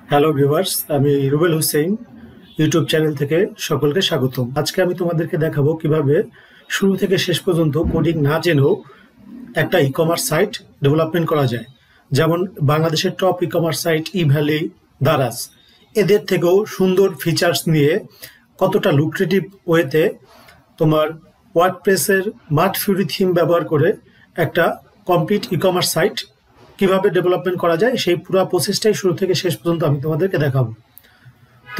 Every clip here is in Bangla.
হ্যালো ভিউয়ার্স, আমি রুবেল হোসেন ইউটিউব চ্যানেল থেকে সকলকে স্বাগতম। আজকে আমি তোমাদেরকে দেখাবো কিভাবে শুরু থেকে শেষ পর্যন্ত কোডিং না জেনেও একটা ই কমার্স সাইট ডেভেলপমেন্ট করা যায়। যেমন বাংলাদেশের top e commerce site Evaly, Daraz, এদের থেকেও সুন্দর ফিচার্স নিয়ে কতটা লুক্রেটিভ ওয়েতে তোমার ওয়ার্ডপ্রেসের মাড ফিউরি থিম ব্যবহার করে একটা কমপ্লিট ই কমার্স সাইট কিভাবে ডেভেলপমেন্ট করা যায় সেই পুরো প্রসেসটাই শুরু থেকে শেষ পর্যন্ত আমি তোমাদেরকে দেখাবো। তো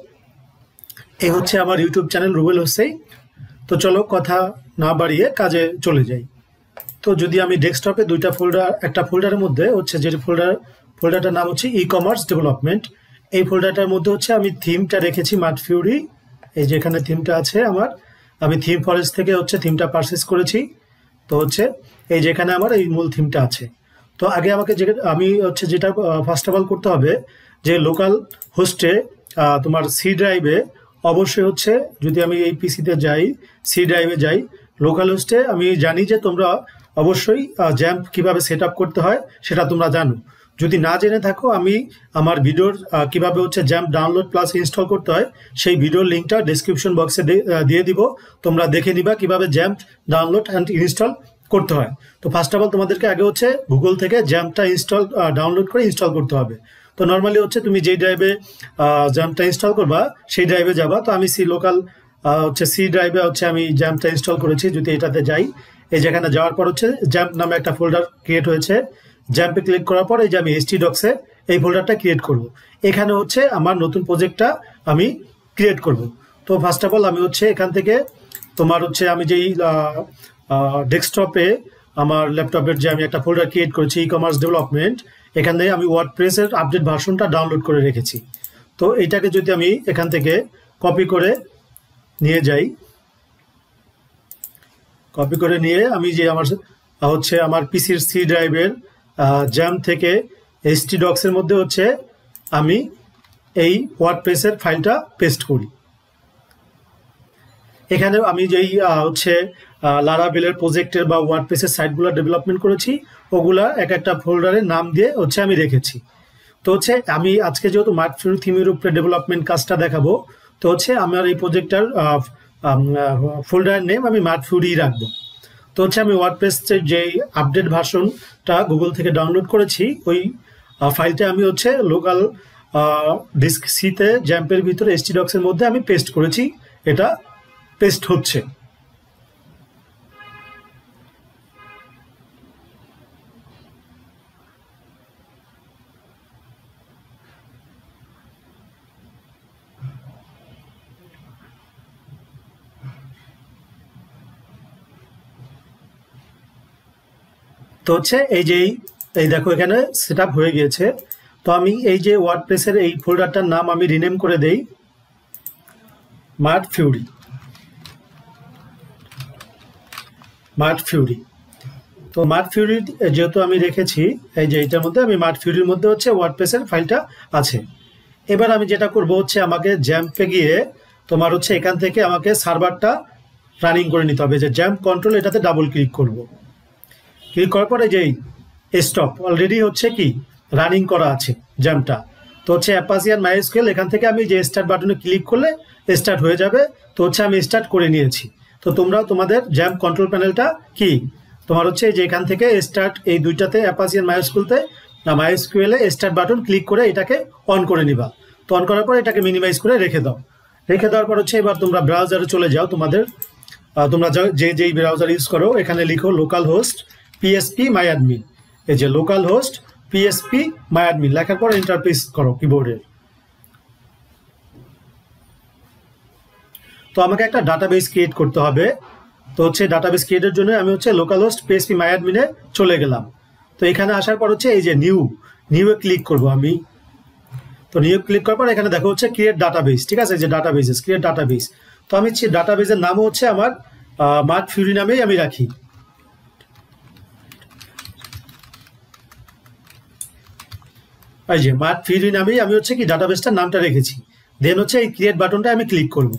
এই হচ্ছে আমার ইউটিউব চ্যানেল রুবেল হোসেন। তো চলো কথা না বাড়িয়ে কাজে চলে যাই। তো যদি আমি ডেস্কটপে দুইটা ফোল্ডার, একটা ফোল্ডারের মধ্যে হচ্ছে যে ফোল্ডারটার নাম হচ্ছে ই কমার্স ডেভেলপমেন্ট, এই ফোল্ডারটার মধ্যে হচ্ছে আমি থিমটা রেখেছি মাড ফিউরি। এই যে এখানে থিমটা আছে আমার, আমি থিম ফরেস্ট থেকে হচ্ছে থিমটা পারচেস করেছি। তো এই যে এখানে আমার এই মূল থিমটা আছে। তো আগে আমাকে যেটা ফার্স্ট অফ অল করতে হবে যে লোকাল হোস্টে তোমার সি ড্রাইভে অবশ্যই হচ্ছে, যদি আমি এই পিসিতে যাই, সি ড্রাইভে যাই, লোকাল হোস্টে আমি জানি যে তোমরা অবশ্যই জ্যাম্প কিভাবে সেট আপ করতে হয় সেটা তোমরা জানো। যদি না জেনে থাকো, আমি আমার ভিডিওর কিভাবে হচ্ছে জ্যাম্প ডাউনলোড প্লাস ইনস্টল করতে হয় সেই ভিডিওর লিঙ্কটা ডেসক্রিপশন বক্সে দিয়ে দিব। তোমরা দেখে নিবা কিভাবে জ্যাম্প ডাউনলোড অ্যান্ড ইনস্টল করতে হয়। তো ফার্স্ট অফ অল তোমাদেরকে আগে হচ্ছে গুগল থেকে জ্যাম্পটা ডাউনলোড করে ইনস্টল করতে হবে। তো নর্মালি হচ্ছে তুমি যেই ড্রাইভে জ্যাম্পটা ইনস্টল করবা সেই ড্রাইভে যাবা। তো আমি সি ড্রাইভে হচ্ছে আমি জ্যাম্পটা ইনস্টল করেছি। যদি এটাতে যাই, এই যেখানে যাওয়ার পর হচ্ছে জ্যাম্প নামে একটা ফোল্ডার ক্রিয়েট হয়েছে। জ্যাম্পে ক্লিক করার পর এই যে আমি htdocs-এ এই ফোল্ডারটা ক্রিয়েট করব। এখানে হচ্ছে আমার নতুন প্রজেক্টটা আমি ক্রিয়েট করব। তো ফার্স্ট অফ অল আমি হচ্ছে এখান থেকে তোমার হচ্ছে আমি যেই ডেস্কটপে আমার ল্যাপটপের যে আমি একটা ফোল্ডার ক্রিয়েট করেছি ই কমার্স ডেভেলপমেন্ট, এখানে আমি ওয়ার্ডপ্রেসের আপডেট ভার্সনটা ডাউনলোড করে রেখেছি। তো এইটাকে যদি আমি এখান থেকে কপি করে নিয়ে যাই, কপি করে নিয়ে আমি যে আমার পিসির সি ড্রাইভের জ্যাম থেকে htdocs-এর মধ্যে হচ্ছে আমি এই ওয়ার্ডপ্রেসের ফাইলটা পেস্ট করি। এখানে আমি যেই লারাভেলের প্রজেক্টের বা ওয়ার্ডপ্রেসের সাইটগুলো ডেভেলপমেন্ট করেছি ওগুলা এক একটা ফোল্ডারের নাম দিয়ে হচ্ছে আমি রেখেছি। তো আমি আজকে যেহেতু মাড ফিউরি থিমের উপরে ডেভেলপমেন্ট কাজটা দেখাবো, তো আমার এই প্রজেক্টটার ফোল্ডারের নেম আমি মাড ফিউরি রাখবো। তো আমি ওয়ার্ডপ্রেসের যেই আপডেট ভার্সনটা গুগল থেকে ডাউনলোড করেছি ওই ফাইলটা আমি লোকাল ডিস্ক সিতে জ্যাম্পের ভিতরে htdocs-এর মধ্যে আমি পেস্ট করেছি। এটা পেস্ট হচ্ছে। তো এই দেখো এখানে সেট আপ হয়ে গিয়েছে। তো আমি এই যে ওয়ার্ডপ্রেসের এই ফোল্ডারটার নাম আমি রিনেম করে দেই মাড ফিউরি। তো মাড ফিউরি যেহেতু আমি রেখেছি, এই যে এটার মধ্যে আমি মাড ফিউরির মধ্যে ওয়ার্ডপ্রেসের ফাইলটা আছে। এবার আমি যেটা করব আমাকে জ্যাম্পে গিয়ে তোমার এখান থেকে আমাকে সার্ভারটা রানিং করে নিতে হবে। যে জ্যাম্প কন্ট্রোল, এটাতে ডাবল ক্লিক করব। ক্লিক করার পরে যেই স্টপ অলরেডি কি রানিং করা আছে জ্যাম্পটা। তো অ্যাপাচি আর মাইএসকিউএল, এখান থেকে আমি যে স্টার্ট বাটনে ক্লিক করলে স্টার্ট হয়ে যাবে। তো আমি স্টার্ট করে নিয়েছি। তো তোমরাও তোমাদের জ্যাম্প কন্ট্রোল প্যানেলটা তোমার যে এখান থেকে স্টার্ট, এই দুইটাতে অ্যাপাচি আর মাইএসকিউএল এ স্টার্ট বাটন ক্লিক করে এটাকে অন করে নিবা। তো অন করার পর এটাকে মিনিমাইজ করে রেখে দাও। রেখে দেওয়ার পর এবার তোমরা ব্রাউজারে চলে যাও। তোমরা যেই ব্রাউজার ইউজ করো, এখানে লিখো localhost PHP my admin. এই যে localhost PHP my admin লেখার পর এন্টার প্রেস করো কিবোর্ডে। তো আমাকে একটা ডাটাবেস ক্রিয়েট করতে হবে। তো ডাটাবেস ক্রিয়েটের জন্য আমি লোকাল হোস্ট পিএসপি মাই অ্যাডমিনে চলে গেলাম। তো এখানে আসার পর এই যে নিউ এ ক্লিক করব আমি। তো নিউ ক্লিক করার পর এখানে দেখো ক্রিয়েট ডাটাবেস। ঠিক আছে, যে ডাটাবেসেস, ক্রিয়েট ডাটাবেস। তো আমি ডাটাবেসের নামও আমার মাড ফিউরি নামেই আমি রাখি। এই যে মাড ফিউরি নামেই আমি ডাটাবেসটার নামটা রেখেছি। দেন এই ক্রিয়েট বাটনটা আমি ক্লিক করব।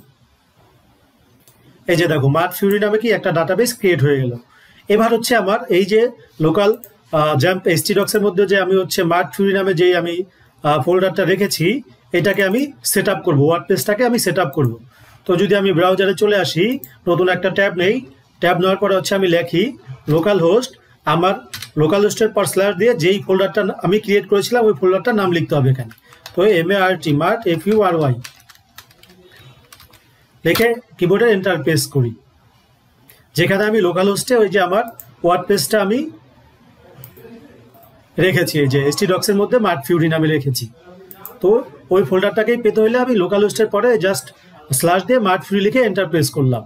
এই যে দেখো মাড ফিউরি নামে একটা ডাটাবেস ক্রিয়েট হয়ে গেল। এবার আমার এই যে লোকাল জ্যাম্প htdocs-এর মধ্যে যে আমি মাড ফিউরি নামে যেই আমি ফোল্ডারটা রেখেছি এটাকে আমি সেট আপ করবো, ওয়ার্ডপ্রেসটাকে আমি সেট আপ করবো। তো যদি আমি ব্রাউজারে চলে আসি, নতুন একটা ট্যাব নেই, ট্যাব নেওয়ার পরে হচ্ছে আমি লিখি লোকাল হোস্ট, আমার লোকাল হোস্টের পর স্ল্যাশ দিয়ে যেই ফোল্ডারটা আমি ক্রিয়েট করেছিলাম ওই ফোল্ডারটার নাম লিখতে হবে এখানে। তো MART মার্ট FURY লিখে কিবোর্ডে এন্টার প্রেস করি। যেখানে আমি লোকাল হোস্টে ওই যে আমার ওয়ার্ডপ্রেসটা আমি রেখেছি, এই যে htdocs এর মধ্যে মার্ট ফিউরি নামে রেখেছি। তো ওই ফোল্ডারটাকেই পেতে হলে আমি লোকাল হোস্টের পরে জাস্ট স্ল্যাশ দিয়ে মার্ট ফিউরি লিখে এন্টার প্রেস করলাম।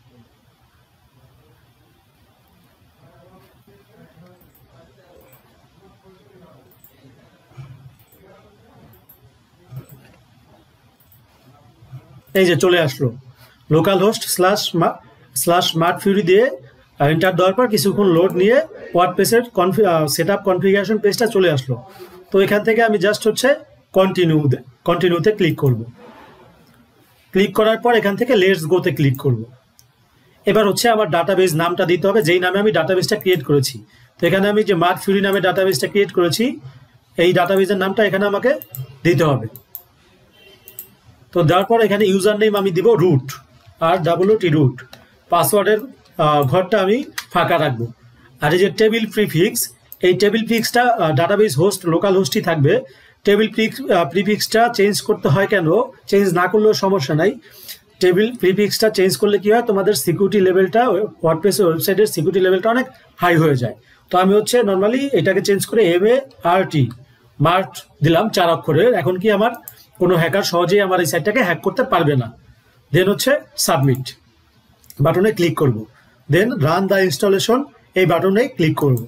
এই যে চলে আসলো localhost slash Martfury দিয়ে এন্টার দেওয়ার পর কিছুক্ষণ লোড নিয়ে ওয়ার্ডপ্রেসের সেট আপ কনফিগারেশন পেজটা চলে আসলো। তো এখান থেকে আমি জাস্ট হচ্ছে কন্টিনিউতে ক্লিক করব। ক্লিক করার পর এখান থেকে লেটস গোতে ক্লিক করব। এবার হচ্ছে আমার ডাটাবেস নামটা দিতে হবে, যেই নামে আমি ডাটাবেসটা ক্রিয়েট করেছি। তো এখানে আমি যে মার্ট ফিউরি নামে ডাটাবেসটা ক্রিয়েট করেছি, এই ডাটাবেসের নামটা এখানে আমাকে দিতে হবে। তো দেওয়ার পর এখানে ইউজার নেম আমি দিব রুট, ROOT রুট। পাসওয়ার্ডের ঘরটা আমি ফাঁকা রাখবো। আর এই যে টেবিল প্রিফিক্স, এই টেবিল প্রিফিক্সটা ডাটাবেস হোস্ট লোকাল হোস্টই থাকবে। টেবিল প্রিফিক্সটা চেঞ্জ করতে হয় কেন, চেঞ্জ না করলেও সমস্যা নাই। টেবিল প্রিফিক্সটা চেঞ্জ করলে কি হয়, তোমাদের সিকিউরিটি লেভেলটা ওয়ার্ডপ্রেসের ওয়েবসাইটের সিকিউরিটি লেভেলটা অনেক হাই হয়ে যায়। তো আমি হচ্ছে নর্মালি এটাকে চেঞ্জ করে MART মার্ট দিলাম 4 অক্ষরের। এখন কি আমার কোনো হ্যাকার সহজেই আমার এই সাইটটাকে হ্যাক করতে পারবে না। দেন হচ্ছে সাবমিট বাটনে ক্লিক করব। দেন রান দ্য ইনস্টলেশন এই বাটনে ক্লিক করব।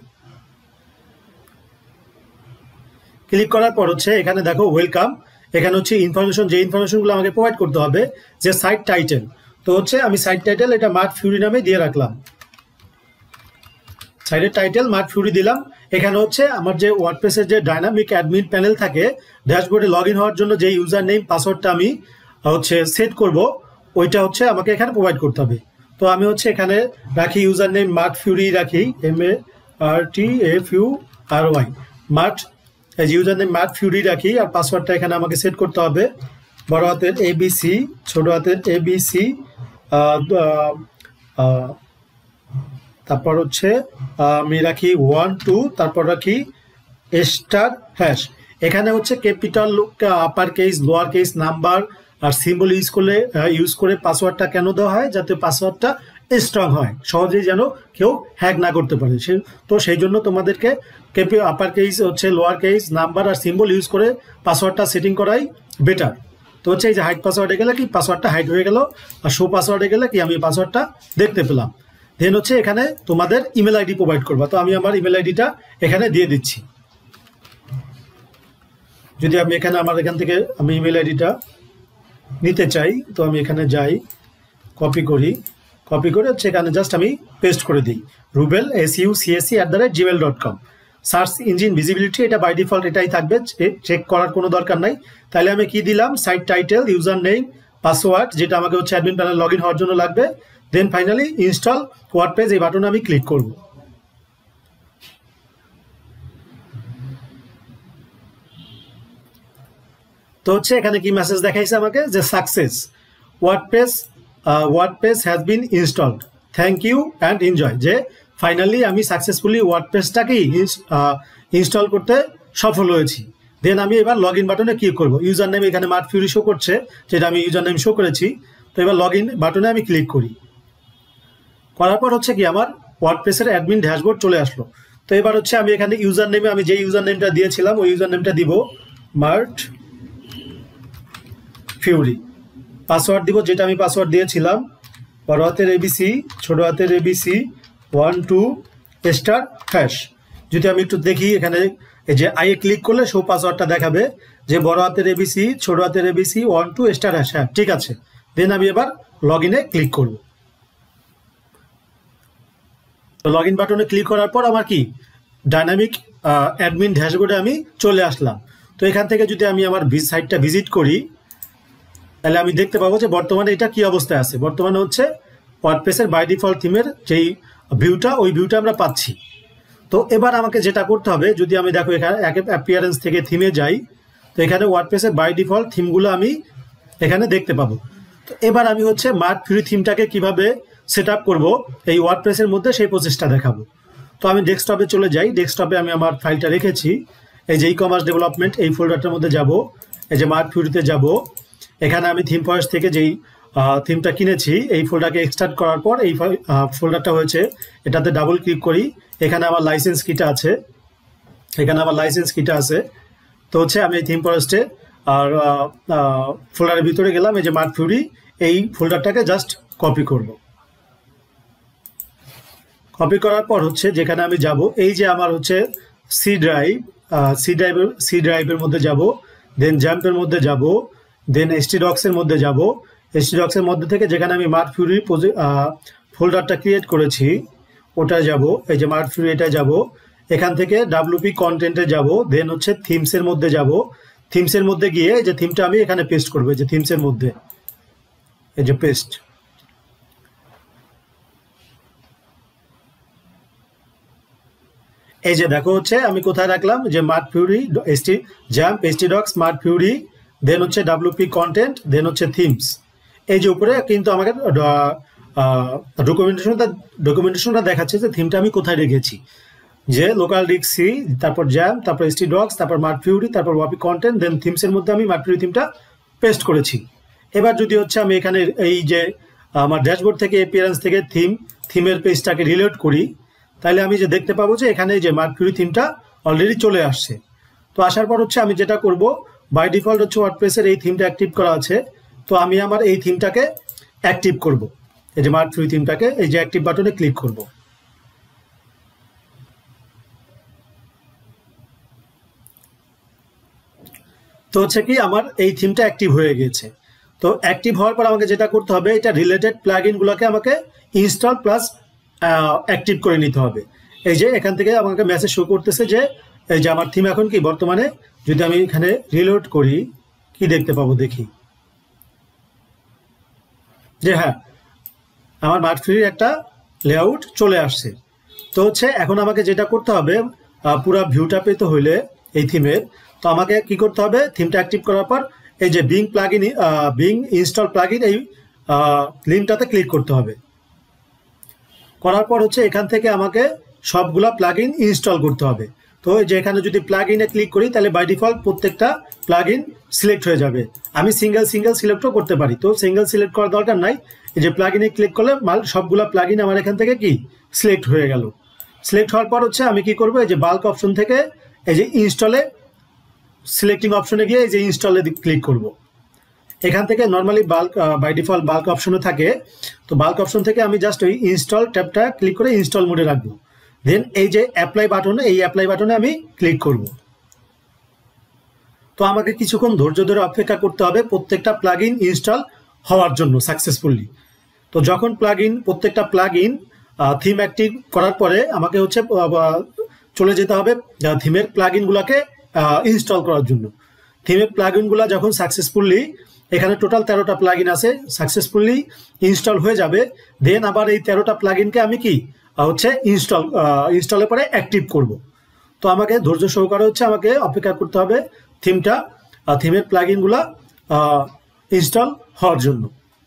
ক্লিক করার পর হচ্ছে এখানে দেখো ওয়েলকাম, এখানে হচ্ছে ইনফরমেশন, যে ইনফরমেশনগুলো আমাকে প্রোভাইড করতে হবে, যে সাইট টাইটেল। তো হচ্ছে আমি সাইট টাইটেল এটা মার্ট ফিউরি নামে দিয়ে রাখলাম। সাইটের টাইটেল মার্ট ফিউরি দিলাম। এখানে হচ্ছে আমার যে ওয়ার্ডপ্রেসের যে ডাইনামিক অ্যাডমিন প্যানেল থাকে, ড্যাশবোর্ডে লগ ইন হওয়ার জন্য যে ইউজার নেম পাসওয়ার্ডটা আমি হচ্ছে সেট করব, ওইটা হচ্ছে আমাকে এখানে প্রোভাইড করতে হবে। তো আমি হচ্ছে এখানে রাখি ইউজার নেম মার্ট ফিউরি রাখি, MARTFURY মার্ট, এই যে ইউজার নেম মার্ট ফিউরি রাখি। আর পাসওয়ার্ডটা এখানে আমাকে সেট করতে হবে বড় হাতের ABC, ছোট হাতের ABC, তারপর হচ্ছে আমি রাখি 1 2, তারপর রাখি *#। এখানে হচ্ছে capital upper case lower case number আর সিম্বল ইউজ করে পাসওয়ার্ডটা কেন দেওয়া হয়, যাতে পাসওয়ার্ডটা স্ট্রং হয়, সহজেই যেন কেউ হ্যাক না করতে পারে। তো সেই জন্য তোমাদেরকে আপার কেস হচ্ছে লোয়ার কেস নাম্বার আর সিম্বল ইউজ করে পাসওয়ার্ডটা সেটিং করাই বেটার। তো হচ্ছে এই যে হাইড পাসওয়ার্ডে গেলে কি পাসওয়ার্ডটা হাইড হয়ে গেল, আর শো পাসওয়ার্ডে গেলে কি আমি পাসওয়ার্ডটা দেখতে পেলাম। দেন হচ্ছে এখানে তোমাদের ইমেল আইডি প্রোভাইড করবা। তো আমি আমার ইমেল আইডিটা এখানে দিয়ে দিচ্ছি। যদি আমি এখানে আমার এখান থেকে আমি ইমেল আইডিটা নিতে চাই, তো আমি এখানে যাই, কপি করে হচ্ছে এখানে জাস্ট আমি পেস্ট করে দিই, rubel@gmail.com। সার্চ ইঞ্জিন ভিজিবিলিটি এটা বাই ডিফল্ট এটাই থাকবে, চেক করার কোনো দরকার নাই। তাহলে আমি কি দিলাম, site title, user name, password, যেটা আমাকে হচ্ছে অ্যাডমিন প্যানেল লগ ইন হওয়ার জন্য লাগবে। দেন ফাইনালি ইনস্টল ওয়ার্ডপ্রেস এই বাটনে আমি ক্লিক করব। তো হচ্ছে এখানে কি মেসেজ দেখাইছে আমাকে, যে success WordPress has been installed, thank you and enjoy, যে ফাইনালি আমি সাকসেসফুলি ওয়ার্ডপ্রেসটাকেই ইনস্টল করতে সফল হয়েছি। দেন আমি এবার লগ ইন বাটনে ক্লিক করব। ইউজার নেম এখানে মার্ট ফিউরি শো করছে, যেটা আমি ইউজার নেম শো করেছি। তো এবার লগ ইন বাটনে আমি ক্লিক করার পর হচ্ছে কি আমার ওয়ার্ডপ্রেসের অ্যাডমিন ড্যাশবোর্ড চলে আসলো। তো এবার হচ্ছে আমি এখানে ইউজার নেমে আমি যে ইউজার নেমটা দিয়েছিলাম ওই ইউজার নেমটা দিব মার্ট ফিউরি। পাসওয়ার্ড দিব যেটা আমি পাসওয়ার্ড দিয়েছিলাম, বড় হাতের ABC, ছোট হাতের ABC 1 2 *#। যদি আমি একটু দেখি এখানে এই যে আইয়ে ক্লিক করলে শো পাসওয়ার্ডটা দেখাবে, যে বড় হাতের ABC, ছোট হাতের ABC 1 2 *#। হ্যাঁ ঠিক আছে। দেন আমি এবার লগ ইনে ক্লিক করব। তো লগ ইন বাটনে ক্লিক করার পর আমার কি ডাইনামিক অ্যাডমিন ড্যাশবোর্ডে আমি চলে আসলাম। তো এখান থেকে যদি আমি আমার সাইটটা ভিজিট করি, তাহলে আমি দেখতে পাবো যে বর্তমানে এটা কি অবস্থায় আছে। বর্তমানে হচ্ছে ওয়ার্ডপ্রেসের বাই ডিফল্ট থিমের যেই ভিউটা, ওই ভিউটা আমরা পাচ্ছি। তো এবার আমাকে যেটা করতে হবে, যদি আমি দেখো এখানে অ্যাপিয়ারেন্স থেকে থিমে যাই, তো এখানে ওয়ার্ডপ্রেসের বাই ডিফল্ট থিমগুলো আমি এখানে দেখতে পাবো। তো এবার আমি হচ্ছে মার্ক ফিউরি থিমটাকে কিভাবে সেট আপ করবো এই ওয়ার্ডপ্রেসের মধ্যে সেই প্রসেসটা দেখাবো। তো আমি ডেস্কটপে চলে যাই। ডেস্কটপে আমি আমার ফাইলটা রেখেছি, এই যে ই কমার্স ডেভেলপমেন্ট, এই ফোল্ডারটার মধ্যে যাব, এই যে মার্ক ফিউরিতে যাব। এখানে আমি থিম ফরেস্ট থেকে যেই থিমটা কিনেছি এই ফোল্ডারকে এক্সট্রাক্ট করার পর এই ফোল্ডারটা হয়েছে, এটাতে ডাবল ক্লিক করি। এখানে আমার লাইসেন্স কিটা আছে, তো হচ্ছে আমি এই থিম ফরেস্টে আর ফোল্ডারের ভিতরে গেলাম, এই যে মার্ক ফিউরি, এই ফোল্ডারটাকে জাস্ট কপি করব। কপি করার পর হচ্ছে যেখানে আমি যাব, এই যে আমার হচ্ছে সি ড্রাইভের মধ্যে যাব, দেন জ্যাম্পের মধ্যে যাব, দেন htdocs-এর মধ্যে যাব। htdocs-এর মধ্যে থেকে যেখানে আমি মার্ক ফিউরি ফোল্ডারটা ক্রিয়েট করেছি ওটা যাব, এই যে মার্ক ফিউরি এটা যাব। এখান থেকে WP কন্টেন্টে যাব, দেন হচ্ছে থিমসের মধ্যে যাব। থিমসের মধ্যে গিয়ে এই যে থিমটা আমি এখানে পেস্ট করবো, এই যে থিমসের মধ্যে, এই যে পেস্ট। এই যে দেখো হচ্ছে আমি কোথায় রাখলাম, যে Martfury XAMPP htdocs Martfury, then হচ্ছে WP কন্টেন্ট, দেন হচ্ছে থিমস। এই যে উপরে কিন্তু আমাকে ডকুমেন্টেশনটা দেখাচ্ছে যে থিমটা আমি কোথায় রেখেছি, যে লোকাল ডিস্ক সি, তারপর জ্যাম্প, তারপর htdocs, তারপর মার্ক ফিউরি, তারপর WP কন্টেন্ট, দেন থিমসের মধ্যে আমি মার্ক ফিউরি থিমটা পেস্ট করেছি। এবার যদি হচ্ছে আমি এখানে এই যে আমার ড্যাশবোর্ড থেকে অ্যাপিয়ারেন্স থেকে থিমের পেজটাকে রিলোড করি, তাহলে আমি যে দেখতে পাবো যে এখানে যে মার্ক ফিউরি থিমটা অলরেডি চলে আসছে। তো আসার পর হচ্ছে আমি যেটা করব, বাই ডিফল্ট হচ্ছে ওয়ার্ডপ্রেসের এই থিমটা অ্যাক্টিভ করা আছে, তো আমি আমার এই থিমটাকে অ্যাক্টিভ করব। এই যে মার্ক ফিউরি থিমটাকে এই যে অ্যাক্টিভ বাটনে ক্লিক করব। তো হচ্ছে কি আমার এই থিমটা অ্যাক্টিভ হয়ে গেছে। তো অ্যাক্টিভ হওয়ার পর আমাকে যেটা করতে হবে, এটা রিলেটেড প্লাগইনগুলোকে আমাকে ইনস্টল প্লাস অ্যাক্টিভ করে নিতে হবে। এই যে এখান থেকে আমাকে মেসেজ শো করতেছে যে এই যে আমার থিম এখন কি বর্তমানে, যদি আমি এখানে রিলোড করি কি দেখতে পাবো দেখি, যে হ্যাঁ আমার মার্ক ফিউরির একটা লেআউট চলে আসছে। তো হচ্ছে এখন আমাকে যেটা করতে হবে, পুরো ভিউটা পেতে হইলে এই থিমের, তো আমাকে কি করতে হবে, থিমটা অ্যাক্টিভ করার পর এই যে বিং ইনস্টল প্লাগইন এই লিঙ্কটাতে ক্লিক করতে হবে। করার পর হচ্ছে এখান থেকে আমাকে সবগুলা প্লাগইন ইনস্টল করতে হবে। তো এই যে এখানে যদি প্লাগইনে ক্লিক করি তাহলে বাই ডিফল্ট প্রত্যেকটা প্লাগইন সিলেক্ট হয়ে যাবে। আমি সিঙ্গেল সিলেক্টও করতে পারি, তো সিঙ্গেল সিলেক্ট করার দরকার নাই। এই যে প্লাগইনে ক্লিক করলে সবগুলা প্লাগইন আমার এখান থেকে কি সিলেক্ট হয়ে গেল। সিলেক্ট হওয়ার পর হচ্ছে আমি কি করব, এই যে বাল্ক অপশন থেকে এই যে ইনস্টলে সিলেক্টিং অপশনে গিয়ে এই যে ইনস্টলে ক্লিক করব। এখান থেকে normally bulk by default bulk অপশনে থাকে, তো বাল্ক অপশন থেকে আমি জাস্ট ওই ইনস্টল ট্যাবটা ক্লিক করে ইনস্টল মোডে রাখবো। দেন এই যে অ্যাপ্লাই বাটনে, এই অ্যাপ্লাই বাটনে আমি ক্লিক করব। তো আমাকে কিছুক্ষণ ধৈর্য ধরে অপেক্ষা করতে হবে প্রত্যেকটা প্লাগইন ইনস্টল হওয়ার জন্য সাকসেসফুলি। তো যখন প্রত্যেকটা প্লাগইন থিম অ্যাক্টিভ করার পরে আমাকে হচ্ছে চলে যেতে হবে থিমের প্লাগইনগুলোকে ইনস্টল করার জন্য। থিমের প্লাগইনগুলো যখন সাকসেসফুলি, এখানে টোটাল 13টা প্লাগইন আছে, সাকসেসফুলি ইনস্টল হয়ে যাবে, দেন আবার এই 13টা প্লাগইনকে আমি কি হচ্ছে ইনস্টলের পরে অ্যাক্টিভ করব। তো আমাকে ধৈর্য সহকারে হচ্ছে আমাকে অপেক্ষা করতে হবে থিমের প্লাগইনগুলো ইনস্টল হওয়ার জন্য।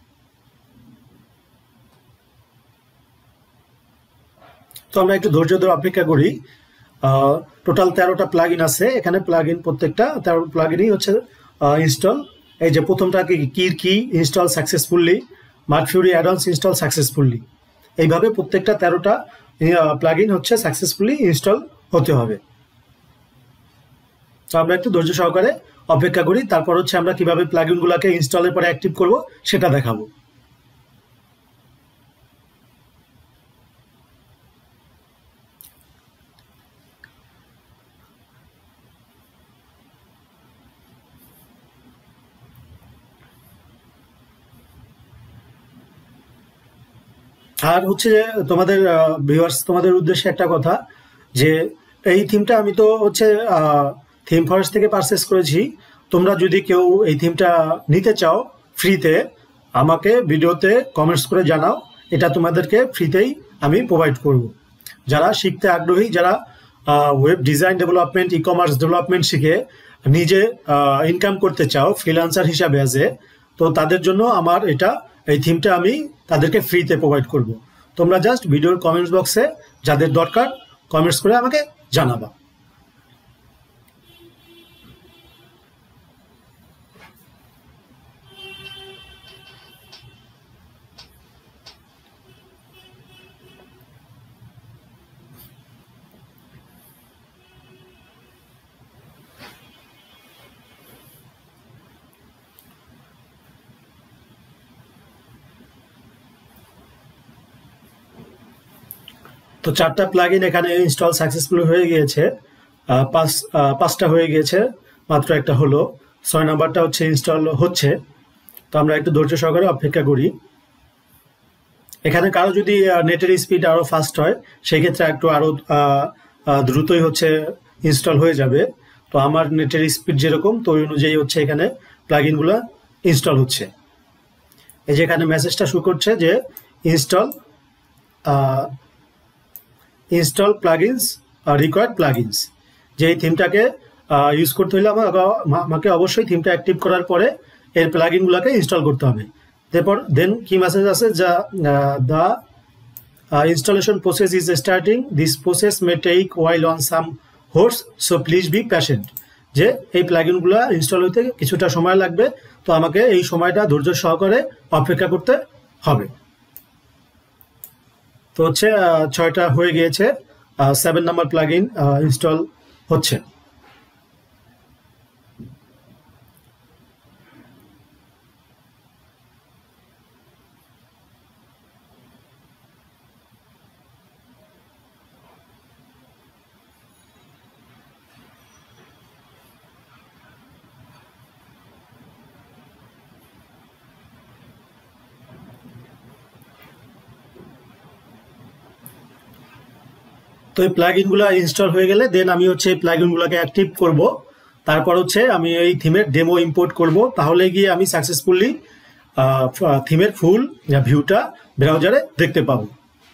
তো আমরা একটু ধৈর্য ধরে অপেক্ষা করি। টোটাল 13টা প্লাগইন আছে এখানে, প্লাগইন প্রত্যেকটা 13 প্লাগইনই হচ্ছে ইনস্টল। এই যে প্রথমটা কি install successfully, Martfury add ons install successfully, এইভাবে প্রত্যেকটা 13টা প্লাগইন হচ্ছে সাকসেসফুলি ইনস্টল হতে হবে। তো আমরা একটু ধৈর্য সহকারে অপেক্ষা করি, তারপর হচ্ছে আমরা কিভাবে প্লাগইনগুলোকে ইনস্টলের পরে অ্যাক্টিভ করব সেটা দেখাবো। আর হচ্ছে তোমাদের ভিউয়ার্স, তোমাদের উদ্দেশ্যে একটা কথা, যে এই থিমটা আমি তো হচ্ছে থিম ফরেস্ট থেকে পারচেস করেছি। তোমরা যদি কেউ এই থিমটা নিতে চাও ফ্রিতে, আমাকে ভিডিওতে কমেন্টস করে জানাও, এটা তোমাদেরকে ফ্রিতেই আমি প্রোভাইড করব। যারা শিখতে আগ্রহী, যারা web design development, e commerce development শিখে নিজে ইনকাম করতে চাও ফ্রিল্যান্সার হিসাবে তো তাদের জন্য আমার এই থিমটা আমি তাদেরকে ফ্রিতে প্রোভাইড করব। তোমরা জাস্ট ভিডিওর কমেন্টস বক্সে যাদের দরকার কমেন্টস করে আমাকে জানাবা। তো 4টা প্লাগইন এখানে ইনস্টল সাকসেসফুল হয়ে গিয়েছে, পাঁচটা হয়ে গিয়েছে, মাত্র একটা হলো, 6 নাম্বারটা হচ্ছে ইনস্টল হচ্ছে। তো আমরা একটু ধৈর্য সহকারে অপেক্ষা করি। এখানে কারো যদি নেটের স্পিড আরো ফাস্ট হয় সেই ক্ষেত্রে একটু আরো দ্রুতই হচ্ছে ইনস্টল হয়ে যাবে। তো আমার নেটের স্পিড যেরকম তো ওই অনুযায়ী হচ্ছে এখানে প্লাগইনগুলো ইনস্টল হচ্ছে। এই যে এখানে মেসেজটা শো করছে যে ইনস্টল প্লাগইনস রিকোয়ার্ড প্লাগইনস, যে এই থিমটাকে ইউজ করতে হলে আমাকে অবশ্যই থিমটা অ্যাক্টিভ করার পরে এর প্লাগইনগুলোকে ইনস্টল করতে হবে। দেন কি মেসেজ আছে, যা the installation process is starting, this process may take while on some host, so please be patient, যে এই প্লাগইনগুলো ইনস্টল হতে কিছুটা সময় লাগবে, তো আমাকে এই সময়টা ধৈর্য সহকারে অপেক্ষা করতে হবে। তো হচ্ছে 6টা হয়ে গিয়েছে, 7 নাম্বার প্লাগইন ইনস্টল হচ্ছে। তো এই প্লাগইনগুলো ইনস্টল হয়ে গেলে দেন আমি হচ্ছে এই প্লাগইনগুলোকে অ্যাক্টিভ করব, তারপর হচ্ছে আমি এই থিমের ডেমো ইম্পোর্ট করব, তাহলে গিয়ে আমি সাকসেসফুলি থিমের ফুল ভিউটা ব্রাউজারে দেখতে পাবো।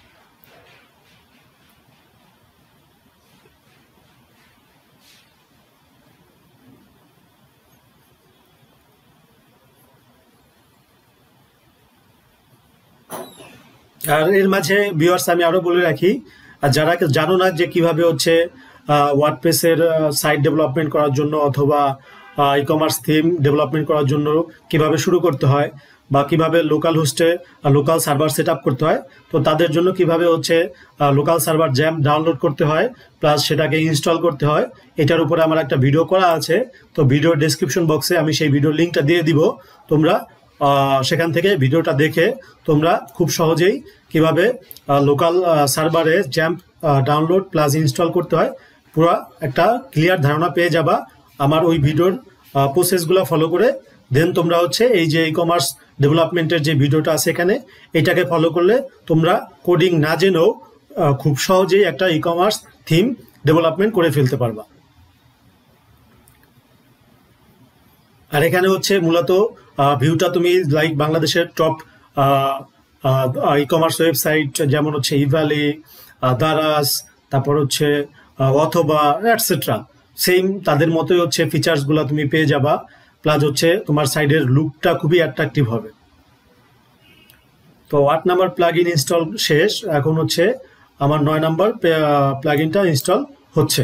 আর এর মাঝে ভিউয়ার্স আমি আরো বলে রাখি, আর যারা জানো না যে কিভাবে হচ্ছে ওয়ার্ডপ্রেসের সাইট ডেভেলপমেন্ট করার জন্য অথবা ই কমার্স থিম ডেভেলপমেন্ট করার জন্য কিভাবে শুরু করতে হয় বা কিভাবে লোকাল হোস্টে লোকাল সার্ভার সেট আপ করতে হয়, তো তাদের জন্য কিভাবে হচ্ছে লোকাল সার্ভার জ্যাম ডাউনলোড করতে হয় প্লাস সেটাকে ইনস্টল করতে হয়, এটার উপরে আমার একটা ভিডিও করা আছে। তো ভিডিওর ডেসক্রিপশন বক্সে আমি সেই ভিডিওর লিঙ্কটা দিয়ে দিব, তোমরা সেখান থেকে ভিডিওটা দেখে তোমরা খুব সহজেই কিভাবে লোকাল সার্ভারে জ্যাম্প ডাউনলোড প্লাস ইনস্টল করতে হয় পুরো একটা ক্লিয়ার ধারণা পেয়ে যাবা আমার ওই ভিডিওর প্রসেসগুলো ফলো করে। দেন তোমরা হচ্ছে এই যে ই কমার্স ডেভেলপমেন্টের যে ভিডিওটা আছে এখানে, এটাকে ফলো করলে তোমরা কোডিং না জেনেও খুব সহজেই একটা ই কমার্স থিম ডেভেলপমেন্ট করে ফেলতে পারবা। আর এখানে হচ্ছে মূলত ভিউটা তুমি লাইক বাংলাদেশের টপ ই কমার্স ওয়েবসাইট যেমন হচ্ছে ইভালি, দারাস, তারপর হচ্ছে অথবা এটসেট্রা, সেম তাদের মতোই হচ্ছে ফিচার্সগুলো তুমি পেয়ে যাবা, প্লাস হচ্ছে তোমার সাইডের লুকটা খুবই অ্যাট্রাকটিভ হবে। তো 8 নাম্বার প্লাগইন ইনস্টল শেষ, এখন হচ্ছে আমার 9 নাম্বার প্লাগইনটা ইনস্টল হচ্ছে।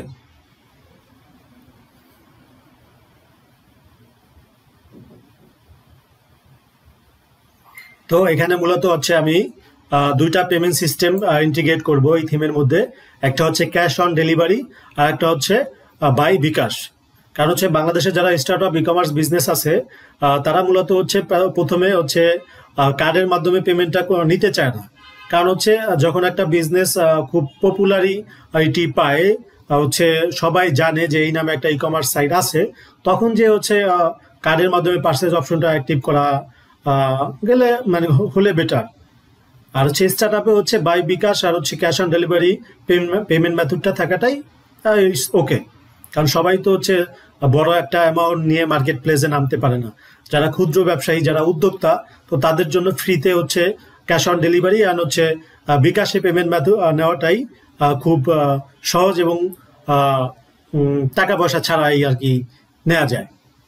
তো এখানে মূলত হচ্ছে আমি দুইটা পেমেন্ট সিস্টেম ইন্টিগ্রেট করব এই থিমের মধ্যে, একটা হচ্ছে ক্যাশ অন ডেলিভারি আর একটা হচ্ছে বাই বিকাশ। কারণ হচ্ছে বাংলাদেশে যারা স্টার্টআপ ই কমার্স বিজনেস আছে তারা মূলত হচ্ছে প্রথমে হচ্ছে কার্ডের মাধ্যমে পেমেন্টটা নিতে চায় না, কারণ হচ্ছে যখন একটা বিজনেস খুব পপুলারিটি পায়, হচ্ছে সবাই জানে যে এই নামে একটা ই কমার্স সাইট আছে, তখন যে হচ্ছে কার্ডের মাধ্যমে পারচেজ অপশনটা অ্যাক্টিভ করা গেলে মানে হলে বেটার। আর হচ্ছে স্টার্টআপে হচ্ছে বাই বিকাশ আর হচ্ছে ক্যাশ অন ডেলিভারি পেমেন্ট মেথডটা থাকাটাই ওকে, কারণ সবাই তো হচ্ছে বড় একটা অ্যামাউন্ট নিয়ে মার্কেট প্লেসে নামতে পারে না। যারা ক্ষুদ্র ব্যবসায়ী, যারা উদ্যোক্তা, তো তাদের জন্য ফ্রিতে হচ্ছে ক্যাশ অন ডেলিভারি আর হচ্ছে বিকাশে পেমেন্ট মেথড নেওয়াটাই খুব সহজ এবং টাকা পয়সা ছাড়াই আর কি নেওয়া যায়।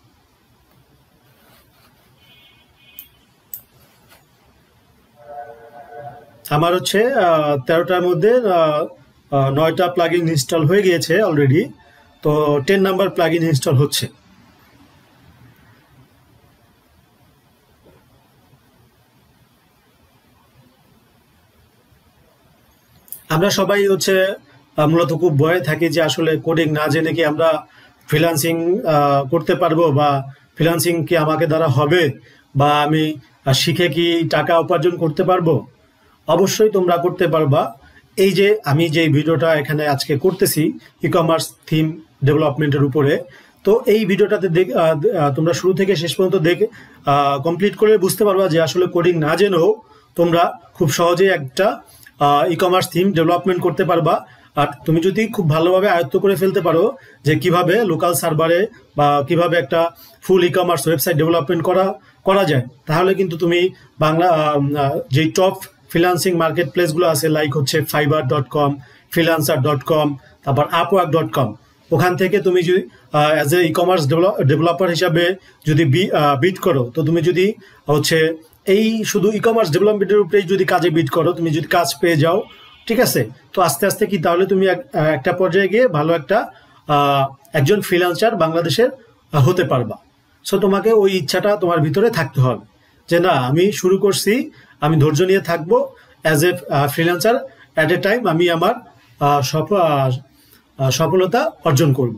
আমার হচ্ছে 13টার মধ্যে 9টা প্লাগইন ইনস্টল হয়ে গিয়েছে অলরেডি, তো 10 নাম্বার প্লাগইন ইনস্টল হচ্ছে। আমরা সবাই হচ্ছে মূলত খুব ভয়ে থাকি যে আসলে কোডিং না জেনে কি আমরা ফ্রিল্যান্সিং করতে পারবো, বা ফ্রিল্যান্সিং কি আমাকে দ্বারা হবে, বা আমি শিখে কি টাকা উপার্জন করতে পারবো। অবশ্যই তোমরা করতে পারবা। এই যে আমি যে ভিডিওটা এখানে আজকে করতেছি ই কমার্স থিম ডেভেলপমেন্টের উপরে, তো এই ভিডিওটাতে তোমরা শুরু থেকে শেষ পর্যন্ত দেখে কমপ্লিট করে বুঝতে পারবা যে আসলে কোডিং না জেনেও তোমরা খুব সহজেই একটা ই কমার্স থিম ডেভেলপমেন্ট করতে পারবা। আর তুমি যদি খুব ভালোভাবে আয়ত্ত করে ফেলতে পারো যে কিভাবে লোকাল সার্ভারে বা কিভাবে একটা full e commerce website development করা যায়, তাহলে কিন্তু তুমি বাংলা যে টপ ফ্রিল্যান্সিং মার্কেট প্লেসগুলো আছে, লাইক হচ্ছে fiverr.com, freelancer.com, তারপর upwork.com, ওখান থেকে তুমি যদি as a e commerce developer হিসাবে যদি বিড করো, তো তুমি যদি হচ্ছে এই শুধু ই কমার্স ডেভেলপমেন্টের উপরেই যদি কাজে বিড করো, তুমি যদি কাজ পেয়ে যাও, ঠিক আছে, তো আস্তে আস্তে কি তাহলে তুমি একটা পর্যায়ে গিয়ে ভালো একটা একজন ফ্রিল্যান্সার বাংলাদেশের হতে পারবা। সো তোমাকে ওই ইচ্ছাটা তোমার ভিতরে থাকতে হবে যে না, আমি শুরু করছি, আমি ধৈর্য নিয়ে থাকবো, as a freelancer at a time আমি আমার সফলতা অর্জন করব।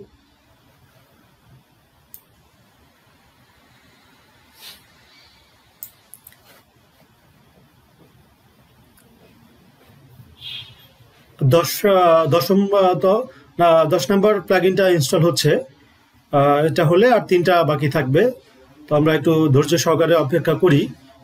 দশম তো 10 নম্বর প্লাগইনটা ইনস্টল হচ্ছে। এটা হলে আর 3টা বাকি থাকবে, তো আমরা একটু ধৈর্য সহকারে অপেক্ষা করি।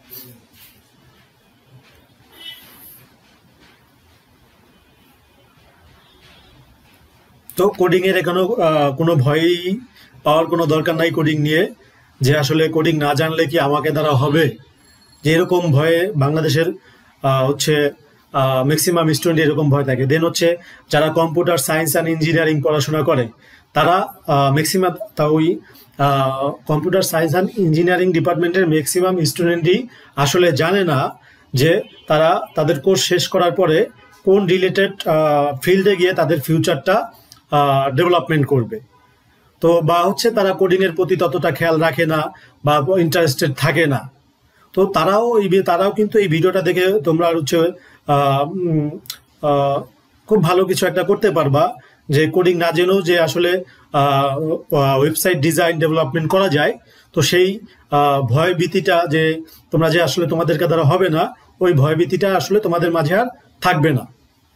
তো কোডিং এর এখনো কোনো ভয়ই পাওয়ার কোনো দরকার নাই কোডিং নিয়ে, যে আসলে কোডিং না জানলে কি আমাকে দ্বারা হবে, যে এরকম ভয়ে বাংলাদেশের হচ্ছে ম্যাক্সিমাম স্টুডেন্ট এরকম ভয় থাকে। দেন হচ্ছে যারা কম্পিউটার সায়েন্স অ্যান্ড ইঞ্জিনিয়ারিং পড়াশোনা করে, তারা ম্যাক্সিমাম ওই কম্পিউটার সায়েন্স অ্যান্ড ইঞ্জিনিয়ারিং ডিপার্টমেন্টের ম্যাক্সিমাম স্টুডেন্টই আসলে জানে না যে তারা তাদের কোর্স শেষ করার পরে কোন রিলেটেড ফিল্ডে গিয়ে তাদের ফিউচারটা ডেভেলপমেন্ট করবে। তো বা হচ্ছে তারা কোডিং এর প্রতি ততটা খেয়াল রাখে না বা ইন্টারেস্টেড থাকে না। তো তারাও কিন্তু এই ভিডিওটা দেখে তোমরা হচ্ছে খুব ভালো কিছু একটা করতে পারবা, যে কোডিং না জেনেও যে আসলে ওয়েবসাইট ডিজাইন ডেভেলপমেন্ট করা যায়। তো সেই ভয় ভীতিটা যে তোমরা যে আসলে তোমাদের দ্বারা হবে না, ওই ভয় ভীতিটা আসলে তোমাদের মাঝে আর থাকবে না।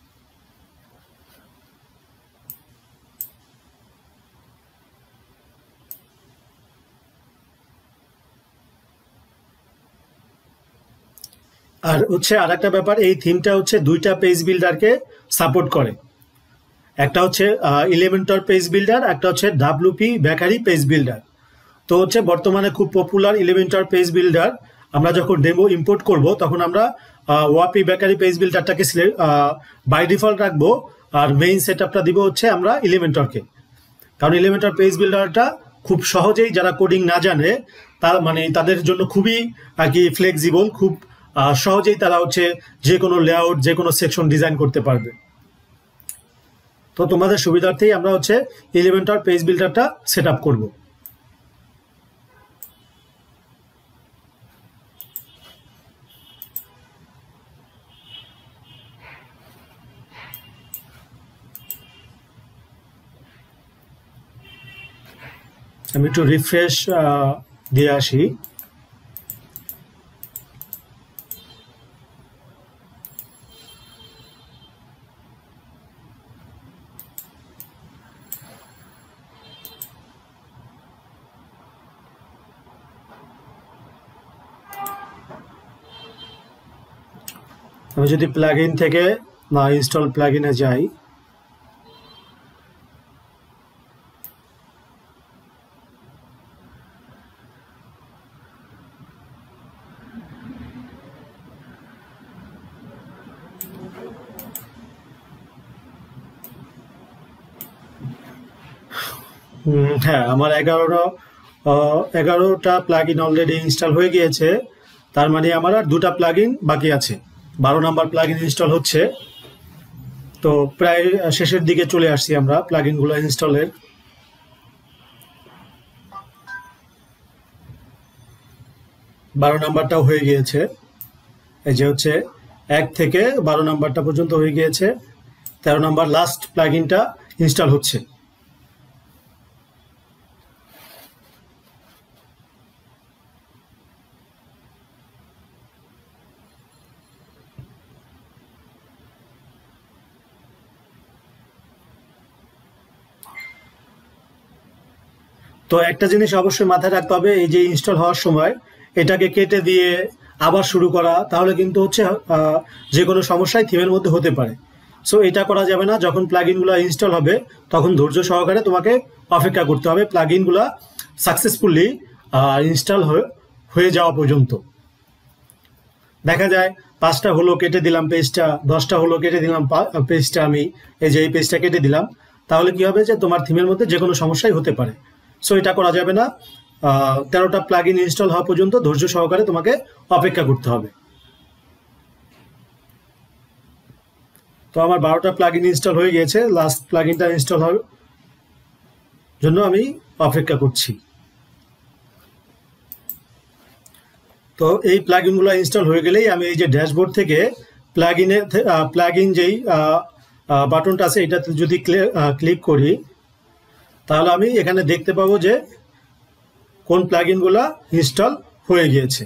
আর হচ্ছে আর একটা ব্যাপার, এই থিমটা হচ্ছে 2টা পেজ বিল্ডারকে সাপোর্ট করে। একটা হচ্ছে ইলেমেন্টর পেজ বিল্ডার, একটা হচ্ছে ডাব্লিউপি বেকারি পেজ বিল্ডার। তো হচ্ছে বর্তমানে খুব পপুলার ইলেমেন্টর পেজ বিল্ডার। আমরা যখন ডেমো ইম্পোর্ট করব তখন আমরা ওয়াপি বেকারি পেজ বিল্ডারটাকে বাই ডিফল্ট রাখবো, আর মেইন সেট আপটা দিব হচ্ছে আমরা ইলেমেন্টরকে। কারণ এলিমেন্টর পেজ বিল্ডারটা খুব সহজেই যারা কোডিং না জানে মানে তাদের জন্য খুবই আর কি ফ্লেক্সিবল, খুব সহজেই তারা হচ্ছে যে কোনো লেআউট যে কোনো সেকশন ডিজাইন করতে পারবে। তো তোমাদের সুবিধার্থেই আমরা হচ্ছে এলিমেন্টর পেজ বিল্ডারটা সেট আপ করবো। আমি একটু রিফ্রেশ দিয়ে আসি। আমি যদি প্লাগইন থেকে না ইনস্টল প্লাগইনে যাই, হ্যাঁ, আমার 11টা প্লাগ ইন অলরেডি ইনস্টল হয়ে গিয়েছে। তার মানে আমার আর 2টা প্লাগ ইন বাকি আছে। 12 নাম্বার প্লাগ ইন ইনস্টল হচ্ছে। তো প্রায় শেষের দিকে চলে আসছি আমরা প্লাগ ইনগুলো ইনস্টলের। 12 নাম্বারটাও হয়ে গিয়েছে। এই যে হচ্ছে 1 থেকে 12 নাম্বারটা পর্যন্ত হয়ে গিয়েছে। 13 নাম্বার লাস্ট প্লাগ ইনটা ইনস্টল হচ্ছে। তো একটা জিনিস অবশ্যই মাথায় রাখতে হবে, এই যে ইনস্টল হওয়ার সময় এটাকে কেটে দিয়ে আবার শুরু করা, তাহলে কিন্তু হচ্ছে যে কোনো সমস্যায় থিমের মধ্যে হতে পারে। সো এটা করা যাবে না। যখন প্লাগইনগুলো ইনস্টল হবে তখন ধৈর্য সহকারে তোমাকে অপেক্ষা করতে হবে প্লাগইনগুলো সাকসেসফুলি ইনস্টল হয়ে যাওয়া পর্যন্ত। দেখা যায় 5টা হলো কেটে দিলাম পেজটা, 10টা হলো কেটে দিলাম পেজটা, আমি এই যে এই পেজটা কেটে দিলাম, তাহলে কি হবে যে তোমার থিমের মধ্যে যে কোনো সমস্যাই হতে পারে। সো এটা করা যাবে না। 13টা প্লাগইন ইনস্টল হওয়া পর্যন্ত ধৈর্য সহকারে তোমাকে অপেক্ষা করতে হবে। তো আমার 12টা প্লাগইন ইনস্টল হয়ে গিয়েছে। লাস্ট প্লাগইনটা ইনস্টল হওয়ার জন্য আমি অপেক্ষা করছি। তো এই প্লাগইনগুলো ইনস্টল হয়ে গেলেই আমি এই যে ড্যাশবোর্ড থেকে প্লাগইন যেই বাটনটা আছে এটাতে যদি ক্লিক করি, তাহলে আমি এখানে দেখতে পাবো যে কোন প্লাগইনগুলো ইনস্টল হয়ে গিয়েছে।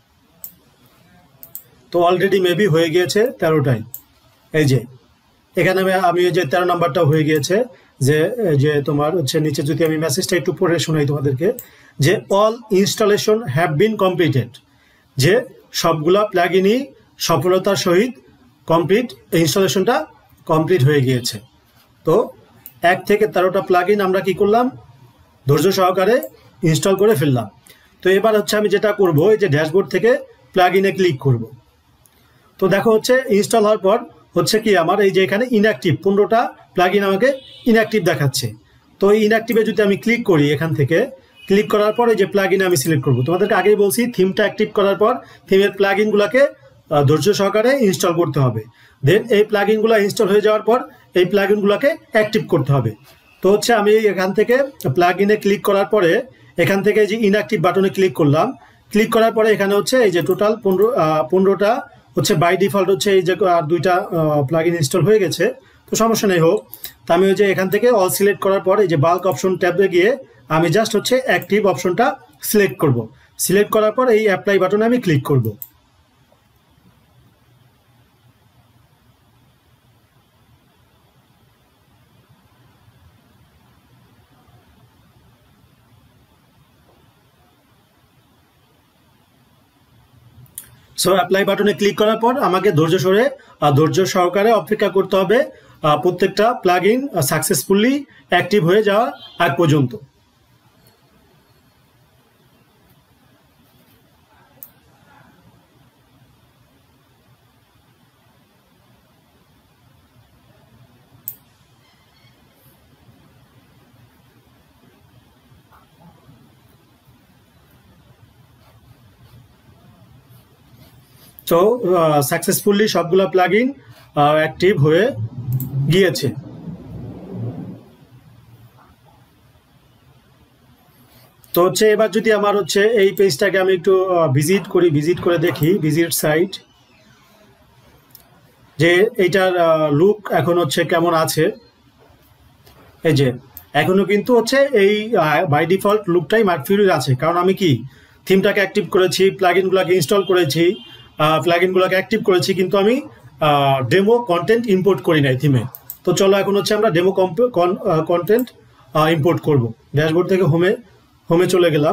তো অলরেডি মেবি হয়ে গিয়েছে 13টাই। এই যে এখানে আমি এই যে 13 নাম্বারটা হয়ে গিয়েছে। যে তোমার হচ্ছে নিচে যদি আমি মেসেজটা একটু পড়ে শোনাই তোমাদেরকে, যে all installation have been completed, যে সবগুলা প্লাগইনই সফলতার সহিত কমপ্লিট, ইনস্টলেশনটা কমপ্লিট হয়ে গিয়েছে। তো 1 থেকে 13টা প্লাগইন আমরা কি করলাম, ধৈর্য সহকারে ইনস্টল করে ফেললাম। তো এবার হচ্ছে আমি যেটা করব, এই যে ড্যাশবোর্ড থেকে প্লাগইনে ক্লিক করব। তো দেখো হচ্ছে ইনস্টল হওয়ার পর হচ্ছে কি আমার এই যে এখানে ইনঅ্যাক্টিভ 15টা প্লাগইন আমাকে ইনঅ্যাক্টিভ দেখাচ্ছে। তো এই ইনঅ্যাক্টিভে যদি আমি ক্লিক করি, এখান থেকে ক্লিক করার পর এই যে প্লাগইন আমি সিলেক্ট করব। তোমাদেরকে আগেই বলছি থিমটা অ্যাক্টিভ করার পর থিমের প্লাগইনগুলোকে ধৈর্য সহকারে ইনস্টল করতে হবে। দেন এই প্লাগইনগুলো ইনস্টল হয়ে যাওয়ার পর এই প্লাগইনগুলোকে অ্যাক্টিভ করতে হবে। তো হচ্ছে আমি এখান থেকে প্লাগইনে ক্লিক করার পরে এখান থেকে যে ইনঅ্যাক্টিভ বাটনে ক্লিক করলাম। ক্লিক করার পরে এখানে হচ্ছে এই যে টোটাল 15টা হচ্ছে বাই ডিফল্ট হচ্ছে এই যে আর 2টা প্লাগইন ইনস্টল হয়ে গেছে। তো সমস্যা নেই হোক। তো আমি ওই যে এখান থেকে অল সিলেক্ট করার পর এই যে বাল্ক অপশন ট্যাবে গিয়ে আমি জাস্ট হচ্ছে অ্যাক্টিভ অপশনটা সিলেক্ট করব। সিলেক্ট করার পর এই অ্যাপ্লাই বাটনে আমি ক্লিক করব। সো অ্যাপ্লাই বাটনে ক্লিক করার পর আমাকে ধৈর্য সহকারে অপেক্ষা করতে হবে প্রত্যেকটা প্লাগইন সাকসেসফুলি অ্যাক্টিভ হয়ে যাওয়া আগ পর্যন্ত। তো সাকসেসফুলি সবগুলো প্লাগইন অ্যাক্টিভ হয়ে গিয়েছে। তো হচ্ছে এবার যদি আমার হচ্ছে এই পেজটাকে আমি একটু ভিজিট করে দেখি, ভিজিট সাইট, যে এইটার লুক এখন হচ্ছে কেমন আছে। এই যে এখনো কিন্তু হচ্ছে এই বাই ডিফল্ট লুকটাই মার্কফিউরির আছে, কারণ আমি কি থিমটাকে অ্যাক্টিভ করেছি, প্লাগইনগুলোকে ইনস্টল করেছি, প্লাগইনগুলোকে অ্যাক্টিভ করেছি, কিন্তু আমি ডেমো কন্টেন্ট ইম্পোর্ট করি নাই থিমে। তো চলো এখন হচ্ছে আমরা ডেমো কন্টেন্ট ইম্পোর্ট করব। ড্যাশবোর্ড থেকে হোমে চলে গেলাম।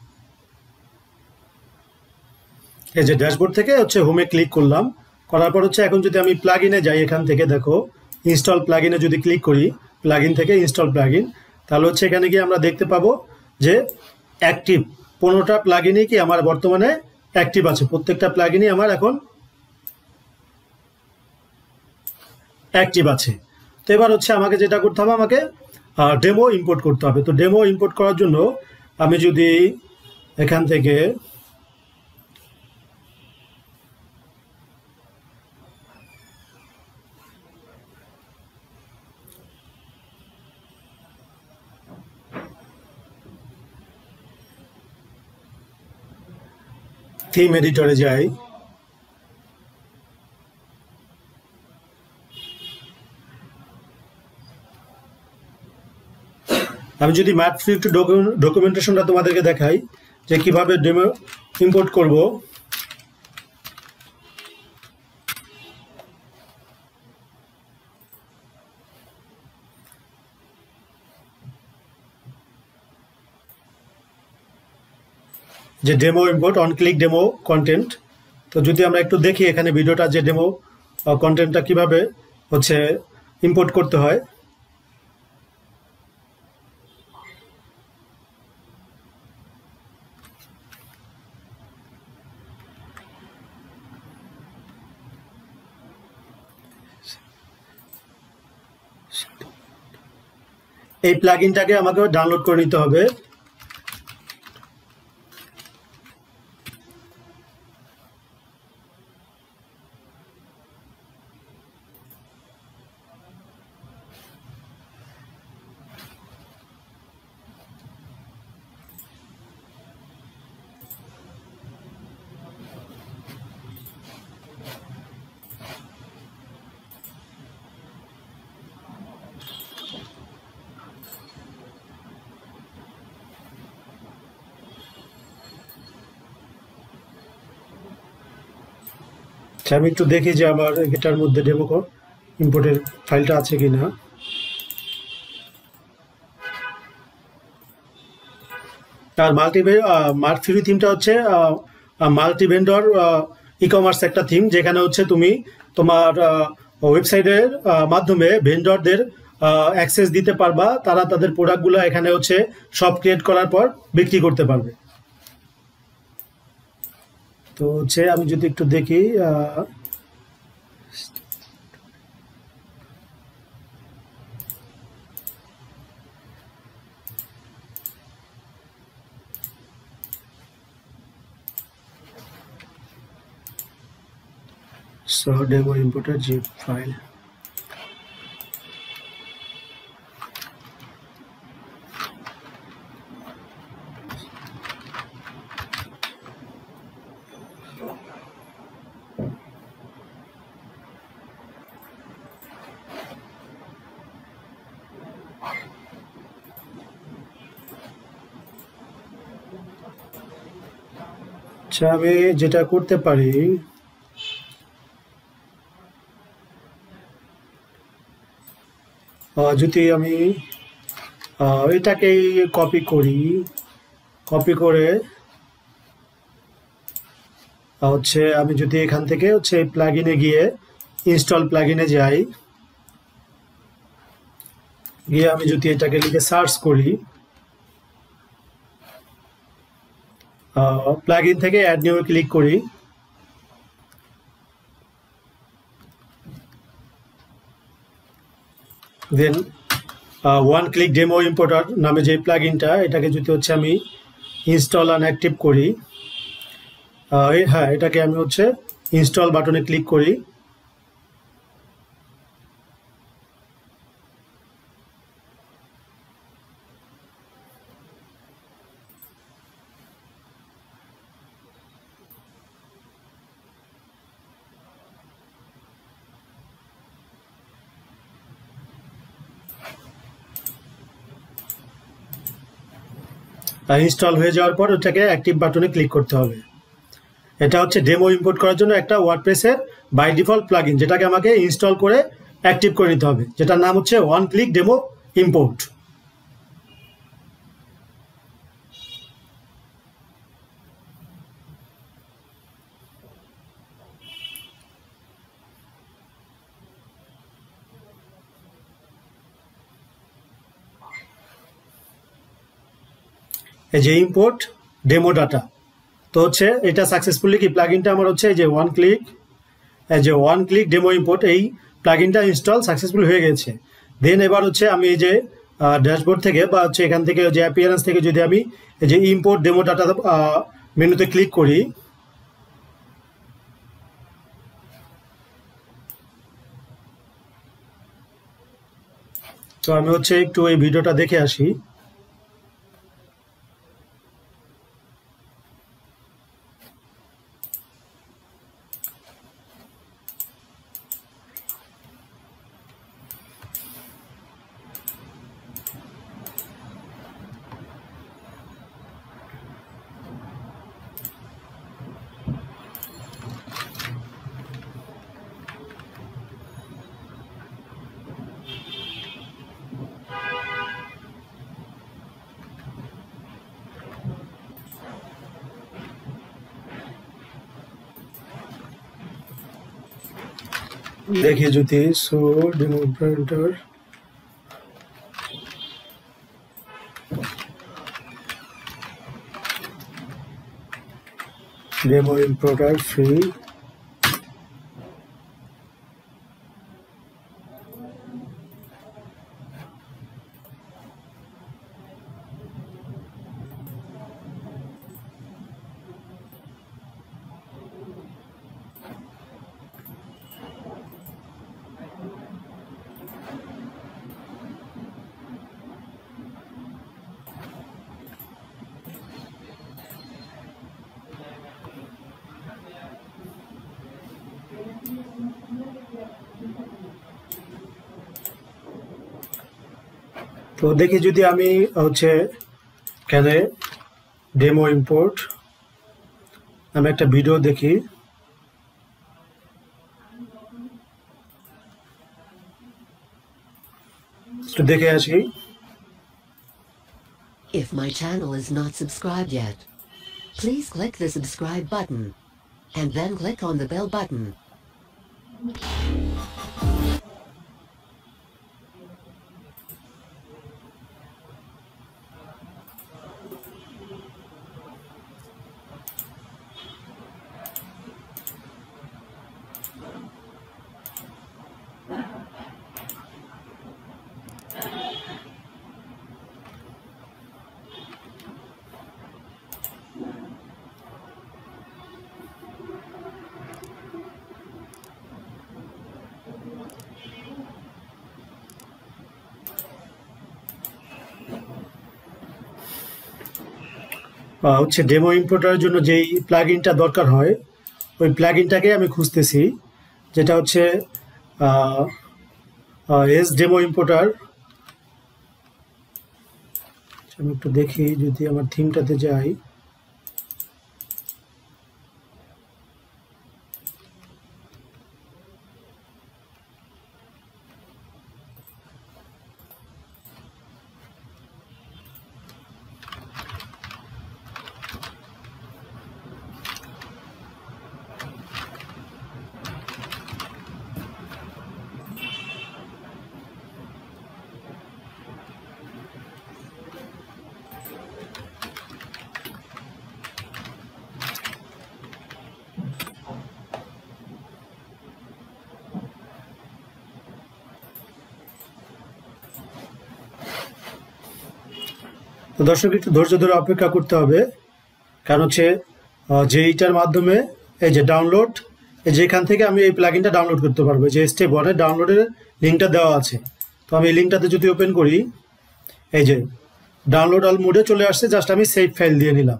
এই যে ড্যাশবোর্ড থেকে হচ্ছে হোমে ক্লিক করলাম, করার পর হচ্ছে এখন যদি আমি প্লাগইনে যাই, এখান থেকে দেখো ইনস্টল প্লাগইনে যদি ক্লিক করি, প্লাগইন থেকে ইনস্টল প্লাগইন, তাহলে হচ্ছে এখানে গিয়ে আমরা দেখতে পাবো যে অ্যাক্টিভ 15টা প্লাগইনই কি আমার বর্তমানে অ্যাক্টিভ আছে। প্রত্যেকটা প্লাগইনই আমার এখন অ্যাক্টিভ আছে। তো এবার হচ্ছে আমাকে যেটা করতে হবে, আমাকে ডেমো ইম্পোর্ট করতে হবে। তো ডেমো ইম্পোর্ট করার জন্য আমি যদি এখান থেকে থিম এডিটরে যাই, আমি যদি ম্যাট্রিক্স ডকুমেন্টেশনটা তোমাদেরকে দেখাই যে কিভাবে ডেমো ইম্পোর্ট করব। যে demo import on click demo content. তো যদি আমরা একটু দেখি এখানে ভিডিওটা যে ডেমো কন্টেন্টটা কিভাবে হচ্ছে ইম্পোর্ট করতে হয়। এই প্লাগইনটাকে আমাকে ডাউনলোড করে নিতে হবে। আমি একটু দেখি যে আমার এটার মধ্যে ডেমো ইম্পোর্টের ফাইলটা আছে কিনা। আর ফ্রি থিমটা হচ্ছে মাল্টি ভেন্ডর ই কমার্স একটা থিম, যেখানে হচ্ছে তুমি তোমার ওয়েবসাইটের মাধ্যমে ভেন্ডরদের অ্যাক্সেস দিতে পারবা, তারা তাদের প্রোডাক্টগুলো এখানে হচ্ছে সব ক্রিয়েট করার পর বিক্রি করতে পারবে। তো হচ্ছে আমি যদি একটু দেখি so demo imported zip file। আচ্ছা, আমি যেটা করতে পারি যদি আমি এটাকে কপি করি, কপি করে হচ্ছে আমি যদি এখান থেকে হচ্ছে প্লাগইনে গিয়ে ইনস্টল প্লাগইনে যাই, গিয়ে আমি যদি এটাকে লিখে সার্চ করি, প্লাগইন থেকে অ্যাড নিউ ক্লিক করি, then one click demo importer নামে যে প্লাগইনটা, এটাকে যদি হচ্ছে আমি ইনস্টল অ্যান্ড অ্যাক্টিভ করি, হ্যাঁ এটাকে আমি হচ্ছে ইনস্টল বাটনে ক্লিক করি। ইনস্টল হয়ে যাওয়ার পর ওটাকে অ্যাক্টিভ বাটনে ক্লিক করতে হবে। এটা হচ্ছে ডেমো ইম্পোর্ট করার জন্য একটা ওয়ার্ডপ্রেসের বাই ডিফল্ট প্লাগইন, যেটাকে আমাকে ইনস্টল করে অ্যাক্টিভ করে নিতে হবে, যেটার নাম হচ্ছে ওয়ান ক্লিক ডেমো ইম্পোর্ট। এই যে ইম্পোর্ট ডেমো ডাটা, তো হচ্ছে এটা সাকসেসফুলি কি প্লাগইনটা আমার হচ্ছে এই যে ওয়ান ক্লিক ডেমো ইম্পোর্ট, এই প্লাগইনটা ইনস্টল সাকসেসফুল হয়ে গেছে। দেন এবার হচ্ছে আমি এই যে ড্যাশবোর্ড থেকে বা হচ্ছে এখান থেকে যে অ্যাপিয়ারেন্স থেকে যদি আমি এই যে ইম্পোর্ট ডেমো ডাটা মেনুতে ক্লিক করি, তো আমি হচ্ছে একটু এই ভিডিওটা দেখে আসি। देखिए Jyoti so demo printer demo importer free তো দেখি যদি আমি হচ্ছে এখানে ডেমো ইম্পোর্ট আমি একটা ভিডিও দেখি, তো দেখে আসি। If my channel is not subscribed yet, please click the subscribe button and then click on the bell button. হচ্ছে ডেমো ইম্পোর্টারের জন্য যেই প্লাগইনটা দরকার হয় ওই প্লাগইনটাকে আমি খুঁজতেছি, যেটা হচ্ছে এস ডেমো ইম্পোর্টার। আমি একটু দেখি যদি আমার থিমটাতে যাই, তো দর্শক একটু ধৈর্য ধরে অপেক্ষা করতে হবে, কারণ হচ্ছে যেইটার মাধ্যমে এই যে ডাউনলোড, যেখান থেকে আমি এই প্লাগইনটা ডাউনলোড করতে পারবো, যে স্টেপ 1 এর ডাউনলোডের লিঙ্কটা দেওয়া আছে। তো আমি এই লিঙ্কটাতে যদি ওপেন করি, এই যে ডাউনলোড অল মোডে চলে আসছে, জাস্ট আমি সেভ ফাইল দিয়ে নিলাম।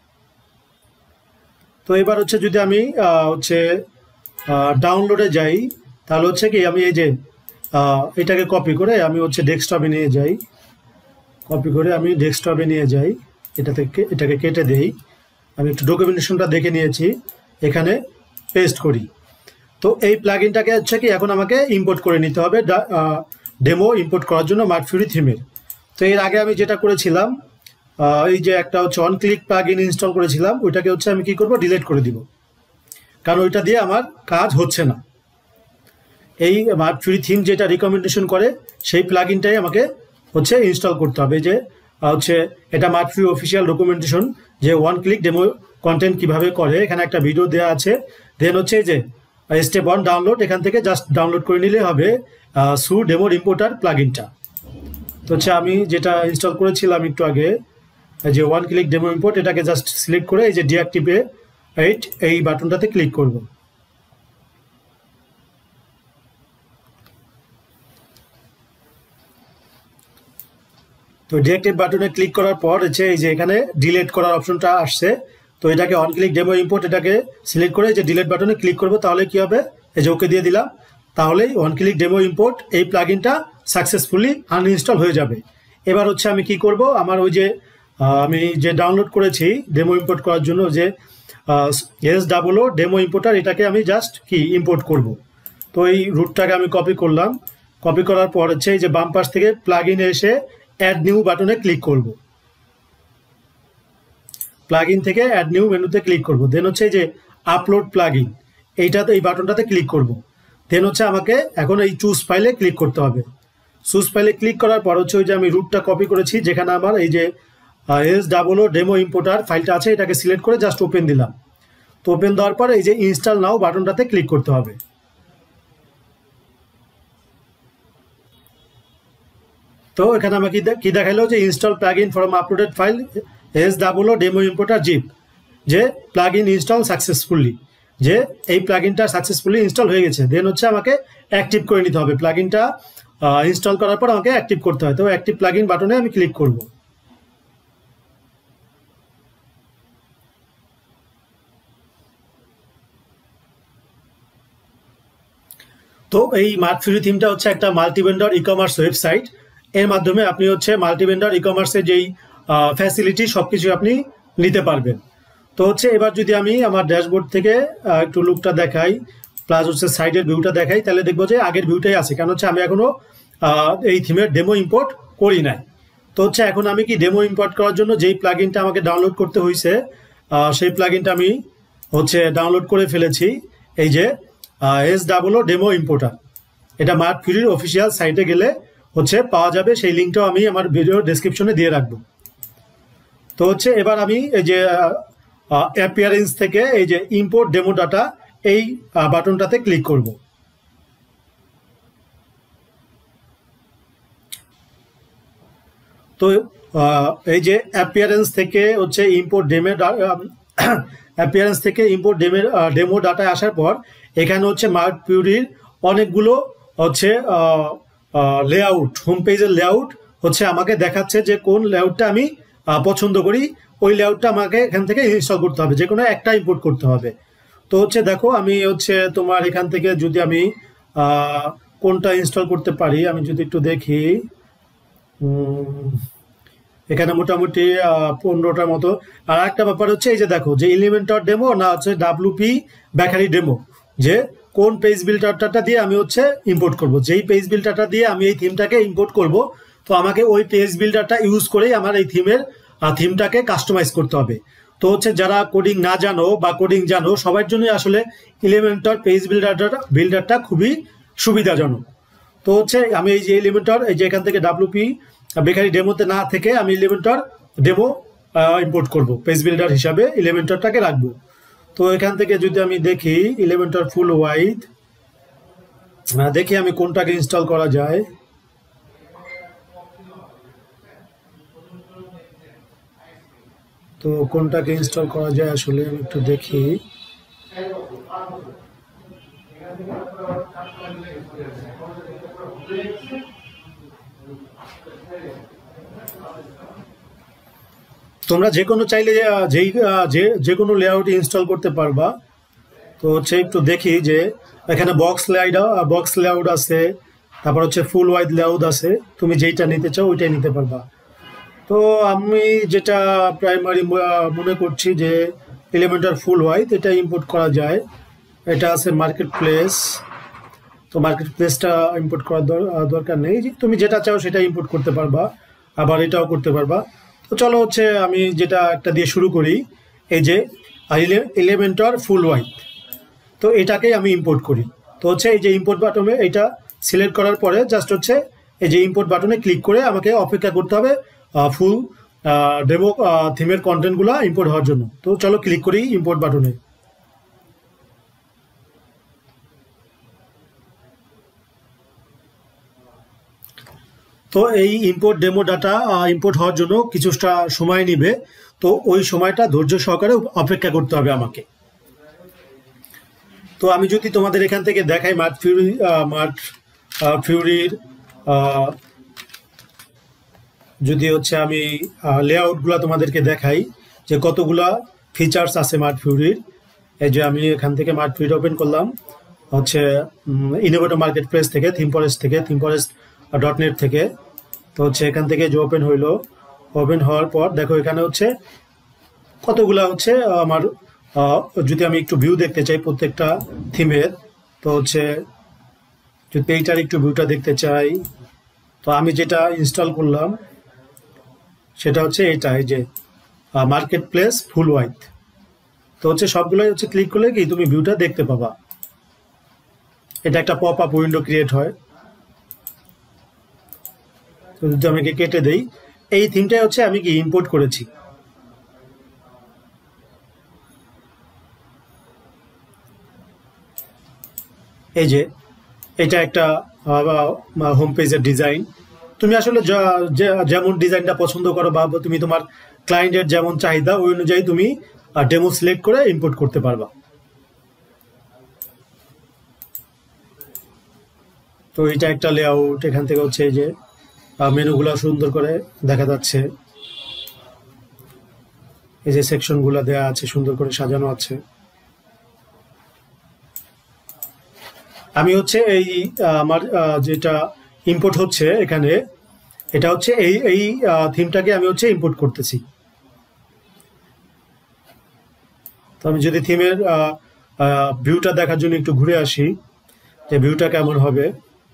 তো এবার হচ্ছে যদি আমি হচ্ছে ডাউনলোডে যাই, তাহলে হচ্ছে কি আমি এই যে এটাকে কপি করে আমি হচ্ছে ডেস্কটপে নিয়ে যাই, কপি করে আমি ডেস্কটপে নিয়ে যাই, এটাকে কেটে দেই। আমি একটু ডকুমেন্টেশনটা দেখে নিয়েছি, এখানে পেস্ট করি। তো এই প্লাগইনটাকে হচ্ছে কি এখন আমাকে ইম্পোর্ট করে নিতে হবে ডেমো ইম্পোর্ট করার জন্য মার্কফিউরি থিমের। তো এর আগে আমি যেটা করেছিলাম, এই যে একটা হচ্ছে অন ক্লিক প্লাগইন ইনস্টল করেছিলাম, ওইটাকে হচ্ছে আমি কি করব, ডিলিট করে দিব, কারণ ওইটা দিয়ে আমার কাজ হচ্ছে না। এই মার্কফিউরি থিম যেটা রিকমেন্ডেশন করে সেই প্লাগইনটাই আমাকে হচ্ছে ইনস্টল করতে হবে। যে হচ্ছে এটা মার্কফিউরি অফিসিয়াল ডকুমেন্টেশন, যে ওয়ান ক্লিক ডেমো কন্টেন্ট কিভাবে করে, এখানে একটা ভিডিও দেওয়া আছে। দেন হচ্ছে যে স্টেপ 1 ডাউনলোড, এখান থেকে জাস্ট ডাউনলোড করে নিলে হবে সু ডেমো ইম্পোর্টার প্লাগইনটা। তো হচ্ছে আমি যেটা ইনস্টল করেছিলাম একটু আগে, যে ওয়ান ক্লিক ডেমো ইম্পোর্ট, এটাকে জাস্ট সিলেক্ট করে এই যে ডিঅ্যাক্টিভেট এই বাটনটাতে ক্লিক করব। তো ডিঅ্যাক্টিভ বাটনে ক্লিক করার পর হচ্ছে এই যে এখানে ডিলিট করার অপশনটা আসছে। তো এটাকে অন ক্লিক ডেমো ইম্পোর্ট এটাকে সিলেক্ট করে যে ডিলিট বাটনে ক্লিক করব, তাহলে কি হবে, এই যে ওকে দিয়ে দিলাম, তাহলেই ওয়ান ক্লিক ডেমো ইম্পোর্ট এই প্লাগইনটা সাকসেসফুলি আনইনস্টল হয়ে যাবে। এবার হচ্ছে আমি কি করব, আমার ওই যে আমি যে ডাউনলোড করেছি ডেমো ইম্পোর্ট করার জন্য যে SOO ডেমো ইম্পোর্টার, এটাকে আমি জাস্ট কি ইম্পোর্ট করব। তো এই রুটটাকে আমি কপি করলাম, কপি করার পর হচ্ছে এই যে বাম পাশ থেকে প্লাগইনে এসে অ্যাড নিউ বাটনে ক্লিক করব। প্লাগইন থেকে অ্যাড নিউ মেনুতে ক্লিক করব, দেন হচ্ছে এই যে আপলোড প্লাগইন এইটাতে এই বাটনটাতে ক্লিক করব। দেন হচ্ছে আমাকে এখন এই চুজ ফাইলে ক্লিক করতে হবে। চুজ ফাইলে ক্লিক করার পর হচ্ছে ওই যে আমি রুটটা কপি করেছি, যেখানে আমার এই যে SOO ডেমো ইম্পোর্টার ফাইলটা আছে, এটাকে সিলেক্ট করে জাস্ট ওপেন দিলাম। তো ওপেন দেওয়ার পর এই যে ইনস্টল নাও বাটনটাতে ক্লিক করতে হবে। তো এখানে আমাকে কি দেখাইলো যে install plugin from uploaded file SOO demo importer zip, যে প্লাগইন ইনস্টল সাকসেসফুলি, যে এই প্লাগইনটা সাকসেসফুলি ইনস্টল হয়ে গেছে। দেন হচ্ছে আমাকে অ্যাক্টিভ করে নিতে হবে, প্লাগইনটা ইনস্টল করার পর আমাকে অ্যাক্টিভ করতে হয়। তো অ্যাক্টিভ প্লাগইন বাটনে আমি ক্লিক করব। তো এই মার্ক ফ্রি থিমটা হচ্ছে একটা মাল্টিভেন্ডর ই কমার্স ওয়েবসাইট। এর মাধ্যমে আপনি হচ্ছে মাল্টিভেন্ডর ই কমার্সের যেই ফ্যাসিলিটি সবকিছু আপনি নিতে পারবেন। তো হচ্ছে এবার যদি আমি আমার ড্যাশবোর্ড থেকে একটু লুকটা দেখাই, প্লাস হচ্ছে সাইডের ভিউটা দেখাই, তাহলে দেখবো যে আগের ভিউটাই আছে, কারণ হচ্ছে আমি এখনো এই থিমের ডেমো ইম্পোর্ট করি নাই। তো হচ্ছে এখন আমি কি ডেমো ইম্পোর্ট করার জন্য যেই প্লাগইনটা আমাকে ডাউনলোড করতে হয়েছে, সেই প্লাগইনটা আমি হচ্ছে ডাউনলোড করে ফেলেছি, এই যে SOO ডেমো ইম্পোর্টার। এটা মার্ক ফ্রির অফিসিয়াল সাইটে গেলে হচ্ছে পাওয়া যাবে, সেই লিঙ্কটাও আমি আমার ভিডিও ডেসক্রিপশনে দিয়ে রাখবো। তো হচ্ছে এবার আমি এই যে অ্যাপিয়ারেন্স থেকে এই যে ইম্পোর্ট ডেমো ডাটা এই বাটনটাতে ক্লিক করব। তো এই যে অ্যাপিয়ারেন্স থেকে হচ্ছে ইম্পোর্ট অ্যাপিয়ারেন্স থেকে ইম্পোর্ট ডেমো ডাটায় আসার পর এখানে হচ্ছে মার্ক ফ্রির অনেকগুলো হচ্ছে লেআউট, হোম পেজের লেআউট হচ্ছে আমাকে দেখাচ্ছে যে কোন লেআউটটা আমি পছন্দ করি, ওই লেআউটটা আমাকে এখান থেকে ইনস্টল করতে হবে, যে কোনো একটা ইম্পোর্ট করতে হবে। তো হচ্ছে দেখো আমি হচ্ছে তোমার এখান থেকে যদি আমি কোনটা ইনস্টল করতে পারি, আমি যদি একটু দেখি, এখানে মোটামুটি 15টার মতো। আর একটা ব্যাপার হচ্ছে এই যে দেখো যে এলিমেন্টর ডেমো না হচ্ছে WP বেকারি ডেমো, যে কোন পেজ বিল্ডারটা দিয়ে আমি হচ্ছে ইম্পোর্ট করব। যেই পেজ বিল্ডারটা দিয়ে আমি এই থিমটাকে ইম্পোর্ট করব, তো আমাকে ওই পেজ বিল্ডারটা ইউজ করেই আমার এই থিমটাকে কাস্টমাইজ করতে হবে। তো হচ্ছে যারা কোডিং না জানো বা কোডিং জানো, সবার জন্যই আসলে এলিমেন্টর পেজ বিল্ডারটা খুবই সুবিধাজনক। তো হচ্ছে আমি এই যে এলিমেন্টর, এই যে এখান থেকে WP বেকারি ডেমোতে না থেকে আমি এলিমেন্টর ডেমো ইম্পোর্ট করব, পেজ বিল্ডার হিসাবে এলিমেন্টরটাকে রাখবো। তো এখান থেকে যদি আমি দেখি এলিমেন্টর ফুল ওয়াইড, দেখি আমি কোনটাকে ইনস্টল করা যায়। তো কোনটাকে ইনস্টল করা যায় আসলে আমি একটু দেখি। তোমরা যে কোনো চাইলে যে কোনো লেআউট ইনস্টল করতে পারবা। তো হচ্ছে একটু দেখি যে এখানে বক্স লেআউট আছে, তারপর হচ্ছে ফুল ওয়াইড লেআউট আছে, তুমি যেইটা নিতে চাও ওইটাই নিতে পারবা। তো আমি যেটা প্রাইমারি মনে করছি যে এলিমেন্টর ফুল ওয়াইড, এটা ইম্পোর্ট করা যায়। এটা আছে মার্কেট প্লেস, তো মার্কেট প্লেসটা ইম্পোর্ট করার দরকার নেই, তুমি যেটা চাও সেটা ইম্পোর্ট করতে পারবা, আবার এটাও করতে পারবা। তো চলো হচ্ছে আমি যেটা একটা দিয়ে শুরু করি, এই যে এলিমেন্টর ফুল ওয়াইড, তো এটাকেই আমি ইম্পোর্ট করি। তো হচ্ছে এই যে ইম্পোর্ট বাটনে এটা সিলেক্ট করার পরে জাস্ট হচ্ছে এই যে ইম্পোর্ট বাটনে ক্লিক করে আমাকে অপেক্ষা করতে হবে ফুল ডেমো থিমের কন্টেন্টগুলো ইম্পোর্ট হওয়ার জন্য। তো চলো ক্লিক করি ইম্পোর্ট বাটনে। তো তো এই ইম্পোর্ট ডেমো ডাটা ইম্পোর্ট হওয়ার জন্য কিছুটা সময় নেবে, তো ওই সময়টা ধৈর্য সহকারে অপেক্ষা করতে হবে আমাকে। তো আমি যদি তোমাদের এখান থেকে দেখাই মার্ট ফিউরির যদি হচ্ছে আমি লেআউটগুলো তোমাদেরকে দেখাই যে কতগুলা ফিচার্স আছে মার্ট ফিউরির। এই যে আমি এখান থেকে মার্ট ফিউরি ওপেন করলাম হচ্ছে ইনোভেটর মার্কেট প্লেস থেকে, থিমফরেস্ট.net থেকে। তো হচ্ছে এখান থেকে যে ওপেন হইলো, ওপেন হওয়ার পর দেখো এখানে হচ্ছে কতগুলা হচ্ছে আমার যদি আমি একটু ভিউ দেখতে চাই প্রত্যেকটা থিমের, তো হচ্ছে যদি এইটার একটু ভিউটা দেখতে চাই, তো আমি যেটা ইনস্টল করলাম সেটা হচ্ছে এইটা, এই যে মার্কেট প্লেস ফুল হোয়াইট। তো হচ্ছে সবগুলোই হচ্ছে ক্লিক করলে কি তুমি ভিউটা দেখতে পাবা। এটা একটা পপ আপ উইন্ডো ক্রিয়েট হয়। তো যদি আমি কেটে দেই, এই থিমটাই হচ্ছে আমি কি ইম্পোর্ট করেছি। এই যে এটা একটা হোম পেজের ডিজাইন। তুমি আসলে যেমন ডিজাইনটা পছন্দ করো বা তুমি তোমার ক্লায়েন্টের যেমন চাহিদা ওই অনুযায়ী তুমি ডেমো সিলেক্ট করে ইম্পোর্ট করতে পারবা। তো এটা একটা লেআউট। এখান থেকে হচ্ছে এই যে মেনুগুলো সুন্দর করে দেখা যাচ্ছে, এই যে সেকশনগুলো দেওয়া আছে, সুন্দর করে সাজানো আছে। আমি হচ্ছে এই আমার যেটা ইম্পোর্ট হচ্ছে এখানে, এটা হচ্ছে এই থিমটাকে আমি হচ্ছে ইম্পোর্ট করতেছি। তো আমি যদি থিমের ভিউটা দেখার জন্য একটু ঘুরে আসি যে ভিউটা কেমন হবে।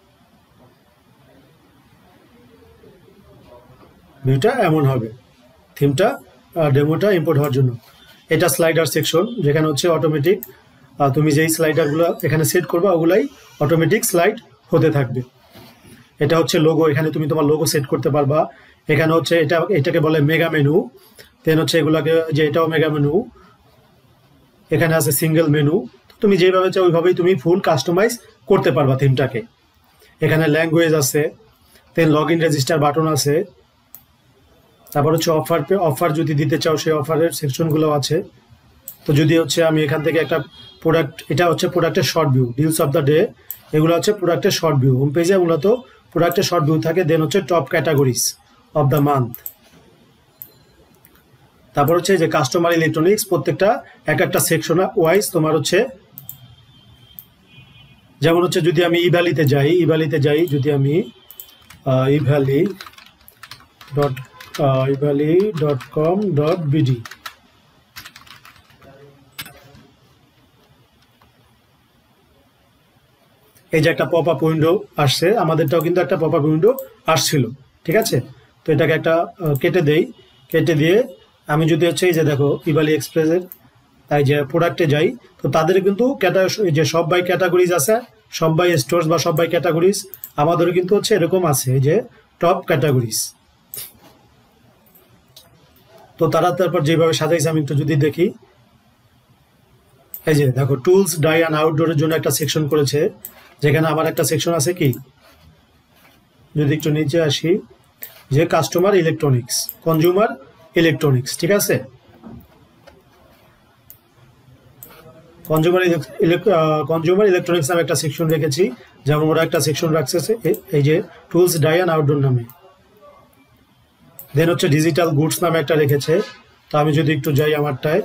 ভিউটা এমন হবে থিমটা ডেমোটা ইম্পোর্ট হওয়ার জন্য। এটা স্লাইডার সেকশন, যেখানে হচ্ছে অটোমেটিক তুমি যেই স্লাইডারগুলো এখানে সেট করবে ওগুলাই অটোমেটিক স্লাইড হতে থাকবে। এটা হচ্ছে লোগো, এখানে তুমি তোমার লোগো সেট করতে পারবা। এখানে হচ্ছে এটাকে বলে মেগা মেনু। দেন হচ্ছে এগুলাকে যে এটাও মেগা মেনু। এখানে আছে সিঙ্গেল মেনু। তুমি যেভাবে চাও ওইভাবেই তুমি ফুল কাস্টমাইজ করতে পারবা থিমটাকে। এখানে ল্যাঙ্গুয়েজ আছে, then log in register button আছে। তারপর হচ্ছে অফার যদি দিতে চাও সেই অফারের সেকশনগুলো আছে। তো যদি হচ্ছে আমি এখান থেকে একটা প্রোডাক্ট, এটা হচ্ছে প্রোডাক্টের short view, deals of the day, এগুলো হচ্ছে প্রোডাক্টের শর্ট ভিউ। হোম পেজে মূলত প্রোডাক্টের শর্ট ভিউ থাকে। দেন হচ্ছে top categories of the month. তারপর হচ্ছে যে কাস্টমার ইলেকট্রনিক্স, প্রত্যেকটা একটা সেকশন ওয়াইজ তোমার হচ্ছে, যেমন হচ্ছে যদি আমি ইভ্যালিতে যাই যদি আমি evali.com.bd, এই যে একটা পপ আপ উইন্ডো আসছে, আমাদেরটাও কিন্তু একটা পপ আপ উইন্ডো আসছিল, ঠিক আছে। তো এটাকে একটা কেটে দেই। কেটে দিয়ে আমি যদি হচ্ছে এই যে দেখো ইভালি এক্সপ্রেসের এই যে প্রোডাক্টে যাই, তো তাদের কিন্তু যে সব বাই ক্যাটাগরিজ আছে, সব বাই স্টোর্স বা সব বাই ক্যাটাগরিজ, আমাদেরও কিন্তু হচ্ছে এরকম আছে এই যে টপ ক্যাটাগরিজ। তো তারপর যেভাবে সাজাইছে আমি একটু যদি দেখি, এই যে দেখো টুলস, ডাই অ্যান্ড আউটডোরের জন্য একটা সেকশন করেছে, যেখানে আমার একটা সেকশন আছে কি, যদি একটু নিচে আসি, যে কাস্টমার ইলেকট্রনিক্স, কনজিউমার ইলেকট্রনিক্স, ঠিক আছে। কনজিউমার ইলেকট্রনিক্স নামে একটা সেকশন রেখেছি, যেমন ওরা একটা সেকশন রাখছে এই যে টুলস, ডাই অ্যান্ড আউটডোর নামে। দেন হচ্ছে ডিজিটাল গুডস নামে একটা রেখেছে। তো আমি যদি একটু যাই আমারটায়,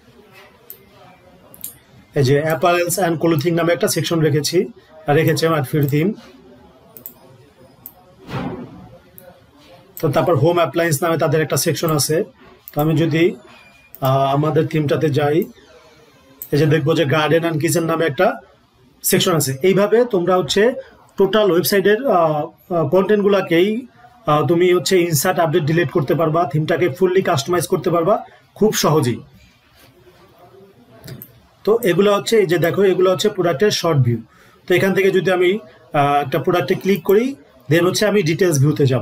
এই যে অ্যাপারেলস অ্যান্ড ক্লোথিং নামে একটা সেকশন রেখেছে আমার ফির থিম। তো তারপর হোম অ্যাপ্লায়েন্স নামে তাদের একটা সেকশন আছে। তো আমি যদি আমাদের থিমটাতে যাই, এই যে দেখবো যে গার্ডেন অ্যান্ড কিচেন নামে একটা সেকশন আছে। এইভাবে তোমরা হচ্ছে টোটাল ওয়েবসাইটের কন্টেন্টগুলোকেই তুমি হচ্ছে ইনসার্ট, আপডেট, ডিলিট করতে পারবা, থিমটাকে ফুললি কাস্টমাইজ করতে পারবা খুব সহজেই। তো এগুলো হচ্ছে এই যে দেখো, এগুলো হচ্ছে প্রোডাক্টের শর্ট ভিউ। তো এখান থেকে যদি আমি একটা প্রোডাক্টে ক্লিক করি, দেন হচ্ছে আমি ডিটেলস ভিউতে যাব।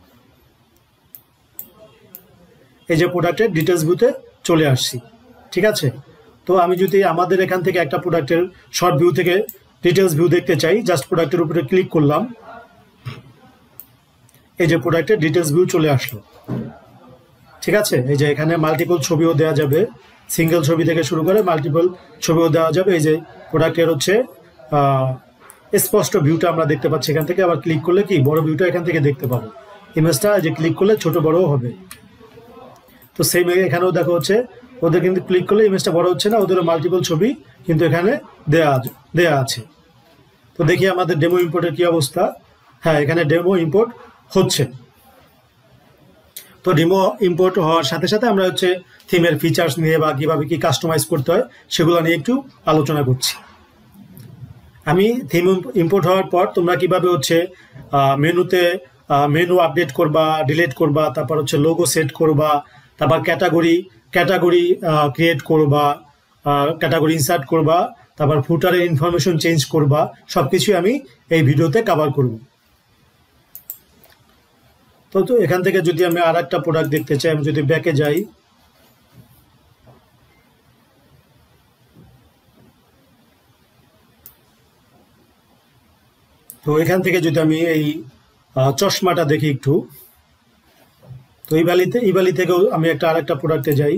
এই যে প্রোডাক্টের ডিটেলস ভিউতে চলে আসছি, ঠিক আছে। তো আমি যদি আমাদের এখান থেকে একটা প্রোডাক্টের শর্ট ভিউ থেকে ডিটেলস ভিউ দেখতে চাই, জাস্ট প্রোডাক্টের উপরে ক্লিক করলাম। এই যে প্রোডাক্টের ডিটেলস ভিউ চলে আসলো। ঠিক আছে, এই যে এখানে মাল্টিপল ছবিও দেওয়া যাবে, সিঙ্গেল ছবি থেকে শুরু করে মাল্টিপল ছবিও দেওয়া যাবে। এই যে প্রোডাক্টের হচ্ছে স্পষ্ট ভিউটা আমরা দেখতে পাচ্ছি এখান থেকে। আবার ক্লিক করলে কি বড় ভিউটা এখান থেকে দেখতে পাবো। ইমেজটা যে ক্লিক করলে ছোট বড়ও হবে। তো সেম এখানেও দেখো হচ্ছে ওদের কিন্তু ক্লিক করলে ইমেজটা বড় হচ্ছে না, ওদেরও মাল্টিপল ছবি কিন্তু এখানে দেয়া আছে। তো দেখি আমাদের ডেমো ইম্পোর্টের কি অবস্থা। হ্যাঁ, এখানে ডেমো ইম্পোর্ট হচ্ছে। তো ডেমো ইম্পোর্ট হওয়ার সাথে সাথে আমরা হচ্ছে থিমের ফিচার্স নিয়ে বা কিভাবে কি কাস্টমাইজ করতে হয় সেগুলো নিয়ে একটু আলোচনা করছি। আমি থিম ইম্পোর্ট হওয়ার পর তোমরা কিভাবে হচ্ছে মেনুতে মেনু আপডেট করবা, ডিলিট করবা, তারপর হচ্ছে লোগো সেট করবা, তারপর ক্যাটাগরি ক্রিয়েট করবা, ক্যাটাগরি ইনসার্ট করবা, তারপর ফুটারের ইনফরমেশন চেঞ্জ করবা, সবকিছু আমি এই ভিডিওতে কভার করব। তো এখান থেকে যদি আমি আর একটা প্রোডাক্ট দেখতে চাই, আমি যদি ব্যাকে যাই, তো এখান থেকে যদি আমি এই চশমাটা দেখি একটু, তো ইবালি থেকেও আমি আরেকটা প্রোডাক্টে যাই।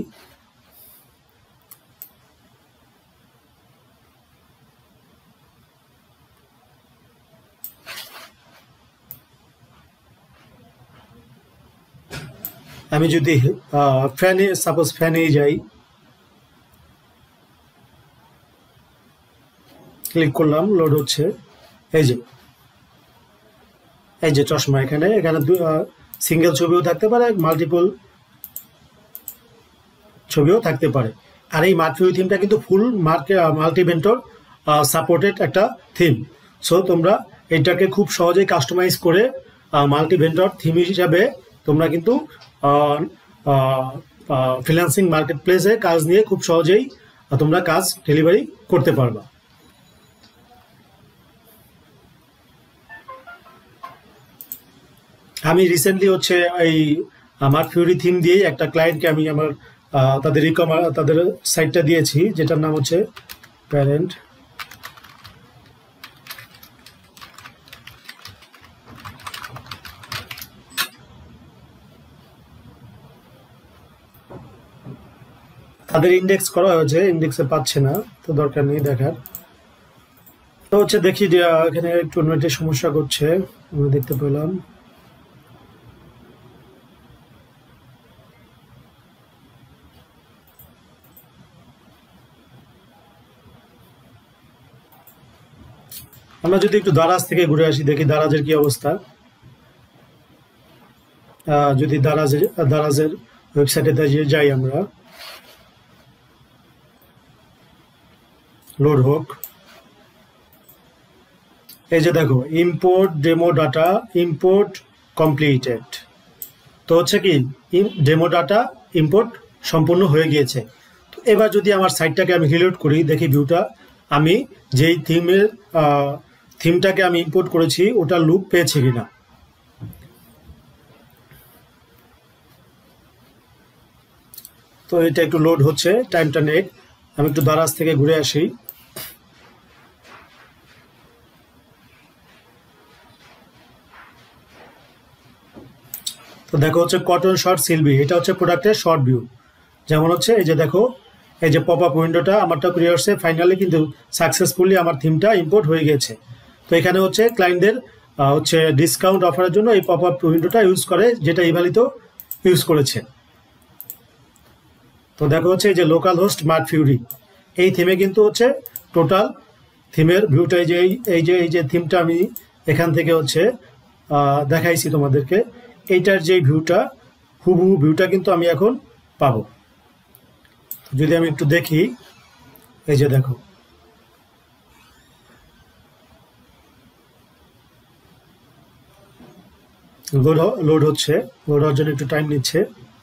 আমি যদি সাপোজ ফ্যানে যাই, ক্লিক করলাম, লোড হচ্ছে। এই যে চশমা, এখানে সিঙ্গেল ছবিও থাকতে পারে, মাল্টিপল ছবিও থাকতে পারে। আর এই মার্কফিউ থিমটা কিন্তু ফুল মাল্টিভেন্টর সাপোর্টেড একটা থিম। সো তোমরা এটাকে খুব সহজেই কাস্টমাইজ করে মাল্টিভেন্টর থিম হিসাবে তোমরা কিন্তু ফ্রিল্যান্সিং মার্কেট প্লেসে কাজ নিয়ে খুব সহজেই তোমরা কাজ ডেলিভারি করতে পারবা। আমি রিসেন্টলি হচ্ছে এই আমার ফিউরি থিম দিয়েই একটা ক্লায়েন্টকে আমি আমার তাদের সাইটটা দিয়েছি, যেটার নাম হচ্ছে প্যারেন্ট। তাদের ইন্ডেক্স করা হয়েছে, ইন্ডেক্সে পাচ্ছে না, তো দরকার নেই দেখার। তো হচ্ছে দেখি যে এখানে একটু নেটের সমস্যা করছে, আমরা দেখতে পেলাম। আমরা যদি একটু দারাজ থেকে ঘুরে আসি, দেখি দারাজের কি অবস্থা। যদি দারাজের ওয়েবসাইটে যাই আমরা, লোড হোক। এই যে দেখো import demo data import completed. তো হচ্ছে কি ডেমো ডাটা ইম্পোর্ট সম্পূর্ণ হয়ে গিয়েছে। তো এবার যদি আমার সাইটটাকে আমি রিলোড করি, দেখি ভিউটা আমি যেই থিমটাকে আমি ইম্পোর্ট করেছি ওটা লুক পেয়েছে কিনা। তো এটা একটু লোড হচ্ছে, টাইমটা নেক। আমি একটু দারাজ থেকে ঘুরে আসি। তো দেখো হচ্ছে কটন শর্ট সিলবি, এটা হচ্ছে প্রোডাক্টের শর্ট ভিউ। যেমন হচ্ছে এই যে দেখো, এই যে পপ আপ উইন্ডোটা আমারটা ক্রিয়ার্সে ফাইনালি কিন্তু সাকসেসফুলি আমার থিমটা ইম্পোর্ট হয়ে গেছে। তো এখানে হচ্ছে ক্লায়েন্টদের হচ্ছে ডিসকাউন্ট অফারের জন্য এই পপ আপ উইন্ডোটা ইউজ করে, যেটা ইভালিতো ইউজ করেছে। তো দেখো হচ্ছে এই যে লোকাল হোস্ট স্মার্ট ফিউরি, এই থিমে কিন্তু হচ্ছে টোটাল থিমের ভিউটা এই যে থিমটা আমি এখান থেকে হচ্ছে দেখাইছি তোমাদেরকে, এইটার যে ভিউটা হুবহু ভিউটা কিন্তু আমি এখন পাবো। যদি আমি একটু দেখি, এই যে দেখো লোড হচ্ছে, লোড হওয়ার জন্য একটু টাইম নিচ্ছে।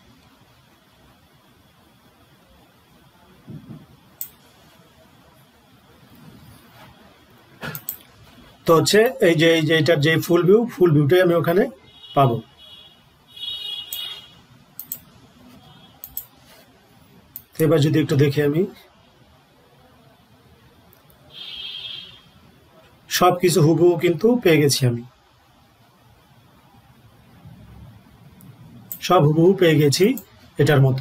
তো হচ্ছে এই যে এটার যে ফুল ভিউটাই আমি ওখানে পাবো। এবার যদি একটু দেখি, আমি সবকিছু হুবহু কিন্তু পেয়ে গেছি আমি। সব হুবহু পেয়ে গেছি এটার মতো।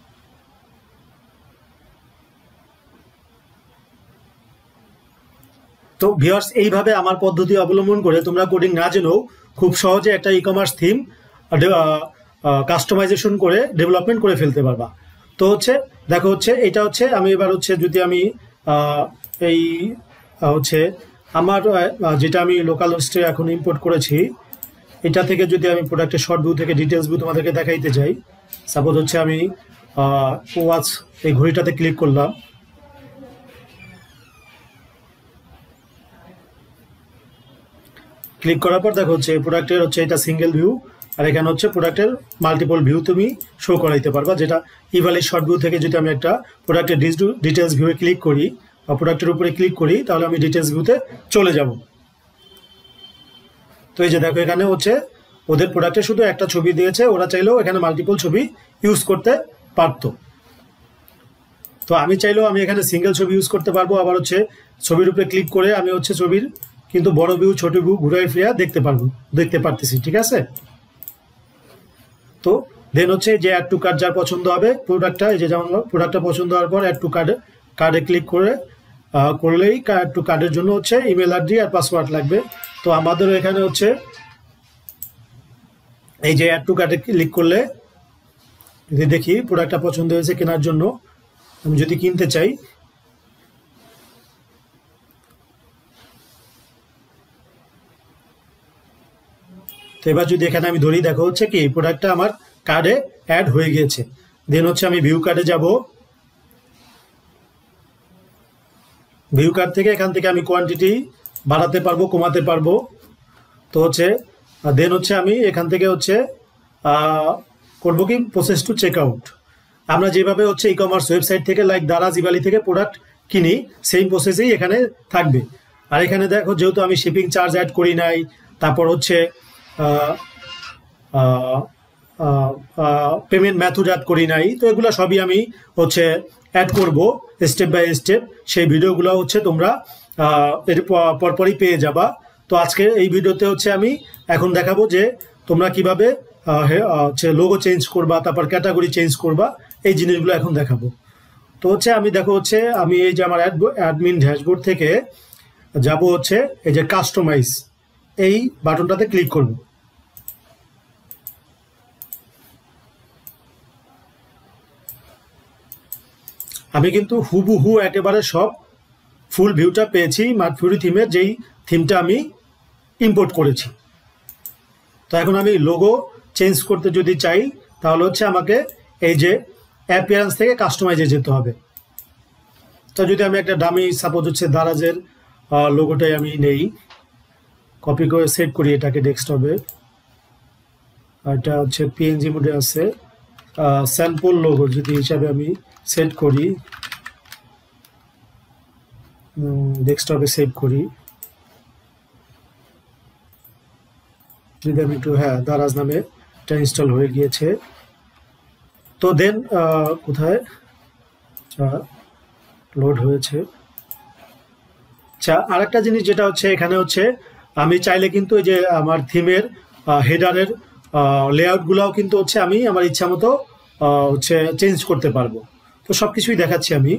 তো ভিউয়ার্স, এইভাবে আমার পদ্ধতি অবলম্বন করে তোমরা কোডিং না জেনেও খুব সহজে একটা ই কমার্স থিম কাস্টমাইজেশন করে ডেভেলপমেন্ট করে ফেলতে পারবা। তো হচ্ছে দেখো, হচ্ছে এটা হচ্ছে আমি এবার হচ্ছে যদি আমি এই হচ্ছে আমার যেটা আমি লোকাল হোস্টে এখন ইম্পোর্ট করেছি, এটা থেকে যদি আমি প্রোডাক্টের শর্ট ভিউ থেকে ডিটেলস ভিউ তোমাদেরকে দেখাইতে যাই, সাপোজ হচ্ছে আমি ওয়াচ এই ঘড়িটাতে ক্লিক করলাম। ক্লিক করার পর দেখো হচ্ছে প্রোডাক্টের হচ্ছে এটা সিঙ্গেল ভিউ, আর এখানে হচ্ছে প্রোডাক্টের মাল্টিপল ভিউ তুমি শো করাইতে পারবা। যেটা ইভালি শর্ট ভিউ থেকে যদি আমি একটা প্রোডাক্টের ডিটেলস ভিউয়ে ক্লিক করি বা প্রোডাক্টের উপরে ক্লিক করি, তাহলে আমি ডিটেলস ভিউতে চলে যাব। তো এই যে দেখো, এখানে হচ্ছে ওদের প্রোডাক্টে শুধু একটা ছবি দিয়েছে, ওরা চাইলেও এখানে মাল্টিপল ছবি ইউজ করতে পারতো। তো আমি চাইলেও আমি এখানে সিঙ্গেল ছবি ইউজ করতে পারবো। আবার হচ্ছে ছবির উপরে ক্লিক করে আমি হচ্ছে ছবির কিন্তু বড় ভিউ ছোট ভিউ ঘুরাই ফিরিয়ে দেখতে পারতেছি, ঠিক আছে। তো দেন হচ্ছে যে অ্যাড টু কার্ট যার পছন্দ হবে প্রোডাক্টটা, এই যে যেমন প্রোডাক্টটা পছন্দ হওয়ার পর অ্যাড টু কার্ডে ক্লিক করলেই অ্যাড টু কার্ডের জন্য হচ্ছে ইমেল আইডি আর পাসওয়ার্ড লাগবে। তো আমাদেরও এখানে হচ্ছে এই যে অ্যাড টু কার্ডে ক্লিক করলে যদি দেখি প্রোডাক্টটা পছন্দ হয়েছে কেনার জন্য, আমি যদি কিনতে চাই, তো এবার যদি এখানে আমি ধরি, দেখো হচ্ছে কি প্রোডাক্টটা আমার কার্ডে অ্যাড হয়ে গিয়েছে। দেন হচ্ছে আমি ভিউ কার্ডে যাব। ভিউ কার্ড থেকে এখান থেকে আমি কোয়ান্টিটি বাড়াতে পারবো, কমাতে পারবো। তো হচ্ছে দেন হচ্ছে আমি এখান থেকে হচ্ছে করবো কি প্রসেস টু চেক আউট। আমরা যেভাবে হচ্ছে ই কমার্স ওয়েবসাইট থেকে লাইক দারাজ, ইভালি থেকে প্রোডাক্ট কিনি, সেম প্রসেসেই এখানে থাকবে। আর এখানে দেখো যেহেতু আমি শিপিং চার্জ অ্যাড করি নাই, তারপর হচ্ছে পেমেন্ট মেথড অ্যাড করি নাই, তো এগুলো সবই আমি হচ্ছে অ্যাড করব স্টেপ বাই স্টেপ। সেই ভিডিওগুলো হচ্ছে তোমরা এর পরপরই পেয়ে যাবা। তো আজকে এই ভিডিওতে হচ্ছে আমি এখন দেখাবো যে তোমরা কিভাবে হচ্ছে লোগো চেঞ্জ করবা, তারপর ক্যাটাগরি চেঞ্জ করবা, এই জিনিসগুলো এখন দেখাবো। তো হচ্ছে আমি দেখো হচ্ছে আমি এই যে আমার অ্যাডমিন ড্যাশবোর্ড থেকে যাব হচ্ছে এই যে কাস্টমাইজ এই বাটনটাতে ক্লিক করব। আমি কিন্তু হুবহু একেবারে সব ফুল ভিউটা পেয়েছি মার্ট ফিউরি থিমের, যেই থিমটা আমি ইম্পোর্ট করেছি। তো এখন আমি লোগো চেঞ্জ করতে যদি চাই, তাহলে হচ্ছে আমাকে এই যে অ্যাপিয়ারেন্স থেকে কাস্টমাইজে যেতে হবে। তো যদি আমি একটা ডামি সাপোজ হচ্ছে দারাজের লোগোটাই আমি নেই, কপি করে সেট করি এটাকে ডেস্কটপে, এটা হচ্ছে পিএনজি মোডে আছে, স্যাম্পল লোগো যদি হিসাবে আমি সেট করি, ডেস্কটপে সেভ করি, যদি আমি একটু, হ্যাঁ দারাজ নামে এটা ইনস্টল হয়ে গিয়েছে। তো দেন কোথায় লোড হয়েছে। আচ্ছা, আরেকটা জিনিস যেটা হচ্ছে এখানে হচ্ছে আমি চাইলে কিন্তু এই যে আমার থিমের হেডারের লেআউটগুলোও কিন্তু হচ্ছে আমি আমার ইচ্ছা মতো হচ্ছে চেঞ্জ করতে পারবো। তো সব কিছুই দেখাচ্ছি আমি।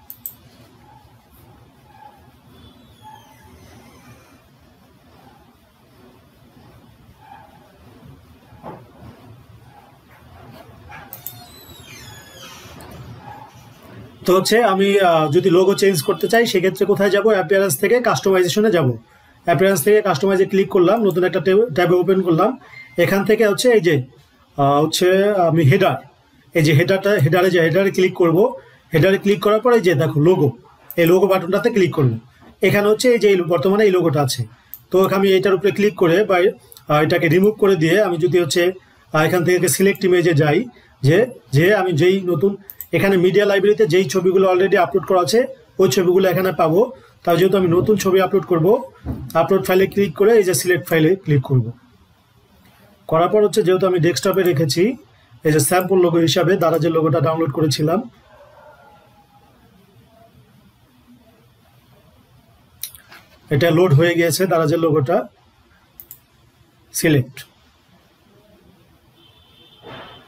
তো হচ্ছে আমি যদি লোগো চেঞ্জ করতে চাই, সেক্ষেত্রে কোথায় যাব? অ্যাপিয়ারেন্স থেকে কাস্টমাইজেশনে যাব। অ্যাপিয়ারেন্স থেকে কাস্টমাইজে ক্লিক করলাম, নতুন একটা ট্যাবে ওপেন করলাম। এখান থেকে হচ্ছে এই যে হচ্ছে আমি হেডার, এই যে হেডারে ক্লিক করব। হেডারে ক্লিক করার পরে এই যে দেখো লোগো, এই লোগো বাটনটাতে ক্লিক করব। এখানে হচ্ছে এই যে বর্তমানে এই লোগোটা আছে। তো আমি এটার উপরে ক্লিক করে বা এটাকে রিমুভ করে দিয়ে আমি যদি হচ্ছে এখান থেকে সিলেক্ট ইমেজে যাই, যে আমি যেই নতুন এখানে মিডিয়া লাইব্রেরিতে যেই ছবিগুলো অলরেডি আপলোড করা আছে ওই ছবিগুলো এখানে পাবো। তাই যেহেতু আমি নতুন ছবি আপলোড করব, আপলোড ফাইলে ক্লিক করে এই যে সিলেক্ট ফাইলে ক্লিক করব। করার পর হচ্ছে যেহেতু আমি ডেস্কটপে রেখেছি, এই যে স্যাম্পল লোগো হিসাবে দারাজের লোগোটা ডাউনলোড করেছিলাম, এটা লোড হয়ে গিয়েছে দারাজের লোগোটা। সিলেক্ট,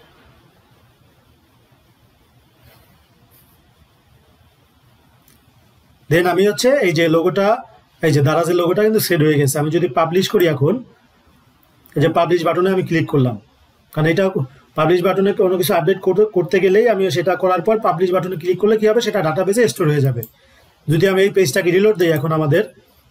দেন আমি হচ্ছে এই যে লোগোটা, এই যে দারাজের লোগোটা কিন্তু সেট হয়ে গেছে। আমি যদি পাবলিশ করি এখন, এই যে পাবলিশ বাটনে আমি ক্লিক করলাম, কারণ এটা পাবলিশ বাটনে কোনো কিছু আপডেট করতে গেলেই আমি সেটা করার পর পাবলিশ বাটনে ক্লিক করলে কি হবে, সেটা ডাটাবেসে স্টোর হয়ে যাবে। যদি আমি এই পেজটাকে রিলোড দিই এখন, আমাদের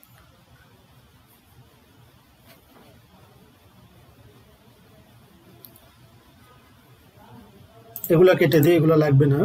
এগুলা কেটে দিই, এগুলো লাগবে না।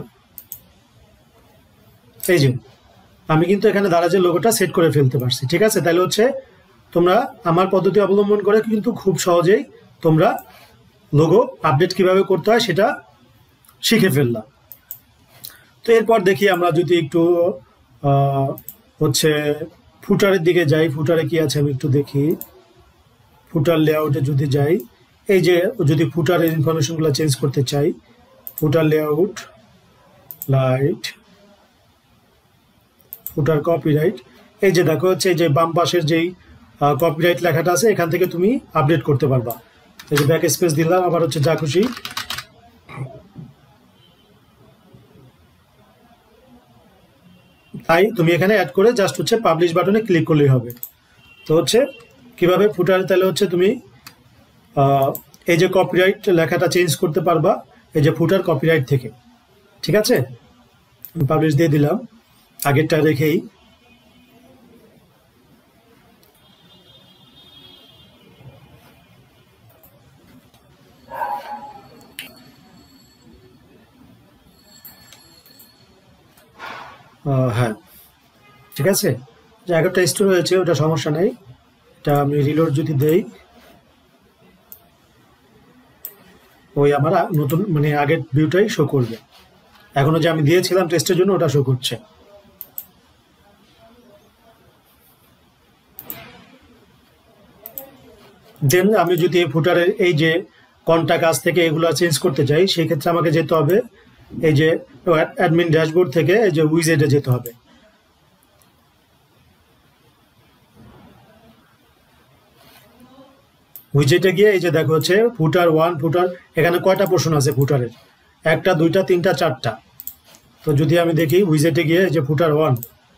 এই যে আমি কিন্তু এখানে দারাজের লোগোটা সেট করে ফেলতে পারছি। ঠিক আছে, তাহলে হচ্ছে তোমরা আমার পদ্ধতি অবলম্বন করে কিন্তু খুব সহজেই তোমরা লোগো আপডেট কিভাবে করতে হয় সেটা শিখে ফেললাম। তো এরপর দেখি আমরা যদি একটু হচ্ছে ফুটারের দিকে যাই, ফুটারে কি আছে আমি একটু দেখি। ফুটার লেআউটে যদি যাই, এই যে যদি ফুটারের ইনফরমেশনগুলো চেঞ্জ করতে চাই, footer layout, light, footer copyright, এই যে দেখো হচ্ছে এই যে বাম পাশের যেই কপিরাইট লেখাটা আছে এখান থেকে তুমি আপডেট করতে পারবা। এই যে ব্যাক স্পেস দিলাম, আবার হচ্ছে যা খুশি। তাই তুমি এখানে অ্যাড করে জাস্ট হচ্ছে পাবলিশ বাটনে ক্লিক করলেই হবে। তো হচ্ছে কিভাবে ফুটারে, তাহলে হচ্ছে তুমি এই যে কপিরাইট লেখাটা চেঞ্জ করতে পারবা এই যে ফুটার কপিরাইট থেকে। ঠিক আছে, আমি পাবলিশ দিয়ে দিলাম আগেরটা রেখেই। হ্যাঁ ঠিক আছে, জায়গাটা স্টোর হয়েছে, ওটা সমস্যা নেই। এটা আমি রিলোড যদি দেই, ওই আমার নতুন মানে আগের ভিউটাই শো করবে। এখনো যে আমি দিয়েছিলাম টেস্টের জন্য ওটা শো করছে। দেন আমি যদি এই ফুটারের এই যে কন্টাক্ট কাজ থেকে এগুলো চেঞ্জ করতে চাই, সেই ক্ষেত্রে আমাকে যেতে হবে এই যে অ্যাডমিন ড্যাশবোর্ড থেকে এই যে উইজেটে যেতে হবে। উইজেটে গিয়ে এই যে দেখো হচ্ছে ফুটার 1, ফুটার এখানে কয়টা পোর্শন আছে ফুটারের, 1টা 2টা 3টা 4টা। তো যদি আমি দেখি উইজেটে গিয়ে এই যে ফুটার 1,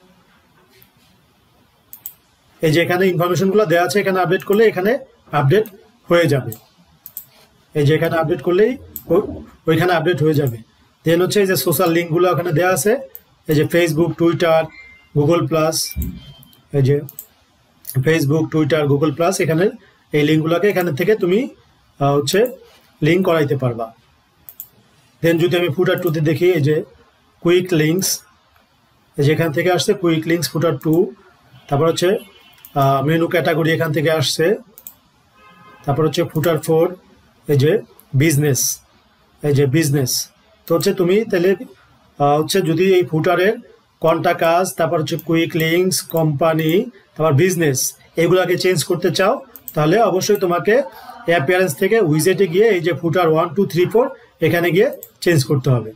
এই যে এখানে ইনফরমেশনগুলো দেওয়া আছে, এখানে আপডেট করলে এখানে আপডেট হয়ে যাবে। এই যে এখানে আপডেট করলেই ওইখানে আপডেট হয়ে যাবে। দেন হচ্ছে এই যে সোশ্যাল লিঙ্কগুলো ওখানে দেওয়া আছে, এই যে ফেসবুক, টুইটার, গুগল প্লাস, এই যে ফেসবুক, টুইটার, গুগল প্লাস, এখানে এই লিঙ্কগুলোকে এখানে থেকে তুমি হচ্ছে লিঙ্ক করাইতে পারবা। দেন যদি আমি ফুটার 2তে দেখি, এই যে কুইক লিঙ্কস, এই যে এখান থেকে আসছে কুইক লিঙ্কস ফুটার 2। তারপর হচ্ছে মেনু ক্যাটাগরি এখান থেকে আসছে। তারপর হচ্ছে ফুটার 4, এই যে বিজনেস, এই যে বিজনেস। তো হচ্ছে তুমি তাহলে হচ্ছে যদি এই ফুটারের কন্টাক্ট কাজ, তারপর হচ্ছে কুইক লিঙ্কস, কোম্পানি, তারপর বিজনেস, এগুলাকে চেঞ্জ করতে চাও, তাহলে অবশ্যই তোমাকে অ্যাপিয়ারেন্স থেকে উইজেটে গিয়ে এই যে ফুটার 1, 2, 3, 4 এখানে গিয়ে চেঞ্জ করতে হবে।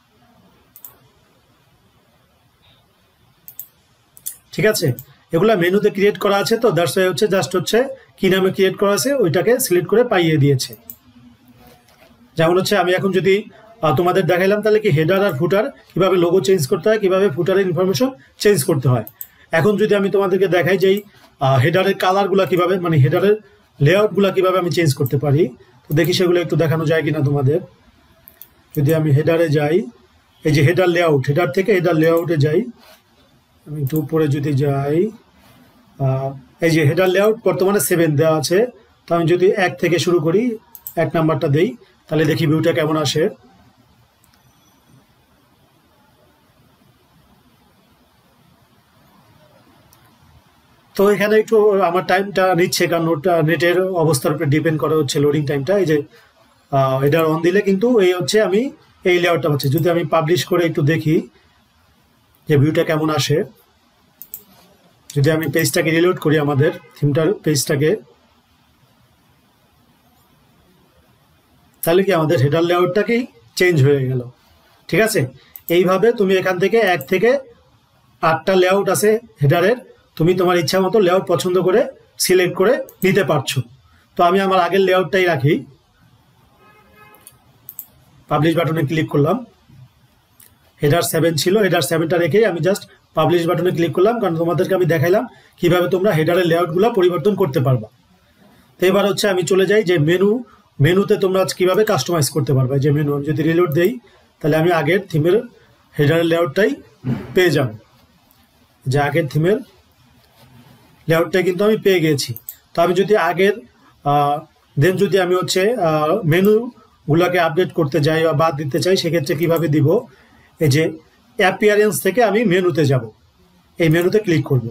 ঠিক আছে, এগুলা মেনুতে ক্রিয়েট করা আছে, তো দ্যাটস ওয়াই হচ্ছে জাস্ট হচ্ছে কি নামে ক্রিয়েট করা আছে ওইটাকে সিলেক্ট করে পাইয়ে দিয়েছে। যেমন হচ্ছে আমি এখন যদি তোমাদের দেখাইলাম, তাহলে কি হেডার আর ফুটার কিভাবে লোগো চেঞ্জ করতে হয়, কিভাবে ফুটারের ইনফরমেশন চেঞ্জ করতে হয়। এখন যদি আমি তোমাদেরকে দেখাই যে হেডারের কালারগুলা কিভাবে, মানে হেডারের লেআউটগুলা কিভাবে আমি চেঞ্জ করতে পারি, তো দেখি সেগুলো একটু দেখানো যায় কিনা তোমাদের। যদি আমি হেডারে যাই, এই যে হেডার লেআউট, হেডার থেকে হেডার লেআউটে যাই, আমি একটু উপরে যদি যাই, এই যে হেডার লেআউট বর্তমানে 7 দেওয়া আছে। তো আমি যদি 1 থেকে শুরু করি, 1 নাম্বারটা দেই, তাহলে দেখি ভিউটা কেমন আসে। তো এখানে একটু আমার টাইমটা নিচ্ছে, কারণ ওটা নেটের অবস্থার উপরে ডিপেন্ড করে হচ্ছে লোডিং টাইমটা। এই যে হেডার অন দিলে কিন্তু এই হচ্ছে আমি এই লেআউটটা পাচ্ছি। যদি আমি পাবলিশ করে একটু দেখি যে ভিউটা কেমন আসে, যদি আমি পেজটাকে রিলোড করি, আমাদের থিমটার পেজটাকে, তাহলে কি আমাদের হেডার লেআউটটাকেই চেঞ্জ হয়ে গেল। ঠিক আছে, এইভাবে তুমি এখান থেকে 1 থেকে 8টা লেআউট আছে হেডারের, তুমি তোমার ইচ্ছা মতো লেআউট পছন্দ করে সিলেক্ট করে নিতে পারছো। তো আমি আমার আগের লেআউটটাই রাখি, পাবলিশ বাটনে ক্লিক করলাম। হেডার 7 ছিল, হেডার 7টা রেখেই আমি জাস্ট পাবলিশ বাটনে ক্লিক করলাম, কারণ তোমাদেরকে আমি দেখাইলাম কিভাবে তোমরা হেডারের লেআউটগুলো পরিবর্তন করতে পারবা। তো এবার হচ্ছে আমি চলে যাই যে মেনুতে তোমরা কিভাবে কাস্টমাইজ করতে পারবে। যে মেনু আমি যদি রিলোড দেই তাহলে আমি আগের থিমের হেডারের লেআউটটাই পেয়ে যাব। যে আগের থিমের লেআউটটা কিন্তু আমি পেয়ে গিয়েছি। তো আমি যদি আগের দেন যদি আমি হচ্ছে মেনুগুলোকে আপডেট করতে যাই বা বাদ দিতে চাই, সেক্ষেত্রে কিভাবে দিব, এই যে অ্যাপিয়ারেন্স থেকে আমি মেনুতে যাব, এই মেনুতে ক্লিক করব।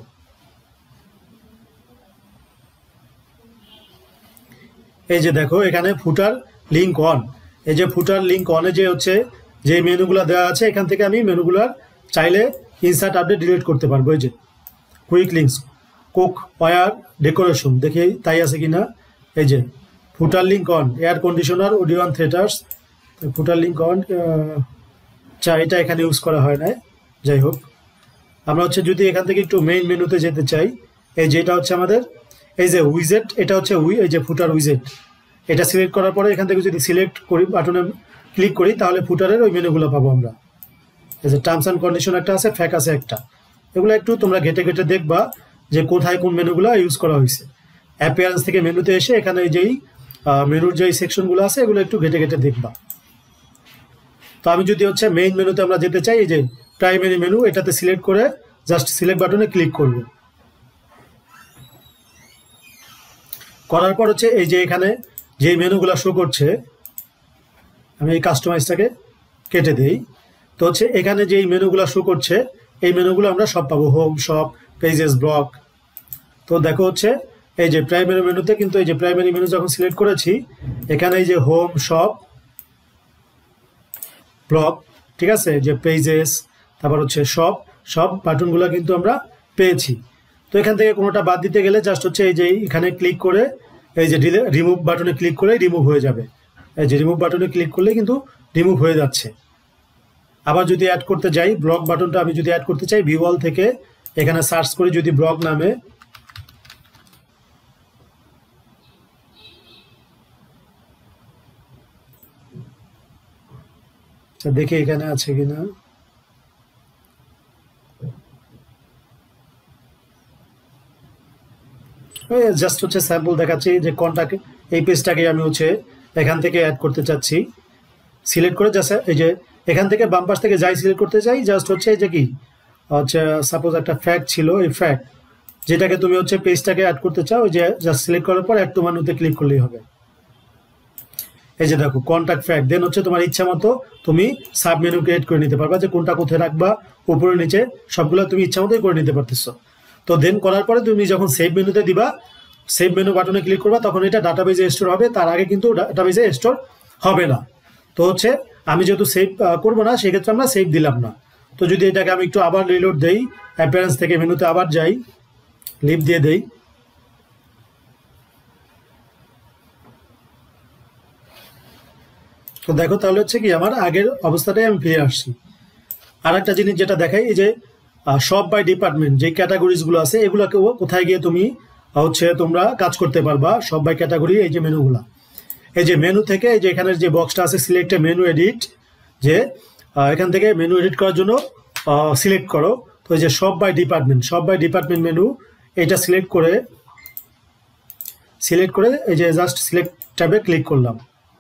এই যে দেখো এখানে ফুটার লিঙ্ক অন, এই যে ফুটার লিঙ্ক অনে যে হচ্ছে যে মেনুগুলো দেওয়া আছে, এখান থেকে আমি মেনুগুলার চাইলে ইনসার্ট আপডেট ডিলিট করতে পারবো। এই যে quick links, cookware decoration, দেখি তাই আছে কিনা। এই যে footer link on, air conditioner, audio and theatres, footer link on, এটা এখানে ইউজ করা হয় না। যাই হোক, আমরা হচ্ছে যদি এখান থেকে একটু মেইন মেনুতে যেতে চাই, এই যে এটা হচ্ছে আমাদের এই যে উইজেট, এটা হচ্ছে এই যে ফুটার উইজেট, এটা সিলেক্ট করার পরে এখান থেকে যদি সিলেক্ট করি বাটনে ক্লিক করি তাহলে ফুটারের ওই মেনুগুলো পাবো আমরা। এই যে টার্মস অ্যান্ড কন্ডিশন একটা আছে, ফ্যাক আছে একটা, এগুলো একটু তোমরা ঘেটে ঘেটে দেখবা যে কোথায় কোন মেনুগুলো ইউজ করা হয়েছে। অ্যাপিয়ারেন্স থেকে মেনুতে এসে এখানে যেই মেনুর যেই সেকশনগুলো আছে এগুলো একটু ঘেটে ঘেটে দেখবা। তো আমি যদি হচ্ছে মেইন মেনুতে আমরা যেতে চাই, এই যে প্রাইমারি মেনু, এটাতে সিলেক্ট করে জাস্ট সিলেক্ট বাটনে ক্লিক করব। করার পর হচ্ছে এই যে এখানে যে মেনুগুলো শো করছে, আমি এই কাস্টমাইজটাকে কেটে দেই। তো হচ্ছে এখানে যে মেনুগুলো শো করছে এই মেনুগুলো আমরা সব পাবো, হোম, শপ, পেজেস, ব্লগ। তো দেখো হচ্ছে এই যে প্রাইমারি মেনুতে কিন্তু এই যে প্রাইমারি মেনু যখন সিলেক্ট করেছি, এখানে এই যে হোম, শপ, ব্লগ, ঠিক আছে, যে পেজেস, তারপর হচ্ছে সব বাটনগুলো কিন্তু আমরা পেয়েছি। তো এখান থেকে কোনোটা বাদ দিতে গেলে জাস্ট হচ্ছে এই যে এখানে ক্লিক করে এই যে রিমুভ বাটনে ক্লিক করে রিমুভ হয়ে যাবে। এই যে রিমুভ বাটনে ক্লিক করলে কিন্তু রিমুভ হয়ে যাচ্ছে। আবার যদি অ্যাড করতে যাই, ব্লগ বাটনটা আমি যদি অ্যাড করতে চাই, ভিউ অল থেকে এখানে সার্চ করি যদি ব্লগ নামে, দেখি এখানে আছে কিনা। জাস্ট হচ্ছে স্যাম্পল দেখাচ্ছি যে কন্টাক্ট, এই পেজটাকে আমি হচ্ছে এখান থেকে অ্যাড করতে চাচ্ছি। সিলেক্ট করে জাস্ট এই যে এখান থেকে বাম পাশ থেকে যাই সিলেক্ট করতে চাই, জাস্ট হচ্ছে এই যে কি হচ্ছে সাপোজ একটা ফ্যাক্ট ছিল, এই ফ্যাক্ট যেটাকে তুমি হচ্ছে পেজটাকে অ্যাড করতে চাও, ওই যে জাস্ট সিলেক্ট করার পর অ্যাড টু মেনুতে ক্লিক করলেই হবে। এই যে দেখো কন্টাক্ট ফ্যাক্ট, দেন হচ্ছে তোমার ইচ্ছা মতো তুমি সাব মেনু ক্রিয়েট করে নিতে পারবা, যে কোনটা কোথায় রাখবা, উপরে নিচে সবগুলো তুমি ইচ্ছা মতোই করে নিতে পারতেছো। তো দেন করার পরে তুমি যখন সেভ মেনুতে দিবা, সেভ মেনু বাটনে ক্লিক করবা, তখন এটা ডাটাবেজে স্টোর হবে, তার আগে কিন্তু ডাটাবেজে স্টোর হবে না। তো হচ্ছে আমি যেহেতু সেভ করবো না, সেক্ষেত্রে আমরা সেভ দিলাম না। তো যদি এটাকে আমি একটু আবার রিলোড দেই, অ্যাপিয়ারেন্স থেকে মেনুতে আবার যাই, লিভ দিয়ে দেই, তো দেখো তাহলে হচ্ছে কি আমার আগের অবস্থাটাই আমি ফিরে আসছি। আর একটা জিনিস যেটা দেখাই, এই যে শপ বাই ডিপার্টমেন্ট যে ক্যাটাগরিজগুলো আছে, এগুলোকে কোথায় গিয়ে তুমি হচ্ছে তোমরা কাজ করতে পারবা, শপ বাই ক্যাটাগরি, এই যে মেনুগুলা, এই যে মেনু থেকে এই যে এখানের যে বক্সটা আছে সিলেক্ট মেনু এডিট, যে এখান থেকে মেনু এডিট করার জন্য সিলেক্ট করো। তো এই যে শপ বাই ডিপার্টমেন্ট মেনু, এটা সিলেক্ট করে এই যে জাস্ট সিলেক্ট ট্যাবে ক্লিক করলাম।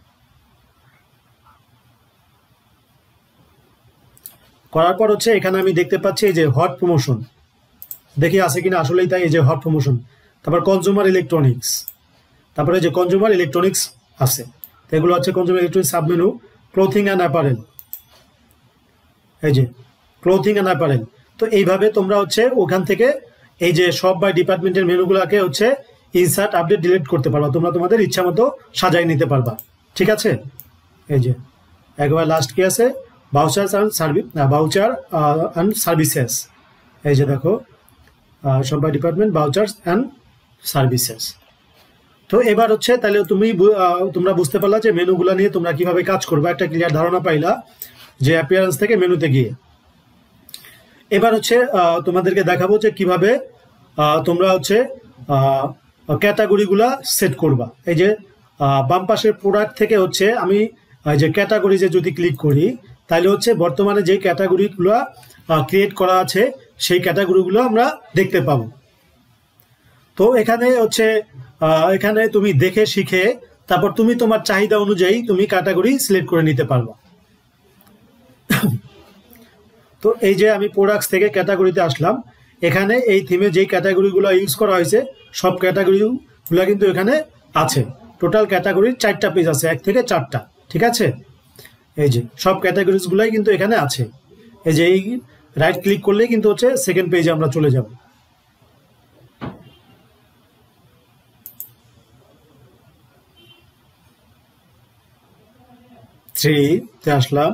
করার পর হচ্ছে এখানে আমি দেখতে পাচ্ছি এই যে হট প্রমোশন, দেখি আছে কিনা, আসলেই তাই, এই যে হট প্রমোশন। তারপর কনজিউমার ইলেকট্রনিক্স, তারপরে যে কনজিউমার ইলেকট্রনিক্স আছে, তো এগুলো হচ্ছে consumer electronics submenu. Clothing and apparel, এই যে ক্লোথিং অ্যান্ড অ্যাপারেল। তো এইভাবে তোমরা হচ্ছে ওখান থেকে এই যে সব বাই ডিপার্টমেন্টের মেনুগুলোকে হচ্ছে ইনসার্ট আপডেট ডিলিট করতে পারবা, তোমরা তোমাদের ইচ্ছা মতো সাজাই নিতে পারবা, ঠিক আছে। এই যে একবার লাস্ট কি আছে, ভাউচার অ্যান্ড সার্ভিসেস, এই যে দেখো সব by department vouchers and services. তো এবার হচ্ছে তাহলে তোমরা বুঝতে পারলা যে মেনুগুলো নিয়ে তোমরা কিভাবে কাজ করবে, একটা ক্লিয়ার ধারণা পাইলা যে অ্যাপিয়ারেন্স থেকে মেনুতে গিয়ে। এবার হচ্ছে তোমাদেরকে দেখাবো যে কিভাবে তোমরা হচ্ছে ক্যাটাগরিগুলা সেট করবা। এই যে বাম পাশের প্রোডাক্ট থেকে হচ্ছে আমি যে ক্যাটাগরিজে যদি ক্লিক করি, তাহলে হচ্ছে বর্তমানে যে ক্যাটাগরিগুলো ক্রিয়েট করা আছে সেই ক্যাটাগরিগুলো আমরা দেখতে পাবো। তো এখানে হচ্ছে এখানে তুমি দেখে শিখে তারপর তুমি তোমার চাহিদা অনুযায়ী তুমি ক্যাটাগরি সিলেক্ট করে নিতে পারবে। তো এই যে আমি প্রোডাক্টস থেকে ক্যাটাগরিতে আসলাম, এখানে এই থিমে যেই ক্যাটাগরিগুলো ইউজ করা হয়েছে সব ক্যাটাগরিগুলো কিন্তু এখানে আছে। টোটাল ক্যাটাগরির 4টা পেজ আছে, 1 থেকে 4টা, ঠিক আছে। এই যে সব ক্যাটাগরিজগুলাই কিন্তু এখানে আছে। এই যে এই রাইট ক্লিক করলেই কিন্তু হচ্ছে সেকেন্ড পেজে আমরা চলে যাব। থ্রিতে আসলাম,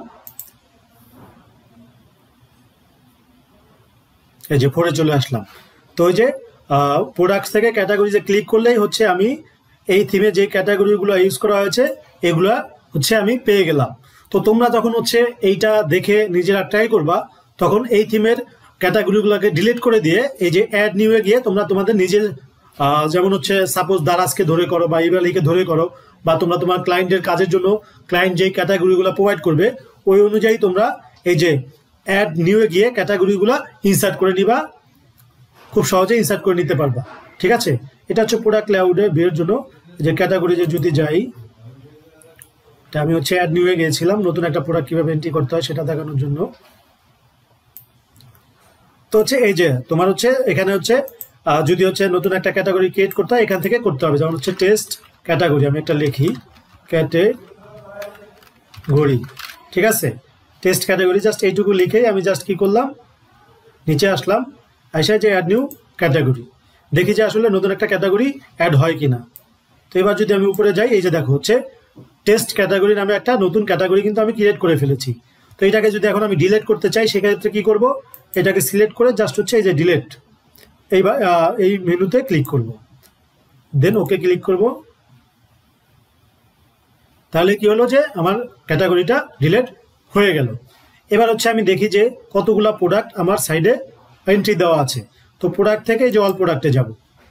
এই যে 4-এ চলে আসলাম। তো ওই যে প্রোডাক্টস থেকে ক্যাটাগরিজে ক্লিক করলেই হচ্ছে আমি এই থিমে যে ক্যাটাগরিগুলো ইউজ করা হয়েছে এগুলা হচ্ছে আমি পেয়ে গেলাম। তো তোমরা যখন হচ্ছে এইটা দেখে নিজেরা ট্রাই করবা তখন এই থিমের ক্যাটাগরিগুলোকে ডিলিট করে দিয়ে এই যে অ্যাড নিউয়ে গিয়ে তোমরা তোমাদের নিজের যেমন হচ্ছে সাপোজ দারাজকে ধরে করো বা ইভ্যালিকে ধরে করো, বা তোমরা তোমার ক্লায়েন্টের কাজের জন্য ক্লায়েন্ট যেই ক্যাটাগরিগুলো প্রোভাইড করবে ওই অনুযায়ী তোমরা এই যে অ্যাড নিউয়ে গিয়ে ক্যাটাগরিগুলো ইনসার্ট করে নিবা, খুব সহজে ইনসার্ট করে নিতে পারবা, ঠিক আছে। এটা হচ্ছে প্রোডাক্ট লেআউটে বিয়ের জন্য যে ক্যাটাগরিজে যদি যাই, এটা আমি হচ্ছে অ্যাড নিউয়ে গিয়েছিলাম নতুন একটা প্রোডাক্ট কিভাবে এন্ট্রি করতে হয় সেটা দেখানোর জন্য। তো হচ্ছে এই যে তোমার হচ্ছে এখানে হচ্ছে যদি হচ্ছে নতুন একটা ক্যাটাগরি ক্রিয়েট করতে হয় এখান থেকে করতে হবে। যেমন হচ্ছে টেস্ট ক্যাটাগরি, আমি একটা লিখি ক্যাটাগরি, ঠিক আছে। টেস্ট ক্যাটাগরি জাস্ট এইটুকু লিখেই আমি জাস্ট কি করলাম, নিচে আসলাম, আইসা যে অ্যাড নিউ ক্যাটাগরি, দেখি যে আসলে নতুন একটা ক্যাটাগরি অ্যাড হয় কিনা। তো এবার যদি আমি উপরে যাই, এই যে দেখো হচ্ছে টেস্ট ক্যাটাগরি নামে একটা নতুন ক্যাটাগরি কিন্তু আমি ক্রিয়েট করে ফেলেছি। তো এটাকে যদি এখন আমি ডিলিট করতে চাই সেক্ষেত্রে কি করব, এটাকে সিলেক্ট করে জাস্ট হচ্ছে এই যে ডিলিট এই মেনুতে ক্লিক করব, দেন ওকে ক্লিক করব। তাহলে কি হলো যে আমার ক্যাটাগরিটা ডিলিট হয়ে গেল। এবার হচ্ছে আমি দেখি যে কতগুলা প্রোডাক্ট আমার সাইডে এন্ট্রি দেওয়া আছে। তো প্রোডাক্ট থেকে যে অল প্রোডাক্টে যাব,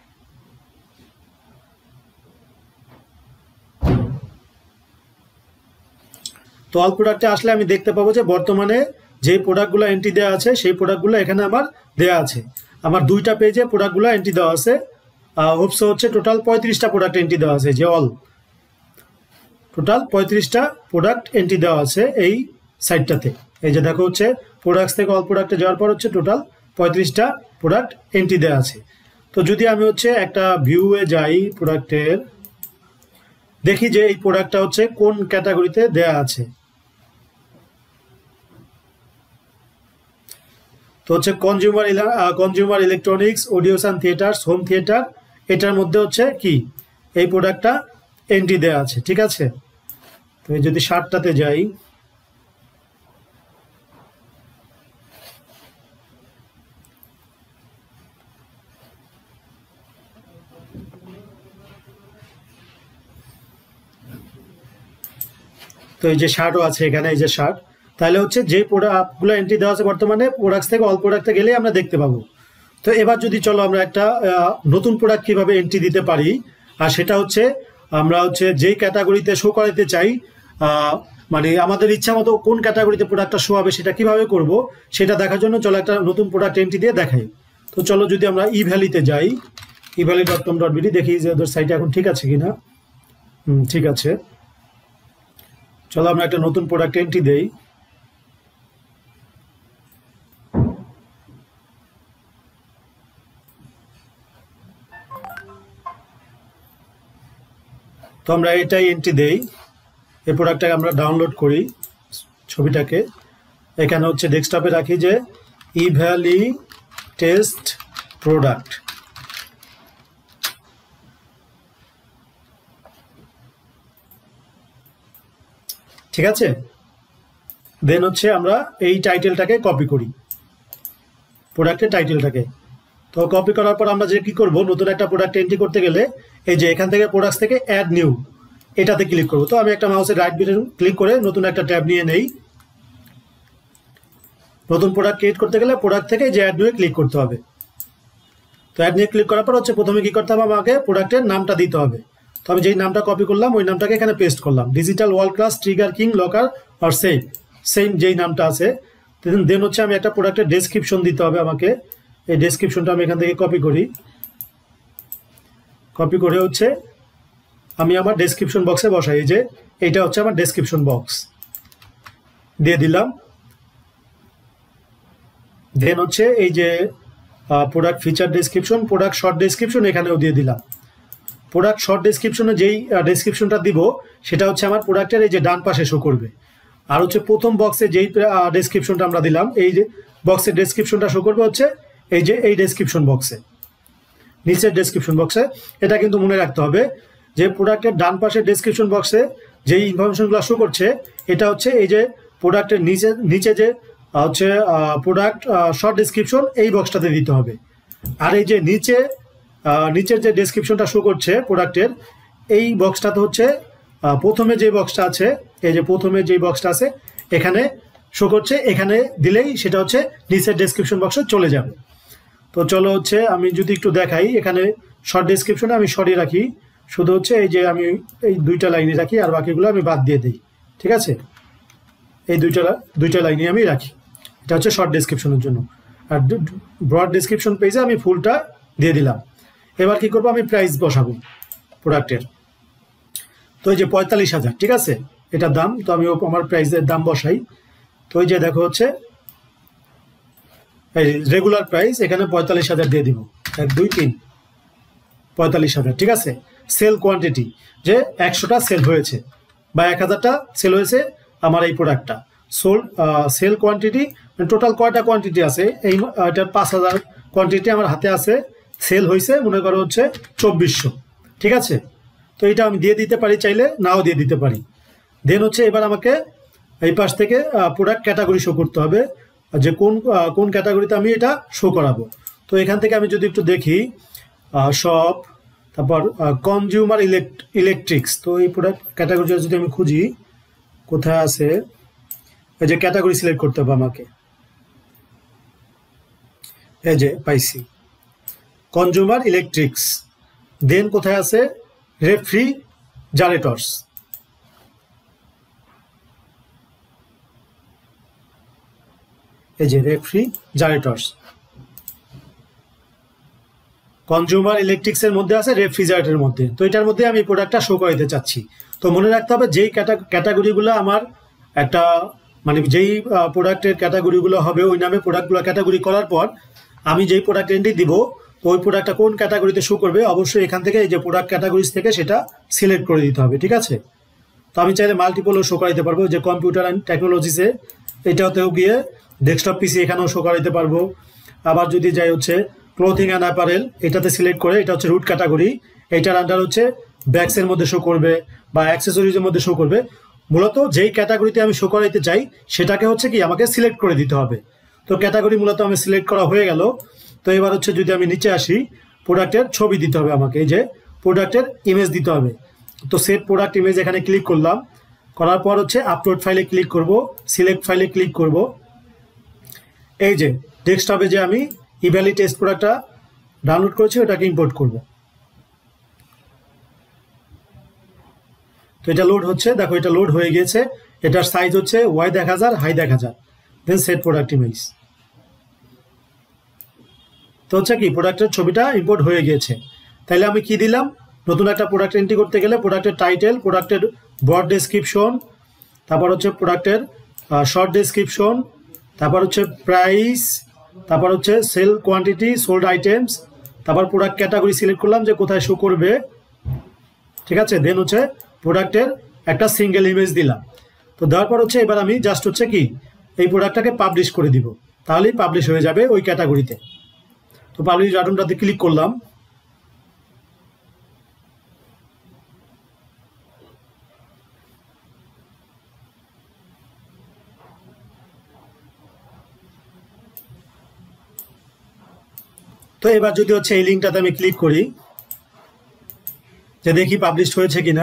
তো অল প্রোডাক্টে আসলে আমি দেখতে পাবো যে বর্তমানে যে প্রোডাক্টগুলো এন্ট্রি দেওয়া আছে সেই প্রোডাক্টগুলো এখানে আমার দেওয়া আছে। আমার 2টা পেজে প্রোডাক্টগুলো এন্ট্রি দেওয়া আছে, হোপসো হচ্ছে টোটাল 35টা প্রোডাক্ট এন্ট্রি দেওয়া আছে, যে অল টোটাল 35টা প্রোডাক্ট এন্ট্রি দেওয়া আছে এই সাইটটাতে। এই যে দেখো হচ্ছে প্রোডাক্টস থেকে অল প্রোডাক্টে যাওয়ার পর হচ্ছে টোটাল 35টা প্রোডাক্ট এন্ট্রি দেওয়া আছে। তো যদি আমি হচ্ছে একটা ভিউয়ে যাই প্রোডাক্টের, দেখি যে এই প্রোডাক্টটা হচ্ছে কোন ক্যাটাগরিতে দেয়া আছে। তো হচ্ছে consumer electronics, audios and theatres, home theatre, এটার মধ্যে হচ্ছে কি এই প্রোডাক্টটা এন্ট্রি দেওয়া আছে, ঠিক আছে। তো যদি 60টাতে যাই, তো এই যে শার্টও আছে এখানে, এই যে শার্ট। তাহলে হচ্ছে যে প্রোডাক্টগুলো এন্ট্রি দেওয়া আছে বর্তমানে প্রোডাক্টস থেকে অল প্রোডাক্টে গেলেই আমরা দেখতে পাবো। তো এবার যদি চলো আমরা একটা নতুন প্রোডাক্ট কিভাবে এন্ট্রি দিতে পারি, আর সেটা হচ্ছে আমরা হচ্ছে যেই ক্যাটাগরিতে শো করাতে চাই, মানে আমাদের ইচ্ছা মতো কোন ক্যাটাগরিতে প্রোডাক্টটা শো হবে সেটা কিভাবে করব সেটা দেখার জন্য চলো একটা নতুন প্রোডাক্ট এন্ট্রি দিয়ে দেখাই। তো চলো যদি আমরা ইভ্যালিতে যাই, evally.com.bd, দেখি যে ওদের সাইটে এখন ঠিক আছে কিনা। ঠিক আছে, চলো আমরা একটা নতুন প্রোডাক্ট এন্ট্রি দেই। তো আমরা এটাই এন্ট্রি দেই, এই প্রোডাক্টটাকে আমরা ডাউনলোড করি ছবিটাকে, এখানে হচ্ছে ডেস্কটপে রাখি যে ইভ্যালি টেস্ট প্রোডাক্ট, ঠিক আছে। দেন হচ্ছে আমরা এই টাইটেলটাকে কপি করি, প্রোডাক্টের টাইটেলটাকে। তো কপি করার পর আমরা যে কি করব, নতুন একটা প্রোডাক্ট এন্ট্রি করতে গেলে এই যে এখান থেকে প্রোডাক্টস থেকে অ্যাড নিউ এটাতে ক্লিক করব। তো আমি একটা মাউসের রাইট বাটন ক্লিক করে নতুন একটা ট্যাব নিয়ে নেই। নতুন প্রোডাক্ট ক্রিয়েট করতে গেলে প্রোডাক্ট থেকে যে অ্যাড নিউয়ে ক্লিক করতে হবে। তো অ্যাড নিয়ে ক্লিক করার পর হচ্ছে প্রথমে কি করতে হবে, আমাকে প্রোডাক্টের নামটা দিতে হবে। তো আমি যেই নামটা কপি করলাম ওই নামটাকে এখানে পেস্ট করলাম, digital world class trigger king locker আর সেভ। সেম যেই নামটা আছে। দেন হচ্ছে আমি একটা প্রোডাক্টের ডেসক্রিপশন দিতে হবে আমাকে। এই ডেসক্রিপশনটা আমি এখান থেকে কপি করে হচ্ছে আমি আমার ডেসক্রিপশন বক্সে বসাই। এই যে এইটা হচ্ছে আমার ডেসক্রিপশন বক্স, দিয়ে দিলাম। দেন হচ্ছে এই যে product feature description, product short description এখানেও দিয়ে দিলাম। প্রোডাক্ট শর্ট ডেসক্রিপশনে যেই ডেসক্রিপশনটা দিব সেটা হচ্ছে আমার প্রোডাক্টের এই যে ডান পাশে শো করবে। আর হচ্ছে প্রথম বক্সে যেই ডেসক্রিপশনটা আমরা দিলাম, এই যে বক্সের ডেসক্রিপশনটা শো করবে হচ্ছে এই যে এই ডেসক্রিপশন বক্সে, নিচের ডেসক্রিপশন বক্সে। এটা কিন্তু মনে রাখতে হবে যে প্রোডাক্টের ডান পাশের ডেসক্রিপশন বক্সে যেই ইনফরমেশনগুলো শো করছে এটা হচ্ছে এই যে প্রোডাক্টের নিচে যে হচ্ছে প্রোডাক্ট শর্ট ডেসক্রিপশন, এই বক্সটাতে দিতে হবে। আর এই যে নিচের যে ডেসক্রিপশনটা শো করছে প্রোডাক্টের, এই বক্সটাতে হচ্ছে প্রথমে যে বক্সটা আছে, এই যে প্রথমে যে বক্সটা আছে এখানে শো করছে, এখানে দিলেই সেটা হচ্ছে নিচের ডেসক্রিপশন বক্সে চলে যাবে। তো চলো হচ্ছে আমি যদি একটু দেখাই, এখানে শর্ট ডেসক্রিপশনে আমি সরিয়ে রাখি, শুধু হচ্ছে এই যে আমি এই দুইটা লাইনে রাখি আর বাকিগুলো আমি বাদ দিয়ে দিই। ঠিক আছে, এই দুইটা লাইনে আমি রাখি, এটা হচ্ছে শর্ট ডেসক্রিপশনের জন্য। আর ব্রড ডেসক্রিপশন পেজে আমি ফুলটা দিয়ে দিলাম। এবার কি করবো, আমি প্রাইস বসাবো প্রোডাক্টের। তো এই যে 45,000, ঠিক আছে এটার দাম। তো আমি আমার প্রাইসের দাম বসাই। তো এই যে দেখো হচ্ছে এই রেগুলার প্রাইস, এখানে 45,000 দিয়ে দিব। 1 2 3 45,000, ঠিক আছে। সেল কোয়ান্টিটি যে 100টা সেল হয়েছে বা 1000টা সেল হয়েছে আমার এই প্রোডাক্টটা। সেল কোয়ান্টিটি টোটাল কয়টা কোয়ান্টিটি আছে, এই এটা 5,000 কোয়ান্টিটি আমার হাতে আছে, সেল হয়েছে মনে করো হচ্ছে 2400, ঠিক আছে। তো এটা আমি দিয়ে দিতে পারি, চাইলে নাও দিয়ে দিতে পারি। দেন হচ্ছে এবার আমাকে এই পাশ থেকে প্রোডাক্ট ক্যাটাগরি শো করতে হবে, যে কোন ক্যাটাগরিতে আমি এটা শো করাবো। তো এখান থেকে আমি যদি একটু দেখি শপ, তারপর কনজিউমার ইলেকট্রিক্স, তো এই প্রোডাক্ট ক্যাটাগরিটা যদি আমি খুঁজি কোথায় আছে, এই যে ক্যাটাগরি সিলেক্ট করতে হবে আমাকে, এই যে পাইছি কনজিউমার ইলেকট্রিক্স। দেন কোথায় আছে রেফ্রিজারেটরস, এই যে রেফ্রিজারেটরস। কনজিউমার ইলেকট্রিক্স এর মধ্যে আছে রেফ্রিজারেটরের মধ্যে। তো এটার মধ্যে আমি প্রোডাক্টটা শো করাতে চাচ্ছি। তো মনে রাখতে হবে যেই ক্যাটাগরিগুলো আমার একটা মানে যেই প্রোডাক্টের ক্যাটাগরিগুলো হবে ওই নামে প্রোডাক্টগুলো ক্যাটাগরি করার পর আমি যেই প্রোডাক্ট এন্ট্রি দিব, তো ওই প্রোডাক্টটা কোন ক্যাটাগরিতে শো করবে অবশ্যই এখান থেকে এই যে প্রোডাক্ট ক্যাটাগরিজ থেকে সেটা সিলেক্ট করে দিতে হবে, ঠিক আছে। তো আমি চাইলে মাল্টিপলও শো করাইতে পারবো, যে কম্পিউটার অ্যান্ড টেকনোলজিসে এটাতেও গিয়ে ডেস্কটপ পিসি এখানেও শো করাইতে পারবো। আবার যদি যাই হচ্ছে ক্লোথিং অ্যান্ড অ্যাপারেল, এটাতে সিলেক্ট করে এটা হচ্ছে রুট ক্যাটাগরি, এইটার আন্ডার হচ্ছে ব্যাগসের মধ্যে শো করবে বা অ্যাক্সেসরিজের মধ্যে শো করবে। মূলত যেই ক্যাটাগরিতে আমি শো করাইতে চাই সেটাকে হচ্ছে কি আমাকে সিলেক্ট করে দিতে হবে। তো ক্যাটাগরি মূলত আমি সিলেক্ট করা হয়ে গেল। তো এবার হচ্ছে যদি আমি নিচে আসি, প্রোডাক্টের ছবি দিতে হবে আমাকে, এই যে প্রোডাক্টের ইমেজ দিতে হবে। তো সেট প্রোডাক্ট ইমেজ এখানে ক্লিক করলাম, করার পর হচ্ছে আপলোড ফাইলে ক্লিক করব, সিলেক্ট ফাইলে ক্লিক করব। এই যে ডেস্কটপে যে আমি ইভ্যালি টেস্ট প্রোডাক্টটা ডাউনলোড করেছি ওটাকে ইম্পোর্ট করব। তো এটা লোড হচ্ছে, দেখো এটা লোড হয়ে গিয়েছে। এটার সাইজ হচ্ছে wide 1000 high 1000। Then set product image. তো হচ্ছে কি প্রোডাক্টের ছবিটা ইম্পোর্ট হয়ে গিয়েছে। তাহলে আমি কি দিলাম, নতুন একটা প্রোডাক্ট এন্ট্রি করতে গেলে প্রোডাক্টের টাইটেল, প্রোডাক্টের ব্রড ডেসক্রিপশন, তারপর হচ্ছে প্রোডাক্টের শর্ট ডেসক্রিপশন, তারপর হচ্ছে প্রাইস, তারপর হচ্ছে সেল কোয়ান্টিটি, সোল্ড আইটেমস, তারপর প্রোডাক্ট ক্যাটাগরি সিলেক্ট করলাম যে কোথায় শো করবে, ঠিক আছে। দেন হচ্ছে প্রোডাক্টের একটা সিঙ্গেল ইমেজ দিলাম। তো দেওয়ার পর হচ্ছে এবার আমি জাস্ট হচ্ছে কি এই প্রোডাক্টটাকে পাবলিশ করে দিব, তাহলেই পাবলিশ হয়ে যাবে ওই ক্যাটাগরিতে। তো পাবলিশ বাটনটাতে ক্লিক করলাম। তো এবার যদি হচ্ছে এই লিঙ্কটাতে আমি ক্লিক করি, যে দেখি পাবলিশ হয়েছে কিনা।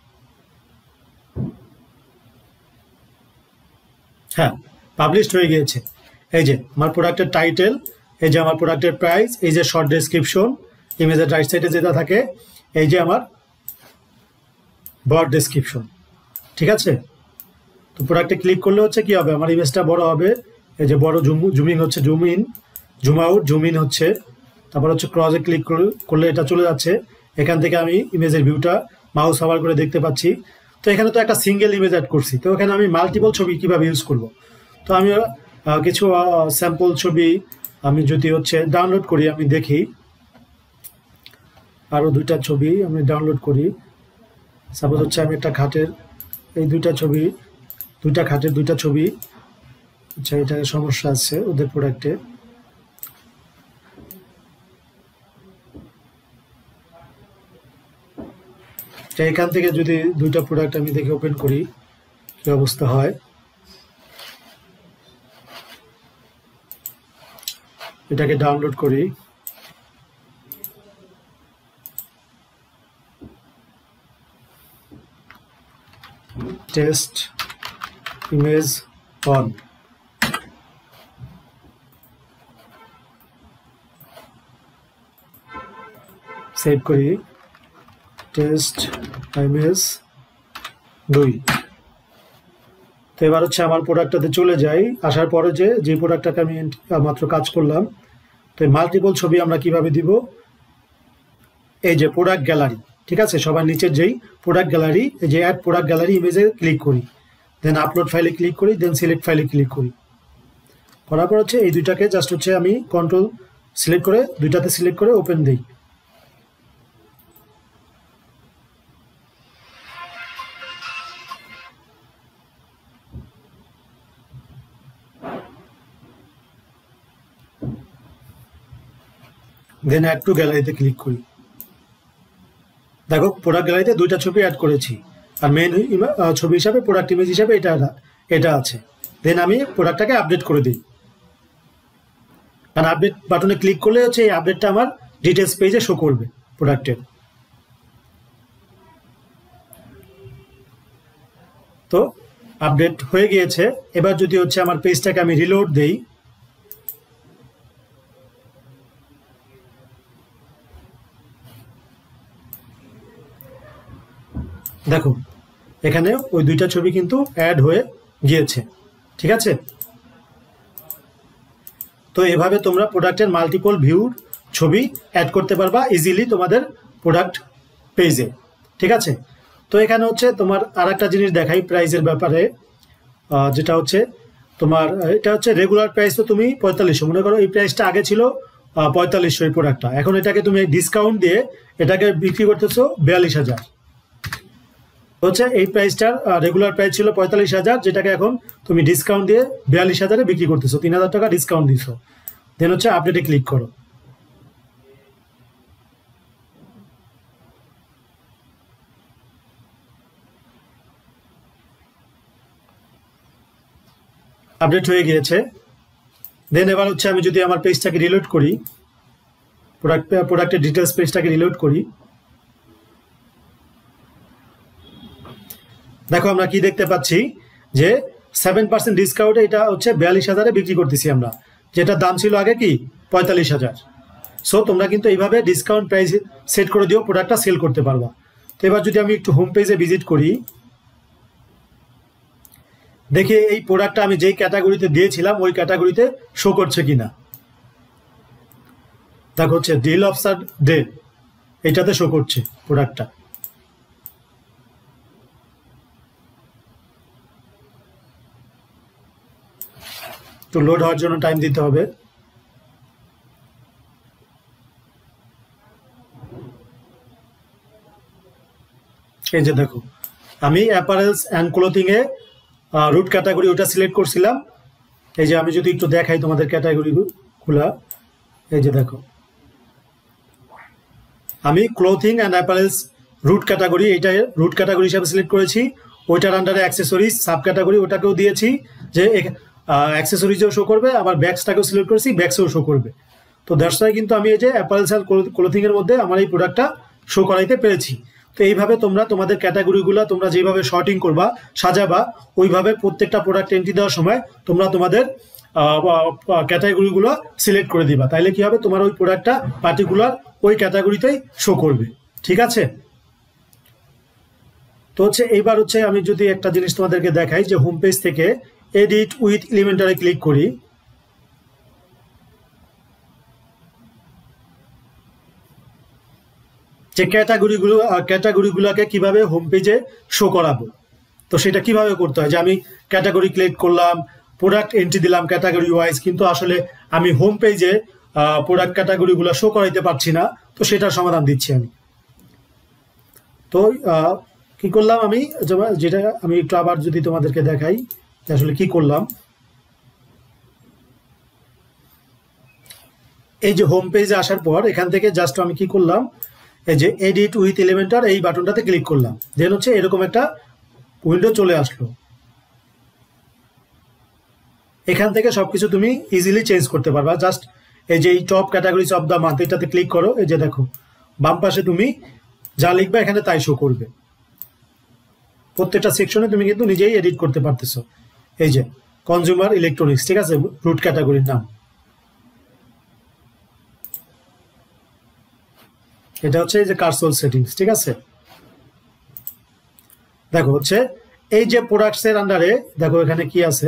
হ্যাঁ, পাবলিশ হয়ে গিয়েছে। এই যে আমার প্রোডাক্টের টাইটেল, এই যে আমার প্রোডাক্টের প্রাইস, এই যে শর্ট ডেসক্রিপশন, ইমেজের রাইট সাইডে যেটা থাকে, এই যে আমার ব্রড ডেসক্রিপশন, ঠিক আছে। তো প্রোডাক্টে ক্লিক করলে হচ্ছে কি হবে, আমার ইমেজটা বড় হবে। এই যে বড় জুমিং হচ্ছে, zoom in, zoom out, zoom in হচ্ছে। তারপর হচ্ছে ক্রসে ক্লিক করলে এটা চলে যাচ্ছে। এখান থেকে আমি ইমেজের ভিউটা মাউস ওভার করে দেখতে পাচ্ছি। তো এখানে তো একটা সিঙ্গেল ইমেজ অ্যাড করছি, তো এখানে আমি মাল্টিপল ছবি কিভাবে ইউজ করব। তো আমি কিছু স্যাম্পল ছবি আমি যদি হচ্ছে ডাউনলোড করি, আমি দেখি আরও 2টা ছবি আমি ডাউনলোড করি। সাপোজ হচ্ছে আমি একটা খাটের এই 2টা ছবি, 2টা খাটের 2টা ছবি, আচ্ছা এটা সমস্যা আছে ওদের প্রোডাক্টে। এখান থেকে যদি 2টা প্রোডাক্ট আমি দেখে ওপেন করি কি অবস্থা হয়। এটাকে ডাউনলোড করি, টেস্ট ইমেজ অন। সেভ করি, টেস্ট ইমেজ 2। তো এবার হচ্ছে আমার প্রোডাক্টটাতে চলে যাই। আসার পরে যে প্রোডাক্টটাকে আমি মাত্র কাজ করলাম, তো এই মাল্টিপল ছবি আমরা কিভাবে দিব, এই যে প্রোডাক্ট গ্যালারি, ঠিক আছে, সবার নিচের যেই প্রোডাক্ট গ্যালারি, এই যে অ্যাড প্রোডাক্ট গ্যালারি ইমেজে ক্লিক করি, দেন আপলোড ফাইলে ক্লিক করি, দেন সিলেক্ট ফাইলে ক্লিক করি। করার পর হচ্ছে এই 2টাকে জাস্ট হচ্ছে আমি কন্ট্রোল সিলেক্ট করে 2টাতে সিলেক্ট করে ওপেন দিই। দেন অ্যাড টু গ্যালারিতে ক্লিক করি। দেখো প্রোডাক্ট গ্যালারিতে 2টা ছবি অ্যাড করেছি, আর মেন ছবি হিসাবে প্রোডাক্ট ইমেজ হিসাবে এটা আছে। দেন আমি প্রোডাক্টটাকে আপডেট করে দিই, কারণ আপডেট বাটনে ক্লিক করলে হচ্ছে এই আপডেটটা আমার ডিটেলস পেজে শো করবে প্রোডাক্টের। তো আপডেট হয়ে গিয়েছে। এবার যদি হচ্ছে আমার পেজটাকে আমি রিলোড দেই, দেখো এখানে ওই 2টা ছবি কিন্তু অ্যাড হয়ে গিয়েছে, ঠিক আছে। তো এভাবে তোমরা প্রোডাক্টের মাল্টিপল ভিউর ছবি অ্যাড করতে পারবা ইজিলি তোমাদের প্রোডাক্ট পেজে, ঠিক আছে। তো এখানে হচ্ছে তোমার আরেকটা জিনিস দেখাই প্রাইসের ব্যাপারে, যেটা হচ্ছে তোমার এটা হচ্ছে রেগুলার প্রাইস। তো তুমি 4500 মনে করো, এই প্রাইসটা আগে ছিল 4500 এই প্রোডাক্টটা, এখন এটাকে তুমি ডিসকাউন্ট দিয়ে এটাকে বিক্রি করতেছো 42000। হচ্ছে এই প্রাইসটার রেগুলার প্রাইস ছিল 45000, যেটাকে এখন তুমি ডিসকাউন্ট দিয়ে 42000-এ বিক্রি করতেছো, 3000 টাকা ডিসকাউন্ট দিছো। দেন হচ্ছে আপডেটে ক্লিক করো। আপডেট হয়ে গিয়েছে। দেন এবার হচ্ছে আমি যদি আমার পেজটাকে রিলোড করি, প্রোডাক্টের ডিটেলস পেজটাকে রিলোড করি, দেখো আমরা কি দেখতে পাচ্ছি যে 7% ডিসকাউন্টে এটা হচ্ছে 42000-এ বিক্রি করতেছি আমরা, যেটা দাম ছিল আগে কি 45000। সো তোমরা কিন্তু এইভাবে ডিসকাউন্ট প্রাইস সেট করে দিও, প্রোডাক্টটা সেল করতে পারবা। তো এবার যদি আমি একটু হোম পেজে ভিজিট করি, দেখি এই প্রোডাক্টটা আমি যেই ক্যাটাগরিতে দিয়েছিলাম ওই ক্যাটাগরিতে শো করছে কিনা। দেখো হচ্ছে ডিল অফার ডে, এইটাতে শো করছে প্রোডাক্টটা। তো লোড হওয়ার জন্য টাইম দিতে হবে। এই যে দেখো আমি অ্যাপারেলস অ্যান্ড ক্লোথিং এ রুট ক্যাটাগরি ওটা সিলেক্ট করছিলাম। এই যে আমি যদি একটু দেখাই তোমাদের ক্যাটাগরিগুলা, এই যে দেখো আমি clothing and apparels root category, এইটা রুট ক্যাটাগরি হিসাবে সিলেক্ট করেছি। ওইটার আন্ডারে অ্যাক্সেসরিজ সাব ক্যাটাগরি ওটাকেও দিয়েছি যে অ্যাক্সেসরিজও শো করবে, আবার ব্যাগসটাকেও সিলেক্ট করেছি, ব্যাগসও শো করবে। তো দ্যাটস ওয়াই কিন্তু আমি এই যে অ্যাপারেলস অ্যান্ড ক্লোথিং এর মধ্যে আমার এই প্রোডাক্টটা শো করাইতে পেরেছি। তো এইভাবে তোমরা তোমাদের ক্যাটাগরিগুলো তোমরা যেভাবে শর্টিং করবা, সাজাবা, ওইভাবে প্রত্যেকটা প্রোডাক্ট এন্ট্রি দেওয়ার সময় তোমরা তোমাদের ক্যাটাগরিগুলো সিলেক্ট করে দিবা। তাইলে কি হবে, তোমার ওই প্রোডাক্টটা পার্টিকুলার ওই ক্যাটাগরিতেই শো করবে, ঠিক আছে। তো হচ্ছে এইবার হচ্ছে আমি যদি একটা জিনিস তোমাদেরকে দেখাই যে হোম পেজ থেকে এডিট উইথ এলিমেন্টরে ক্লিক করি, যে ক্যাটাগরিগুলোকে কিভাবে হোম পেজে শো করাবো। তো সেটা কিভাবে করতে হয়, যে আমি ক্যাটাগরি ক্লিক করলাম, প্রোডাক্ট এন্ট্রি দিলাম ক্যাটাগরি ওয়াইজ, কিন্তু আসলে আমি হোম পেজে প্রোডাক্ট ক্যাটাগরিগুলো শো করাইতে পারছি না। তো সেটার সমাধান দিচ্ছি আমি। তো কি করলাম আমি, যেটা আমি একটু আবার যদি তোমাদেরকে দেখাই আসলে কি করলাম। এই যে হোম পেজে আসার পর এখান থেকে জাস্ট আমি কি করলাম, এই যে এডিট উইথ এলিমেন্টর এই বাটনটাতে ক্লিক করলাম, দেন হচ্ছে এরকম একটা উইন্ডো চলে আসলো। এখান থেকে সবকিছু তুমি ইজিলি চেঞ্জ করতে পারবা। জাস্ট এই যে top categories of the month এটাতে ক্লিক করো, এই যে দেখো বাম পাশে তুমি যা লিখবে এখানে তাই শো করবে। প্রত্যেকটা সেকশনে তুমি কিন্তু নিজেই এডিট করতে পারতেছো। এই যে কনজিউমার ইলেকট্রনিক্স, ঠিক আছে, রুট ক্যাটাগরির নাম। এটা হচ্ছে এই যে কার্সল সেটিংস, ঠিক আছে। দেখো হচ্ছে এই যে প্রোডাক্টস এর আন্ডারে দেখো এখানে কি আছে,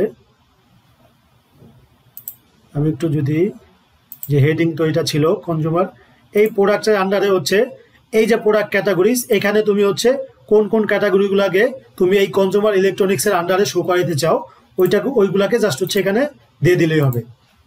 আমি একটু যদি যে হেডিং তো এটা ছিল কনজিউমার, এই প্রোডাক্টস এর আন্ডারে হচ্ছে এই যে প্রোডাক্ট ক্যাটাগরিজ, এখানে তুমি হচ্ছে কোন কোন ক্যাটাগরিগুলোকে তুমি এই কনজিউমার ইলেকট্রনিক্স এর আন্ডারে শো করাইতে চাও ওইগুলাকে জাস্ট হচ্ছে এখানে দিয়ে দিলেই হবে।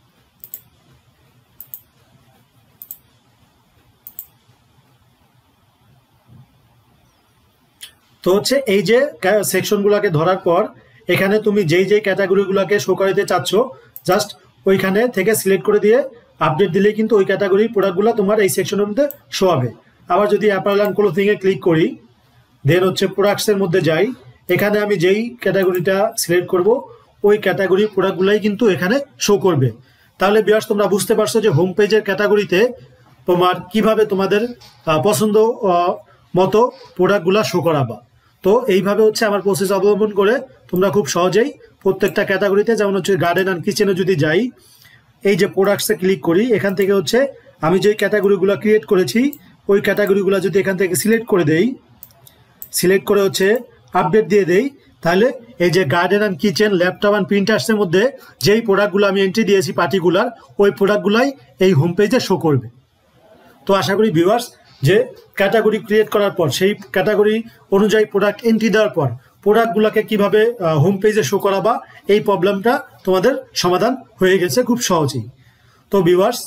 তো হচ্ছে এই যে সেকশনগুলোকে ধরার পর এখানে তুমি যেই ক্যাটাগরিগুলোকে শো করাইতে চাচ্ছ জাস্ট ওইখানে থেকে সিলেক্ট করে দিয়ে আপডেট দিলেই কিন্তু ওই ক্যাটাগরির প্রোডাক্টগুলো তোমার এই সেকশনের মধ্যে শো হবে। আবার যদি অ্যাপারেল অ্যান্ড ক্লোথিং এ ক্লিক করি, দেন হচ্ছে প্রোডাক্টসের মধ্যে যাই, এখানে আমি যেই ক্যাটাগরিটা সিলেক্ট করব ওই ক্যাটাগরির প্রোডাক্টগুলাই কিন্তু এখানে শো করবে। তাহলে ভিউয়ার্স তোমরা বুঝতে পারছো যে হোম পেজের ক্যাটাগরিতে তোমার কিভাবে তোমাদের পছন্দ মতো প্রোডাক্টগুলো শো করাবা। তো এইভাবে হচ্ছে আমার প্রসেস অবলম্বন করে তোমরা খুব সহজেই প্রত্যেকটা ক্যাটাগরিতে, যেমন হচ্ছে গার্ডেন অ্যান্ড কিচেনে যদি যাই, এই যে প্রোডাক্টসে ক্লিক করি, এখান থেকে হচ্ছে আমি যেই ক্যাটাগরিগুলো ক্রিয়েট করেছি ওই ক্যাটাগরিগুলো যদি এখান থেকে সিলেক্ট করে দেই, সিলেক্ট করে হচ্ছে আপডেট দিয়ে দেই, তাহলে এই যে garden and kitchen, laptop and প্রিন্টার্সের মধ্যে যেই প্রোডাক্টগুলো আমি এন্ট্রি দিয়েছি পার্টিকুলার, ওই প্রোডাক্টগুলাই এই হোম পেজে শো করবে। তো আশা করি ভিউয়ার্স যে ক্যাটাগরি ক্রিয়েট করার পর সেই ক্যাটাগরি অনুযায়ী প্রোডাক্ট এন্ট্রি দেওয়ার পর প্রোডাক্টগুলোকে কিভাবে হোম পেজে শো করাবা এই প্রবলেমটা তোমাদের সমাধান হয়ে গেছে খুব সহজেই। তো ভিউয়ার্স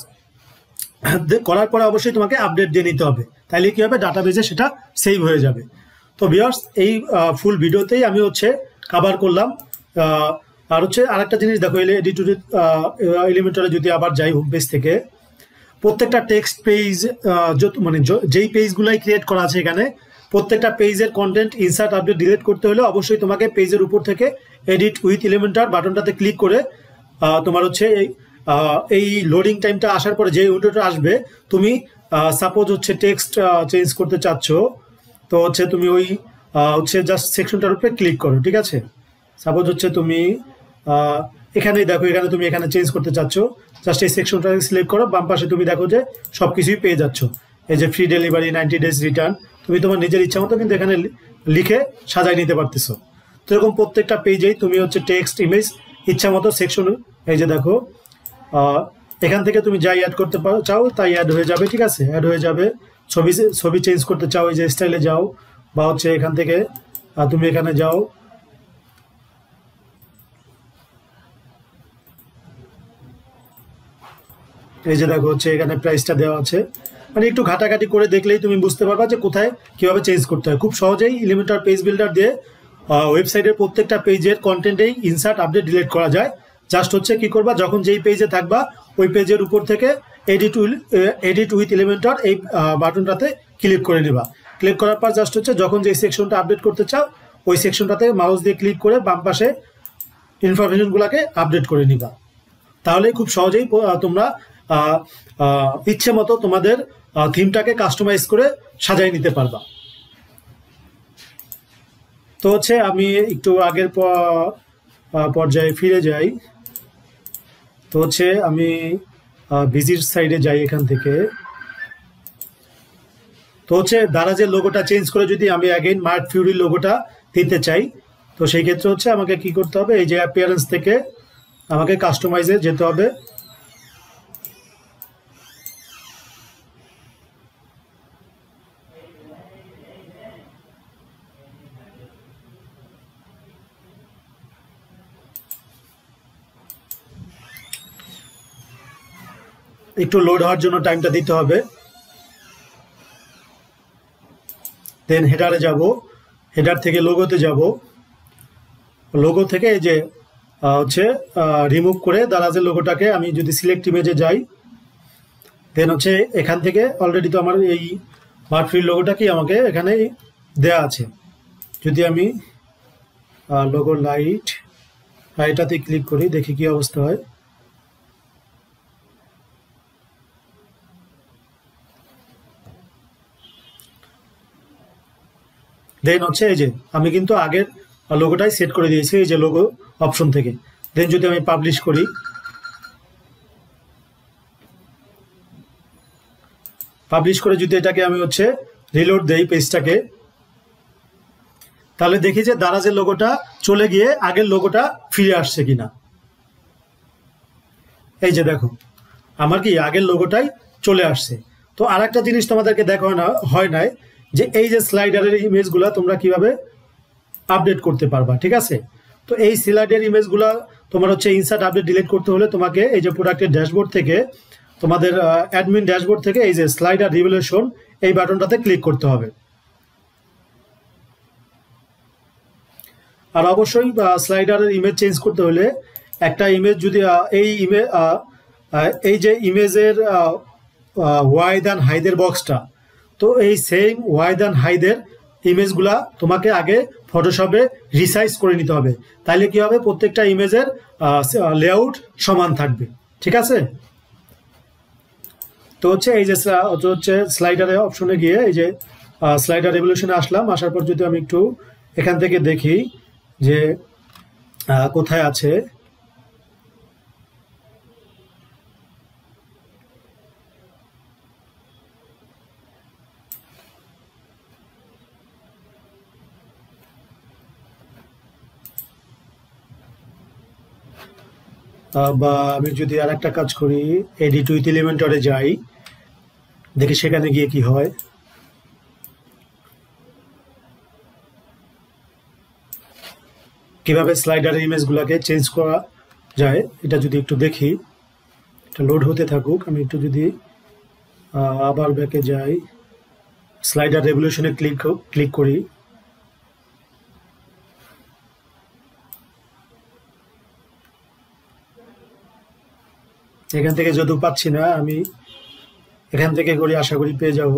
করার পরে অবশ্যই তোমাকে আপডেট দিয়ে নিতে হবে, তাইলে কি হবে ডাটাবেজে সেটা সেভ হয়ে যাবে। তো ভিউয়ার্স এই ফুল ভিডিওতেই আমি হচ্ছে কভার করলাম। আর হচ্ছে আরেকটা জিনিস দেখো, এডিট এলিমেন্টরে যদি আবার যাই হোম পেজ থেকে, প্রত্যেকটা টেক্সট পেজ মানে যেই পেজগুলাই ক্রিয়েট করা আছে এখানে প্রত্যেকটা পেজের কন্টেন্ট ইনসার্ট আপডেট ডিলিট করতে হলে অবশ্যই তোমাকে পেজের উপর থেকে এডিট উইথ এলিমেন্টর বাটনটাতে ক্লিক করে তোমার হচ্ছে এই লোডিং টাইমটা আসার পরে যে উইন্ডোটা আসবে, তুমি সাপোজ হচ্ছে টেক্সট চেঞ্জ করতে চাচ্ছ, তো হচ্ছে তুমি ওই হচ্ছে জাস্ট সেকশনটার উপরে ক্লিক করো, ঠিক আছে। সাপোজ হচ্ছে তুমি এখানেই দেখো, এখানে তুমি এখানে চেঞ্জ করতে চাচ্ছ, জাস্ট এই সেকশনটাকে সিলেক্ট করো, বাম পাশে তুমি দেখো যে সব কিছুই পেয়ে যাচ্ছ। এই যে ফ্রি ডেলিভারি, 90 days রিটার্ন, তুমি তোমার নিজের ইচ্ছা মতো কিন্তু এখানে লিখে সাজাই নিতে পারতেছো। তো এরকম প্রত্যেকটা পেজেই তুমি হচ্ছে টেক্সট, ইমেজ ইচ্ছা মতো সেকশন, এই যে দেখো এখান থেকে তুমি যাই অ্যাড করতে চাও তাই অ্যাড হয়ে যাবে, ঠিক আছে, অ্যাড হয়ে যাবে। ছবি চেঞ্জ করতে চাও, এই যে স্টাইলে যাও, বা হচ্ছে এখান থেকে তুমি এখানে যাও, এই যে দেখো হচ্ছে এখানে প্রাইসটা দেওয়া আছে, মানে একটু ঘাটাঘাটি করে দেখলেই তুমি বুঝতে পারবা যে কোথায় কিভাবে চেঞ্জ করতে হয়। খুব সহজেই এলিমেন্টর পেজ বিল্ডার দিয়ে ওয়েবসাইটের প্রত্যেকটা পেজের কন্টেন্টেই ইনসার্ট আপডেট ডিলিট করা যায়। জাস্ট হচ্ছে কি করবা, যখন যেই পেজে থাকবা ওই পেজের উপর থেকে এডিট উইথ এলিমেন্টর এই বাটনটাতে ক্লিক করে নেবা। ক্লিক করার পর জাস্ট হচ্ছে যখন যেই সেকশনটা আপডেট করতে চাও ওই সেকশনটাতে মাউস দিয়ে ক্লিক করে বাম পাশে ইনফরমেশনগুলোকে আপডেট করে নিবা। তাহলে খুব সহজেই তোমরা ইচ্ছে মতো তোমাদের থিমটাকে কাস্টমাইজ করে সাজাই নিতে পারবা। তো হচ্ছে আমি একটু আগের পর্যায়ে ফিরে যাই। তো হচ্ছে আমি ভিজিট সাইডে যাই, এখান থেকে তো হচ্ছে দারাজের লোগোটা চেঞ্জ করে যদি আমি অ্যাগেইন মার্ট ফিউরির লোগোটা দিতে চাই, তো সেই ক্ষেত্রে হচ্ছে আমাকে কি করতে হবে, এই যে অ্যাপিয়ারেন্স থেকে আমাকে কাস্টমাইজে যেতে হবে। একটু লোড হওয়ার জন্য টাইমটা দিতে হবে। দেন হেডারে যাব, হেডার থেকে লোগোতে যাব, লোগো থেকে এই যে হচ্ছে রিমুভ করে দারাজের লোগোটাকে আমি যদি সিলেক্ট ইমেজে যাই, দেন হচ্ছে এখান থেকে অলরেডি তো আমার এই মার্ট ফ্রি লোগোটা কি আমাকে এখানে দেয়া আছে। যদি আমি লোগো লাইট এটাতে ক্লিক করি, দেখি কি অবস্থা হয়। দেন হচ্ছে এই যে আমি কিন্তু আগের লোগোটাই সেট করে দিয়েছি এই যে লোগো অপশন থেকে। দেন যদি আমি পাবলিশ করি, পাবলিশ করে যদি এটাকে আমি হচ্ছে রিলোড দেই পেজটাকে, তাহলে দেখি যে দারাজের লোগোটা চলে গিয়ে আগের লোগোটা ফিরে আসছে কিনা। এই যে দেখো আমার কি আগের লোগোটাই চলে আসছে। তো আর একটা জিনিস তোমাদেরকে দেখা হয় নাই যে এই যে স্লাইডারের ইমেজগুলো তোমরা কিভাবে আপডেট করতে পারবা, ঠিক আছে। তো এই স্লাইডের ইমেজগুলো তোমার হচ্ছে ইনসার্ট আপডেট ডিলিট করতে হলে তোমাকে এই যে প্রোডাক্টের ড্যাশবোর্ড থেকে, তোমাদের অ্যাডমিন ড্যাশবোর্ড থেকে এই যে স্লাইডার রিভলিউশন এই বাটনটাতে ক্লিক করতে হবে। আর অবশ্যই স্লাইডারের ইমেজ চেঞ্জ করতে হলে একটা ইমেজ যদি এই যে ইমেজের ওয়াইড অ্যান্ড হাইদের বক্সটা, তো এই সেম ওয়াইড অ্যান্ড হাইদের ইমেজগুলা তোমাকে আগে ফটোশপে রিসাইজ করে নিতে হবে, তাইলে কি হবে প্রত্যেকটা ইমেজের লেআউট সমান থাকবে, ঠিক আছে। তো হচ্ছে এই যে হচ্ছে স্লাইডারের অপশনে গিয়ে এই যে স্লাইডার রেভলিউশনে আসলাম। আসার পর যদি আমি একটু এখান থেকে দেখি যে কোথায় আছে, বা আমি যদি আর একটা কাজ করি, এডিট উইথ এলিমেন্টরে যাই, দেখি সেখানে গিয়ে কি হয়। কিভাবে স্লাইডারের ইমেজগুলোকে চেঞ্জ করা যায় এটা যদি একটু দেখি, এটা লোড হতে থাকুক। আমি একটু যদি আবার ব্যাকে যাই, স্লাইডার রেভলিউশনে ক্লিক করি, এখান থেকে যদিও পাচ্ছি না, আমি এখান থেকে করি, আশা করি পেয়ে যাব।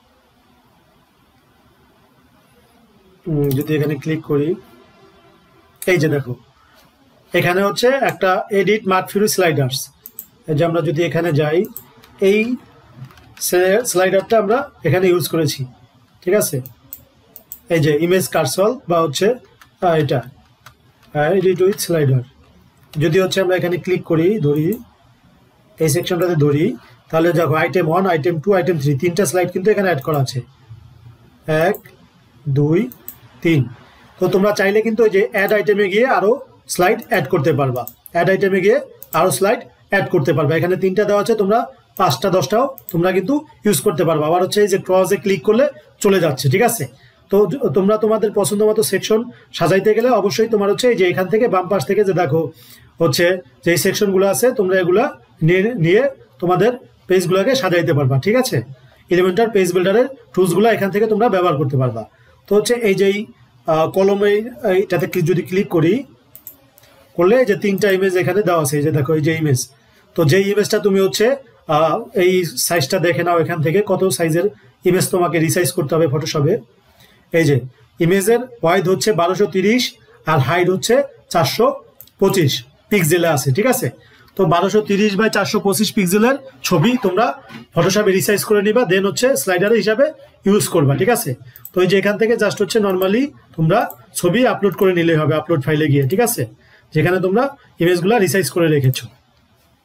যদি এখানে ক্লিক করি, এই যে দেখো এখানে হচ্ছে একটা এডিট মার্ট ফিউরি স্লাইডার্স, এই যে আমরা যদি এখানে যাই, এই স্লাইডারটা আমরা এখানে ইউজ করেছি, ঠিক আছে। এই যে ইমেজ কারসল বা হচ্ছে এটা এডিট উইথ স্লাইডার, যদি হচ্ছে আমরা এখানে ক্লিক করি, ধরি এই সেকশনটাতে ধরি, তাহলে দেখো আইটেম 1, আইটেম 2, আইটেম 3 তিনটা স্লাইড কিন্তু এখানে অ্যাড করা আছে, 1 2 3। তো তোমরা চাইলে কিন্তু ওই যে অ্যাড আইটেমে গিয়ে আরো স্লাইড অ্যাড করতে পারবা, অ্যাড আইটেমে গিয়ে আরো স্লাইড অ্যাড করতে পারবা। এখানে 3টা দেওয়া আছে, তোমরা 5টা 10টাও তোমরা কিন্তু ইউজ করতে পারবা। আবার হচ্ছে এই যে ক্রসে ক্লিক করলে চলে যাচ্ছে, ঠিক আছে। তো তোমরা তোমাদের পছন্দ মতো সেকশন সাজাইতে গেলে অবশ্যই তোমার হচ্ছে এই যে এখান থেকে বাম পাশ থেকে যে দেখো হচ্ছে যে সেকশনগুলো আছে, তোমরা এগুলা নিয়ে তোমাদের পেজগুলোকে সাজাইতে পারবা, ঠিক আছে। এলিমেন্টার পেজ বিল্ডারের টুলসগুলো এখান থেকে তোমরা ব্যবহার করতে পারবা। তো হচ্ছে এই যেই কলমে এইটাতে যদি ক্লিক করি, করলে যে 3টা ইমেজ এখানে দেওয়া আছে, এই যে দেখো এই যে ইমেজ। তো যেই ইমেজটা তুমি হচ্ছে এই সাইজটা দেখে নাও, এখান থেকে কত সাইজের ইমেজ তোমাকে রিসাইজ করতে হবে ফটোশপে। এই যে ইমেজের ওয়াইড হচ্ছে 1230 আর হাইট হচ্ছে 425 পিক্সেলে আছে, ঠিক আছে। তো 1230 বাই 425 পিক্সেলের ছবি তোমরা ফটোশপে রিসাইজ করে নিবা, দেন হচ্ছে স্লাইডারে হিসাবে ইউজ করবা, ঠিক আছে। তো এই যে এখান থেকে জাস্ট হচ্ছে নর্মালি তোমরা ছবি আপলোড করে নিলেই হবে, আপলোড ফাইলে গিয়ে, ঠিক আছে, যেখানে তোমরা ইমেজগুলো রিসাইজ করে রেখেছো।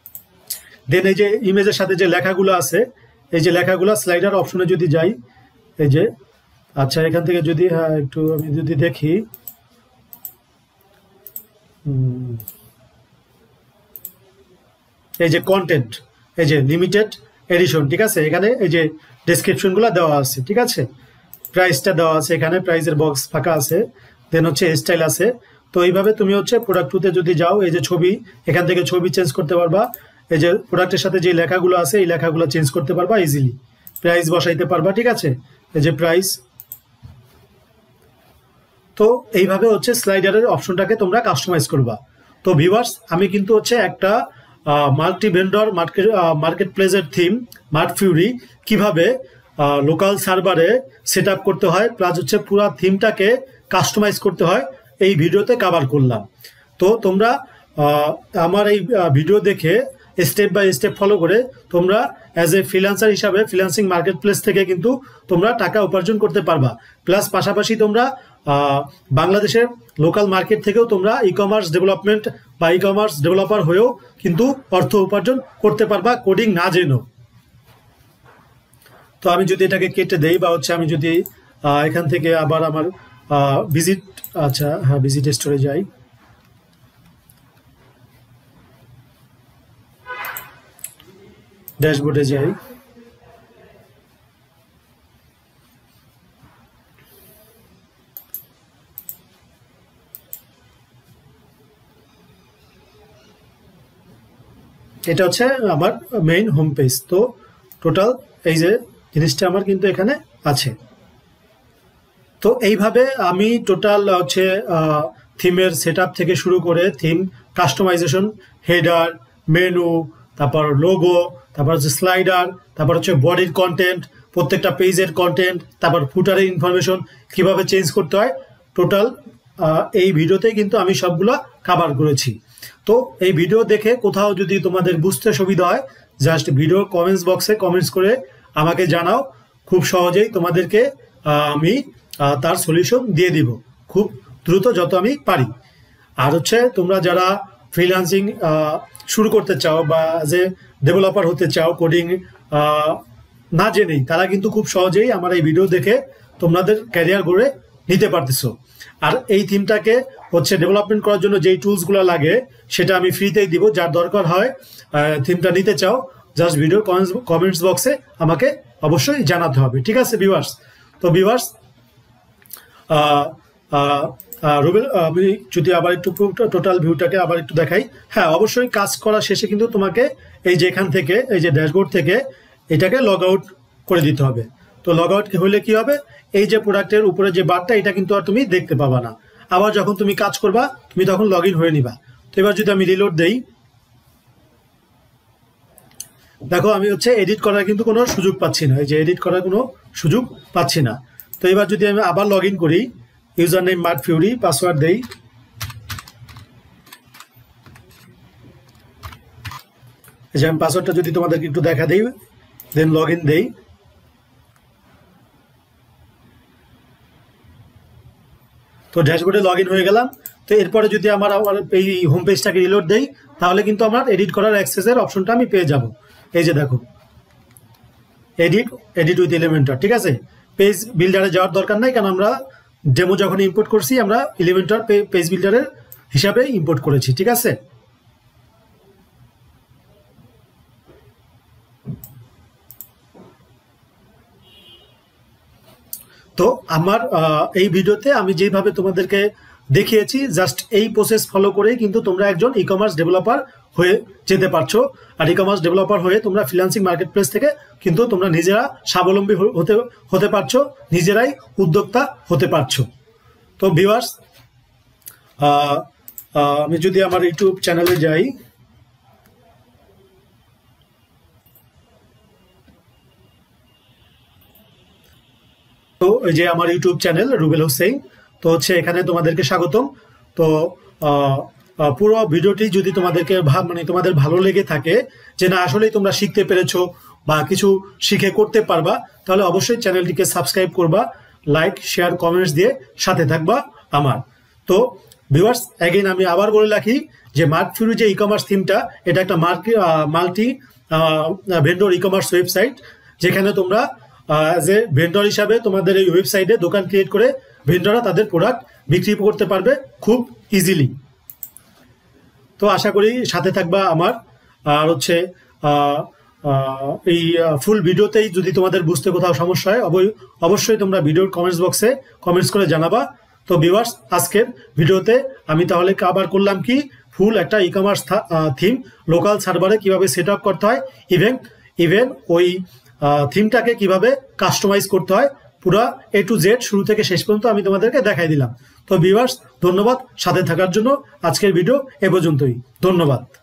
দেন এই যে ইমেজের সাথে যে লেখাগুলো আছে, এই যে লেখাগুলো স্লাইডার অপশনে যদি যাই, এই যে আচ্ছা এখান থেকে যদি হ্যাঁ একটু আমি যদি দেখি এই যে কন্টেন্ট এই যে লিমিটেড এডিশন ঠিক আছে এখানে এই যে ডেসক্রিপশনগুলো দেওয়া আছে ঠিক আছে প্রাইসটা দেওয়া আছে এখানে প্রাইসের বক্স ফাঁকা আছে দেন হচ্ছে স্টাইল আছে তো এইভাবে তুমি হচ্ছে প্রোডাক্ট টুতে যদি যাও এই যে ছবি এখান থেকে ছবি চেঞ্জ করতে পারবা এই যে প্রোডাক্টের সাথে যে লেখাগুলো আছে এই লেখাগুলো চেঞ্জ করতে পারবা ইজিলি প্রাইস বসাইতে পারবা ঠিক আছে এই যে প্রাইস তো এইভাবে হচ্ছে স্লাইডারের অপশনটাকে তোমরা কাস্টমাইজ করবা তো ভিউয়ার্স আমি কিন্তু হচ্ছে একটা মাল্টি ভেন্ডর মার্কেট প্লেসের থিম মার্ট ফিউরি কিভাবে লোকাল সার্ভারে সেট আপ করতে হয় প্লাস হচ্ছে পুরো থিমটাকে কাস্টমাইজ করতে হয় এই ভিডিওতে কভার করলাম তো তোমরা আমার এই ভিডিও দেখে স্টেপ বাই স্টেপ ফলো করে তোমরা অ্যাজ এ ফ্রিল্যান্সার হিসাবে ফ্রিল্যান্সিং মার্কেট প্লেস থেকে কিন্তু তোমরা টাকা উপার্জন করতে পারবা প্লাস পাশাপাশি তোমরা বাংলাদেশের লোকাল মার্কেট থেকেও তোমরা ই কমার্স ডেভেলপমেন্ট বা ই কমার্স ডেভেলপার হয়েও কিন্তু অর্থ উপার্জন করতে পারবা কোডিং না জেনেও তো আমি যদি এটাকে কেটে দেই বা হচ্ছে আমি যদি এখান থেকে আবার আমার ভিজিট আচ্ছা হ্যাঁ ভিজিট স্টোরে যাই ড্যাশবোর্ডে যাই এটা হচ্ছে আমার মেইন হোম পেজ তো টোটাল এই যে জিনিসটা আমার কিন্তু এখানে আছে তো এইভাবে আমি টোটাল হচ্ছে থিমের সেটআপ থেকে শুরু করে থিম কাস্টমাইজেশন হেডার মেনু তারপর লোগো তারপর হচ্ছে স্লাইডার তারপর হচ্ছে বডির কন্টেন্ট প্রত্যেকটা পেজের কন্টেন্ট তারপর ফুটারের ইনফরমেশন কিভাবে চেঞ্জ করতে হয় টোটাল এই ভিডিওতে কিন্তু আমি সবগুলো কভার করেছি তো এই ভিডিও দেখে কোথাও যদি তোমাদের বুঝতে সুবিধা হয় জাস্ট ভিডিওর কমেন্টস বক্সে কমেন্টস করে আমাকে জানাও খুব সহজেই তোমাদেরকে আমি তার সলিউশন দিয়ে দিব খুব দ্রুত যত আমি পারি আর হচ্ছে তোমরা যারা ফ্রিল্যান্সিং শুরু করতে চাও বা অ্যাজ এ ডেভেলপার হতে চাও কোডিং না জেনেই তারা কিন্তু খুব সহজেই আমার এই ভিডিও দেখে তোমাদের ক্যারিয়ার গড়ে নিতে পারতেছো আর এই থিমটাকে হচ্ছে ডেভেলপমেন্ট করার জন্য যেই টুলসগুলো লাগে সেটা আমি ফ্রিতেই দিব যার দরকার হয় থিমটা নিতে চাও জাস্ট ভিডিও কমেন্টস বক্সে আমাকে অবশ্যই জানাতে হবে ঠিক আছে ভিউয়ার্স তো ভিউয়ার্স রুবেল আমি যদি আবার একটু টোটাল ভিউটাকে আবার একটু দেখাই হ্যাঁ অবশ্যই কাজ করা শেষে কিন্তু তোমাকে এই যে এখান থেকে এই যে ড্যাশবোর্ড থেকে এটাকে লগ আউট করে দিতে হবে তো লগ আউট হলে কি হবে এই যে প্রোডাক্টের উপরে যে বারটা এটা কিন্তু আর তুমি দেখতে পাবা না আবার যখন তুমি কাজ করবা তুমি তখন লগ ইন হয়ে নিবা তো এবার যদি আমি রিলোড দেই দেখো আমি হচ্ছে এডিট করার কিন্তু কোনো সুযোগ পাচ্ছি না এই যে এডিট করার কোনো সুযোগ পাচ্ছি না তো এবার যদি আমি আবার লগ ইন করি user name Martfury password দেই এই যে আমি পাসওয়ার্ডটা যদি তোমাদেরকে একটু দেখা দেই দেন লগ ইন দেই তো ড্যাশবোর্ডে লগ ইন হয়ে গেলাম তো এরপরে যদি আমার এই হোম পেজটাকে রিলোড দেই তাহলে কিন্তু আমার এডিট করার অ্যাক্সেসের অপশনটা আমি পেয়ে যাব এই যে দেখো এডিট উইথ এলিমেন্টর ঠিক আছে পেজ বিল্ডারে যাওয়ার দরকার নাই কারণ আমরা ডেমো যখন ইম্পোর্ট করছি আমরা এলিমেন্টর পেজ বিল্ডারের হিসাবে ইম্পোর্ট করেছি ঠিক আছে তো আমার এই ভিডিওতে আমি যেভাবে তোমাদেরকে দেখিয়েছি জাস্ট এই প্রসেস ফলো করেই কিন্তু তোমরা একজন ই কমার্স ডেভেলপার হয়ে যেতে পারছো আর ই কমার্স ডেভেলপার হয়ে তোমরা ফ্রিল্যান্সিং মার্কেট প্লেস থেকে কিন্তু তোমরা নিজেরা স্বাবলম্বী হতে পারছো নিজেরাই উদ্যোক্তা হতে পারছো তো ভিউয়ার্স আমি যদি আমার ইউটিউব চ্যানেলে যাই তো এই যে আমার ইউটিউব চ্যানেল রুবেল হোসেন তো হচ্ছে এখানে তোমাদেরকে স্বাগতম তো পুরো ভিডিওটি যদি তোমাদেরকে তোমাদের ভালো লেগে থাকে যে না আসলেই তোমরা শিখতে পেরেছো বা কিছু শিখে করতে পারবা তাহলে অবশ্যই চ্যানেলটিকে সাবস্ক্রাইব করবা লাইক শেয়ার কমেন্টস দিয়ে সাথে থাকবা আমার তো ভিউয়ার্স অ্যাগেন আমি আবার বলে রাখি যে মার্ট ফিউরি যে ই কমার্স থিমটা এটা একটা multi vendor e commerce website যেখানে তোমরা অ্যাজ এ ভেন্ডর হিসাবে তোমাদের এই ওয়েবসাইটে দোকান ক্রিয়েট করে ভেন্ডররা তাদের প্রোডাক্ট বিক্রি করতে পারবে খুব ইজিলি। তো আশা করি সাথে থাকবা আমার। আর হচ্ছে এই ফুল ভিডিওতেই যদি তোমাদের বুঝতে কোথাও সমস্যা হয় অবশ্যই তোমরা ভিডিওর কমেন্টস বক্সে কমেন্টস করে জানাবা। তো ভিউয়ার্স, আজকের ভিডিওতে আমি তাহলে কভার করলাম কি ফুল একটা ই কমার্স থিম লোকাল সার্ভারে কিভাবে সেট আপ করতে হয়, ইভেন ওই থিমটাকে কিভাবে কাস্টমাইজ করতে হয়, পুরা A to Z শুরু থেকে শেষ পর্যন্ত আমি তোমাদেরকে দেখাই দিলাম। তো ভিউয়ার্স, ধন্যবাদ সাথে থাকার জন্য। আজকের ভিডিও এ পর্যন্তই। ধন্যবাদ।